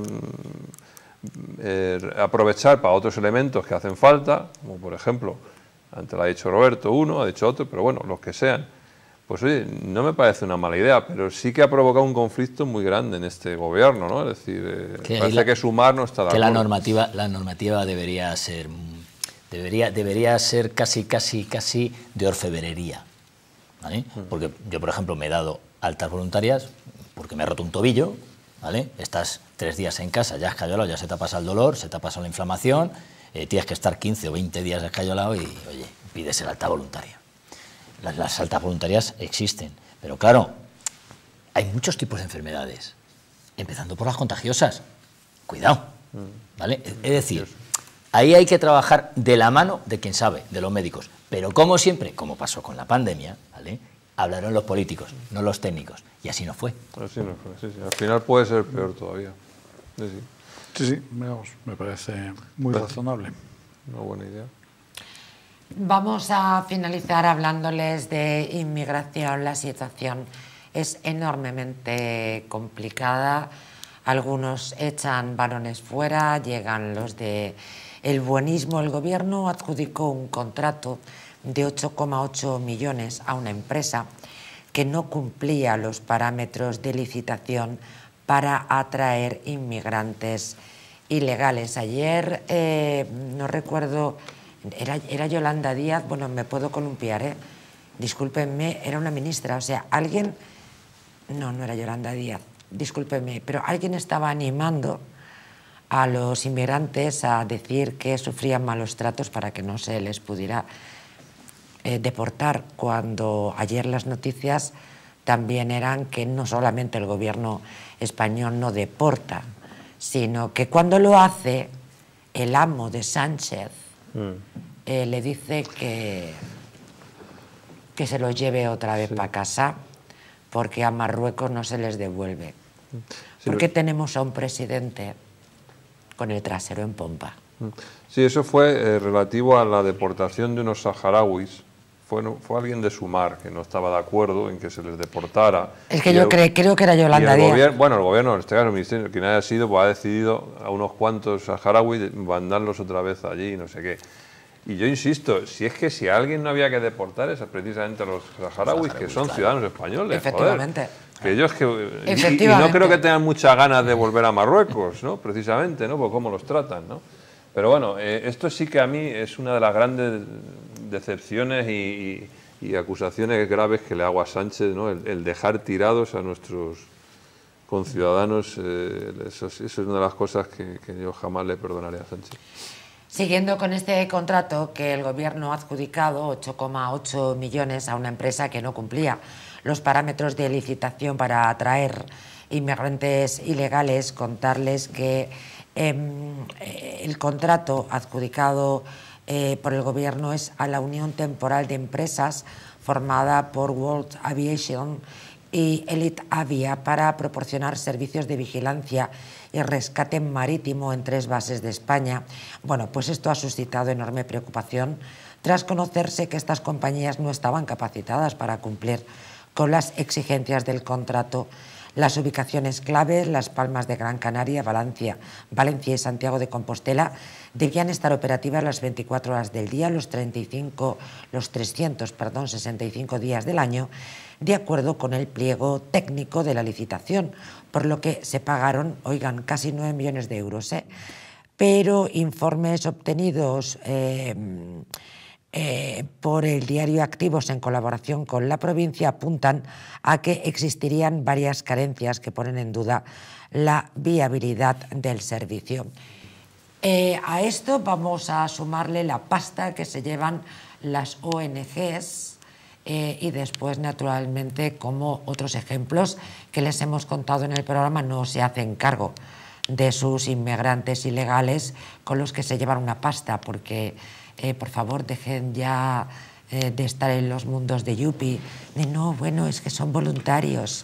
eh, aprovechar para otros elementos que hacen falta, como por ejemplo, antes lo ha dicho Roberto uno, ha dicho otro, pero bueno, los que sean, pues oye, no me parece una mala idea, pero sí que ha provocado un conflicto muy grande en este gobierno, ¿no? Es decir, eh, que parece la, que sumar no está de que acuerdo. La normativa, la normativa debería ser, debería, debería ser casi, casi, casi de orfebrería, ¿vale? Porque yo, por ejemplo, me he dado altas voluntarias porque me he roto un tobillo, ¿vale? Estás tres días en casa, ya has escayolado, ya se te ha pasado el dolor, se te ha pasado la inflamación, eh, tienes que estar quince o veinte días escayolado y, oye, pides el alta voluntaria. Las, las altas voluntarias existen, pero claro, hay muchos tipos de enfermedades, empezando por las contagiosas. Cuidado, ¿vale? Es decir, ahí hay que trabajar de la mano de quien sabe, de los médicos. Pero como siempre, como pasó con la pandemia, ¿vale? Hablaron los políticos, no los técnicos. Y así no fue. Así no fue, sí, sí. Al final puede ser peor todavía. Sí, sí, sí, sí vamos, me parece muy Gracias. razonable. Una buena idea. Vamos a finalizar hablándoles de inmigración. La situación es enormemente complicada. Algunos echan varones fuera, llegan los de el buenismo. El gobierno adjudicó un contrato de ocho coma ocho millones a una empresa que no cumplía los parámetros de licitación para atraer inmigrantes ilegales. Ayer, eh, no recuerdo... Era, era Yolanda Díaz, bueno, me puedo columpiar, ¿eh? Discúlpenme, era una ministra, o sea, alguien... No, no era Yolanda Díaz, discúlpenme, pero alguien estaba animando a los inmigrantes a decir que sufrían malos tratos para que no se les pudiera eh, deportar, cuando ayer las noticias también eran que no solamente el gobierno español no deporta, sino que cuando lo hace, el amo de Sánchez Eh, le dice que, que se los lleve otra vez sí. para casa, porque a Marruecos no se les devuelve. Sí, porque lo... tenemos a un presidente con el trasero en pompa. Sí, eso fue eh, relativo a la deportación de unos saharauis. Fue, fue alguien de Sumar que no estaba de acuerdo en que se les deportara. Es que yo el, cre, creo que era Yolanda Díaz. Gobierno, bueno, el gobierno, en este caso el ministerio, quien haya sido, pues ha decidido a unos cuantos saharauis mandarlos otra vez allí, no sé qué. Y yo insisto, si es que si a alguien no había que deportar es precisamente a los saharauis, que son claro. ciudadanos españoles. Efectivamente. Joder. Que ellos que, y, y no creo que tengan muchas ganas de volver a Marruecos, ¿no? Precisamente, ¿no? Por cómo los tratan, ¿no? Pero bueno, eh, esto sí que a mí es una de las grandes decepciones y, y, y acusaciones graves que le hago a Sánchez, ¿no? El, el dejar tirados a nuestros conciudadanos, eh, eso, eso es una de las cosas que, que yo jamás le perdonaré a Sánchez. Siguiendo con este contrato que el Gobierno ha adjudicado ocho coma ocho millones a una empresa que no cumplía los parámetros de licitación para atraer inmigrantes ilegales, contarles que eh, el contrato adjudicado eh, por el Gobierno es a la Unión Temporal de Empresas formada por World Aviation y Elite Avia para proporcionar servicios de vigilancia y rescate marítimo en tres bases de España. Bueno, pues esto ha suscitado enorme preocupación tras conocerse que estas compañías no estaban capacitadas para cumplir con las exigencias del contrato. Las ubicaciones clave, Las Palmas de Gran Canaria, Valencia, Valencia y Santiago de Compostela, debían estar operativas las veinticuatro horas del día, los, treinta y cinco, los trescientos perdón, sesenta y cinco días del año, de acuerdo con el pliego técnico de la licitación, por lo que se pagaron, oigan, casi nueve millones de euros. ¿eh? Pero informes obtenidos eh, eh, por el diario Activos en colaboración con la provincia apuntan a que existirían varias carencias que ponen en duda la viabilidad del servicio. Eh, a esto vamos a sumarle la pasta que se llevan las O N Ges eh, y después, naturalmente, como otros ejemplos que les hemos contado en el programa, no se hacen cargo de sus inmigrantes ilegales con los que se llevan una pasta, porque, eh, por favor, dejen ya eh, de estar en los mundos de Yupi, de no, bueno, es que son voluntarios.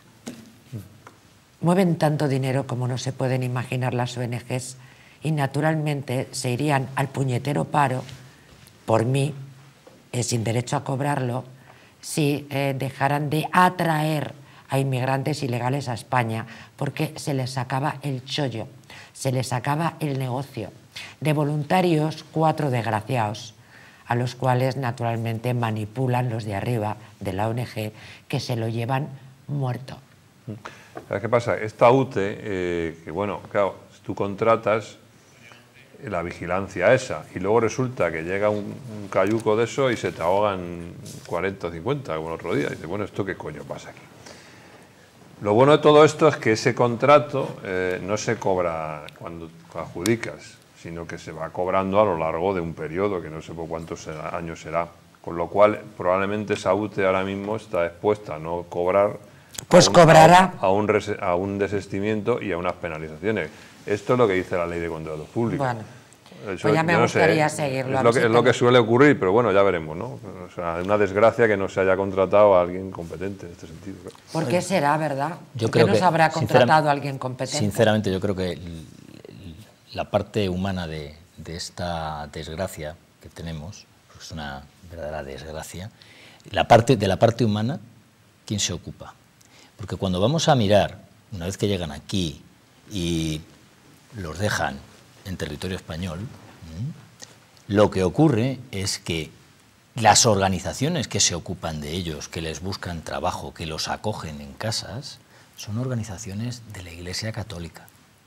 Mueven tanto dinero como no se pueden imaginar las O N Ges y naturalmente se irían al puñetero paro por mí, eh, sin derecho a cobrarlo, si eh, dejaran de atraer a inmigrantes ilegales a España, porque se les acaba el chollo, se les acaba el negocio. De voluntarios, cuatro desgraciados, a los cuales naturalmente manipulan los de arriba de la O N Ge, que se lo llevan muerto. ¿Sabes qué pasa? Esta U T E, eh, que bueno, claro, tú contratas la vigilancia esa y luego resulta que llega un, un cayuco de eso y se te ahogan cuarenta o cincuenta como el otro día. Y dices, bueno, ¿esto qué coño pasa aquí? Lo bueno de todo esto es que ese contrato eh, no se cobra cuando adjudicas, sino que se va cobrando a lo largo de un periodo que no sé por cuántos será, años será. Con lo cual, probablemente esa U T E ahora mismo está expuesta a no cobrar. Pues a un, cobrará. A un, a un desistimiento y a unas penalizaciones. Esto es lo que dice la ley de contratos públicos. Bueno, Eso, pues ya me no gustaría sé, seguirlo. Es lo, que, es lo que suele ocurrir, pero bueno, ya veremos, ¿no? O sea, es una desgracia que no se haya contratado a alguien competente en este sentido. ¿Por qué será, verdad? Yo ¿Por creo qué no que, se habrá contratado a alguien competente? Sinceramente, yo creo que la parte humana de, de esta desgracia que tenemos, es una verdadera desgracia, la parte, de la parte humana, ¿quién se ocupa? Porque cuando vamos a mirar, una vez que llegan aquí y los dejan en territorio español, lo que ocurre es que las organizaciones que se ocupan de ellos, que les buscan trabajo, que los acogen en casas, son organizaciones de la Iglesia Católica.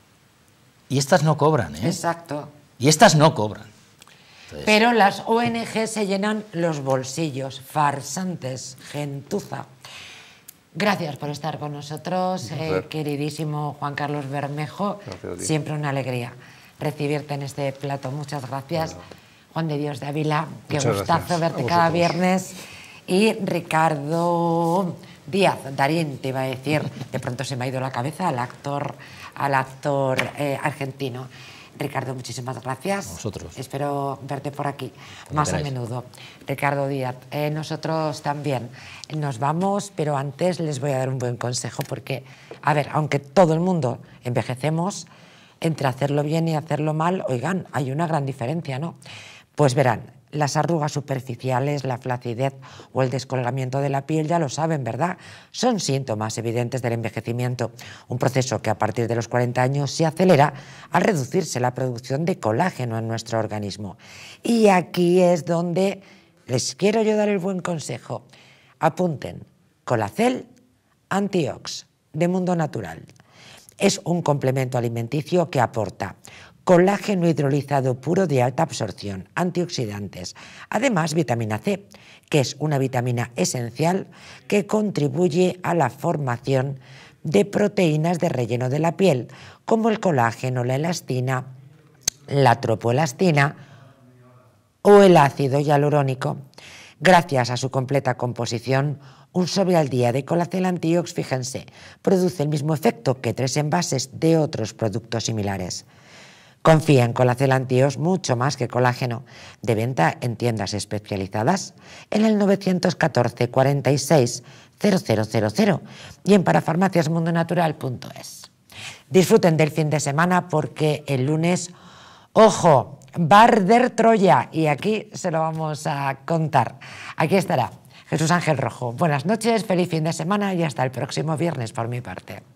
Y estas no cobran, ¿eh? Exacto. Y estas no cobran. Entonces, pero las O N Ge se llenan los bolsillos, farsantes, gentuza. Gracias por estar con nosotros, eh, queridísimo Juan Carlos Bermejo. Siempre una alegría recibirte en este plato. Muchas gracias. Bueno. Juan de Dios de Ávila, qué Muchas gustazo verte cada viernes. Y Ricardo Díaz, Darín, te iba a decir, de pronto se me ha ido la cabeza al actor, al actor eh, argentino. Ricardo, muchísimas gracias. Nosotros. Espero verte por aquí Como más queráis. a menudo. Ricardo Díaz, eh, nosotros también nos vamos, pero antes les voy a dar un buen consejo porque, a ver, aunque todo el mundo envejecemos, entre hacerlo bien y hacerlo mal, oigan, hay una gran diferencia, ¿no? Pues verán, las arrugas superficiales, la flacidez o el descolgamiento de la piel ya lo saben, ¿verdad? Son síntomas evidentes del envejecimiento, un proceso que a partir de los cuarenta años se acelera al reducirse la producción de colágeno en nuestro organismo. Y aquí es donde les quiero yo dar el buen consejo. Apunten, Colacel Antiox, de Mundo Natural. Es un complemento alimenticio que aporta colágeno hidrolizado puro de alta absorción, antioxidantes, además vitamina C, que es una vitamina esencial que contribuye a la formación de proteínas de relleno de la piel, como el colágeno, la elastina la tropoelastina o el ácido hialurónico. Gracias a su completa composición, un sobre al día de Colacel Antiox, fíjense, produce el mismo efecto que tres envases de otros productos similares. Confía en Colacel Antiox mucho más que colágeno. De venta en tiendas especializadas en el nueve uno cuatro, cuarenta y seis, cero cero cero cero y en parafarmacias mundo natural punto es. Disfruten del fin de semana porque el lunes, ojo, va a arder Troya y aquí se lo vamos a contar. Aquí estará Jesús Ángel Rojo. Buenas noches, feliz fin de semana y hasta el próximo viernes por mi parte.